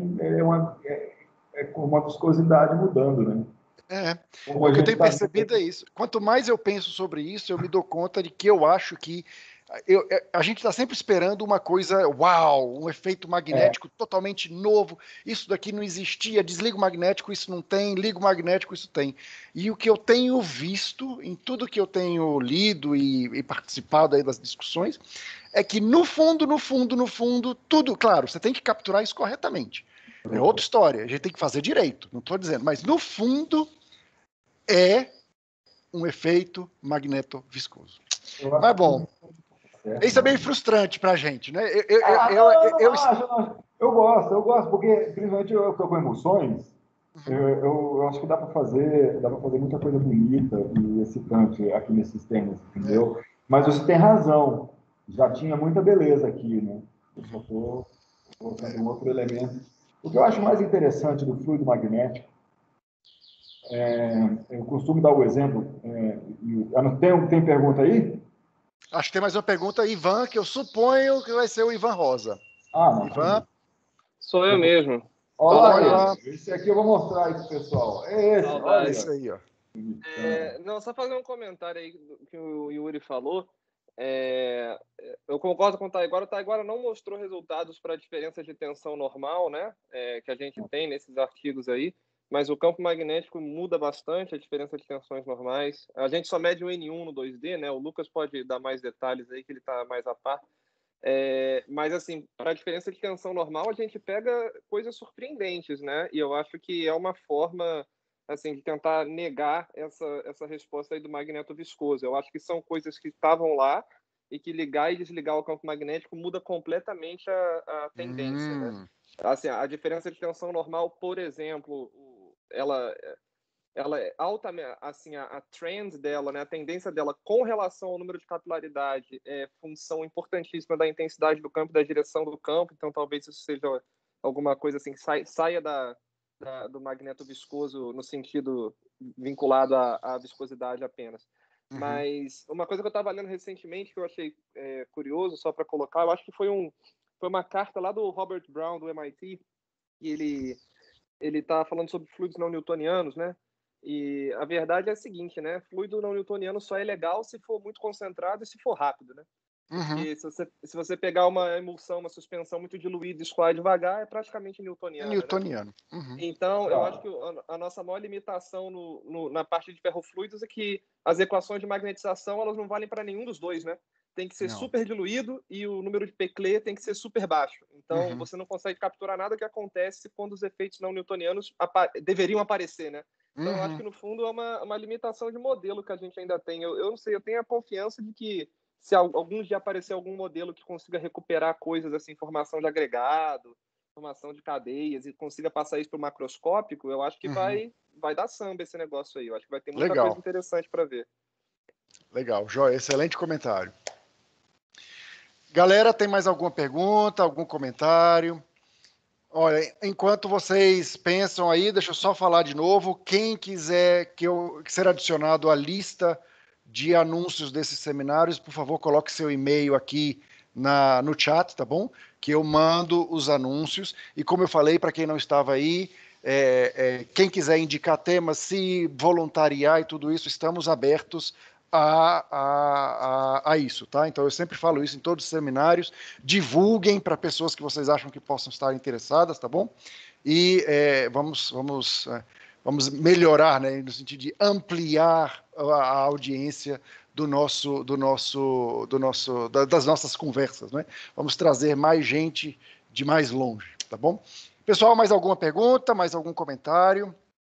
é com uma viscosidade mudando, né? O que eu tenho percebido é isso. Quanto mais eu penso sobre isso, eu me dou conta de que eu acho que a gente está sempre esperando uma coisa, uau, um efeito magnético totalmente novo. Isso daqui não existia, desliga o magnético, isso não tem, liga o magnético, isso tem. E o que eu tenho visto, em tudo que eu tenho lido e participado aí das discussões, é que no fundo, tudo, claro, você tem que capturar isso corretamente. É outra história, a gente tem que fazer direito, não estou dizendo, mas no fundo é um efeito magneto-viscoso. Mas bom, isso é meio frustrante para a gente, né? Eu gosto, porque principalmente eu estou com emoções, eu acho que dá para fazer muita coisa bonita e excitante aqui nesses temas, entendeu? Mas você tem razão, já tinha muita beleza aqui, né? Eu só estou colocando um outro elemento. O que eu acho mais interessante do fluido magnético, eu costumo dar o exemplo, tem pergunta aí? Acho que tem mais uma pergunta, Ivan, que eu suponho que vai ser o Ivan Rosa. Não. Ivan? Sou eu mesmo. Olá, esse aqui eu vou mostrar aí pro pessoal. Olha esse aí, ó. Não, só fazer um comentário aí que o Yuri falou. Eu concordo com o Taiguara. O Taiguara não mostrou resultados para a diferença de tensão normal, né? Que a gente tem nesses artigos aí. Mas o campo magnético muda bastante a diferença de tensões normais. A gente só mede o N1 no 2D, né? O Lucas pode dar mais detalhes aí, que ele está mais a par. Mas, assim, para a diferença de tensão normal, a gente pega coisas surpreendentes, né? E eu acho que é uma forma, assim, de tentar negar essa resposta aí do magneto viscoso. Eu acho que são coisas que estavam lá e que ligar e desligar o campo magnético muda completamente a tendência, né? Assim, a diferença de tensão normal, por exemplo, ela é alta, assim, a trend dela, né, a tendência dela com relação ao número de capilaridade é função importantíssima da intensidade do campo e da direção do campo, então talvez isso seja alguma coisa assim, saia do magneto viscoso no sentido vinculado à viscosidade apenas. Mas uma coisa que eu estava lendo recentemente que eu achei curioso, só para colocar, eu acho que foi uma carta lá do Robert Brown, do MIT, e ele está falando sobre fluidos não newtonianos, né? E a verdade é a seguinte, né? Fluido não newtoniano só é legal se for muito concentrado e se for rápido, né? Porque se você pegar uma emulsão, uma suspensão muito diluída e escoar devagar, é praticamente newtoniano. É newtoniano. Né? Então, eu acho que a nossa maior limitação na parte de ferrofluidos é que as equações de magnetização elas não valem para nenhum dos dois, né? Tem que ser super diluído e o número de Peclet tem que ser super baixo. Então, você não consegue capturar nada que acontece quando os efeitos não newtonianos deveriam aparecer, né? Então, eu acho que, no fundo, é uma limitação de modelo que a gente ainda tem. Eu não sei, eu tenho a confiança de que se algum dia aparecer algum modelo que consiga recuperar coisas assim, formação de agregado, formação de cadeias, e consiga passar isso para o macroscópico, eu acho que vai dar samba esse negócio aí. Eu acho que vai ter muita coisa interessante para ver. Legal, Joia, excelente comentário. Galera, tem mais alguma pergunta, algum comentário? Olha, enquanto vocês pensam aí, deixa eu só falar de novo. Quem quiser ser adicionado à lista de anúncios desses seminários, por favor, coloque seu e-mail aqui no chat, tá bom? Que eu mando os anúncios. E como eu falei, para quem não estava aí, quem quiser indicar temas, se voluntariar e tudo isso, estamos abertos a isso, tá? Então eu sempre falo isso em todos os seminários. Divulguem para pessoas que vocês acham que possam estar interessadas, tá bom? E vamos melhorar, né, no sentido de ampliar a audiência das nossas conversas, né? Vamos trazer mais gente de mais longe, tá bom? Pessoal, mais alguma pergunta, mais algum comentário?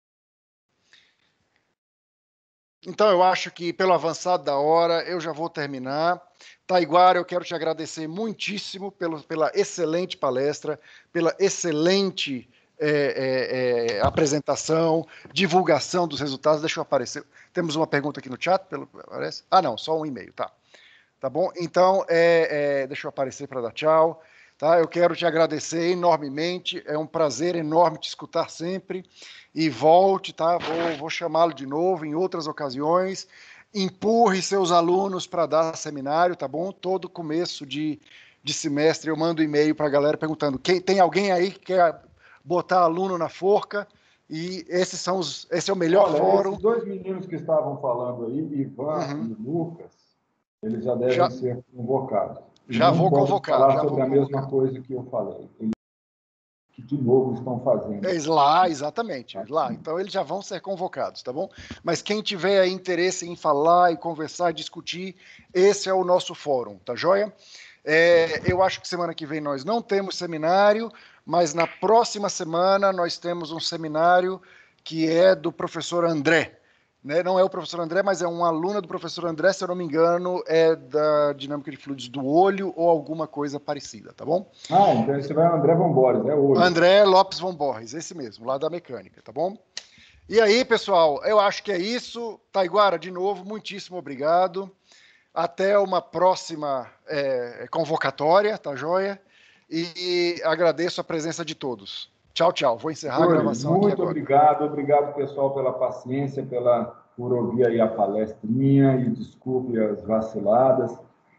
Então, eu acho que, pelo avançado da hora, eu já vou terminar. Taiguara, eu quero te agradecer muitíssimo pela excelente palestra, pela excelente apresentação, divulgação dos resultados. Deixa eu aparecer. Temos uma pergunta aqui no chat, parece? Ah, não, só um e-mail, tá. Tá bom? Então, deixa eu aparecer para dar tchau. Tá? Eu quero te agradecer enormemente, é um prazer enorme te escutar sempre, e volte, tá? Vou chamá-lo de novo em outras ocasiões, empurre seus alunos para dar seminário, tá bom? Todo começo de semestre eu mando e-mail para a galera perguntando, tem alguém aí que quer botar aluno na forca? E esse é o melhor fórum. Esses dois meninos que estavam falando aí, Ivan e Lucas, eles já devem ser convocados. Já vou convocar. Falar sobre a mesma coisa que eu falei. Que de novo estão fazendo. Lá, exatamente. Lá. Então, eles já vão ser convocados, tá bom? Mas quem tiver interesse em falar e conversar, discutir, esse é o nosso fórum, tá joia? Eu acho que semana que vem nós não temos seminário, mas na próxima semana nós temos um seminário que é do professor André. Né? Não é o professor André, mas é uma aluna do professor André, se eu não me engano, é da dinâmica de fluidos do olho ou alguma coisa parecida, tá bom? Então esse vai André Von Borges, é olho. André Lopes Von Borges, esse mesmo, lá da mecânica, tá bom? E aí, pessoal, eu acho que é isso. Taiguara, de novo, muitíssimo obrigado. Até uma próxima convocatória, tá joia? E agradeço a presença de todos. Tchau, tchau. Vou encerrar a gravação aqui agora. Muito obrigado, pessoal, pela paciência, por ouvir aí a palestrinha, e desculpe as vaciladas.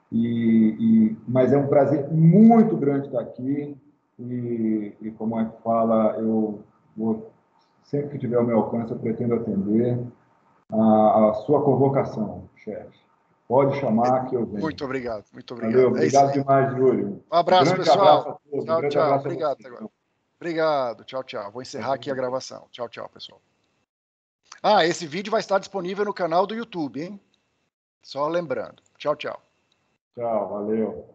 Mas é um prazer muito grande estar aqui, e como é que fala, eu vou, sempre que tiver ao meu alcance, eu pretendo atender a sua convocação, chefe. Pode chamar que eu venho. Muito obrigado, muito obrigado. Valeu, obrigado demais, Júlio. Um abraço, pessoal. Abraço a todos. Tchau, tchau. Abraço obrigado. Agora. Obrigado, tchau, tchau. Vou encerrar aqui a gravação. Tchau, tchau, pessoal. Esse vídeo vai estar disponível no canal do YouTube, hein? Só lembrando. Tchau, tchau. Tchau, valeu.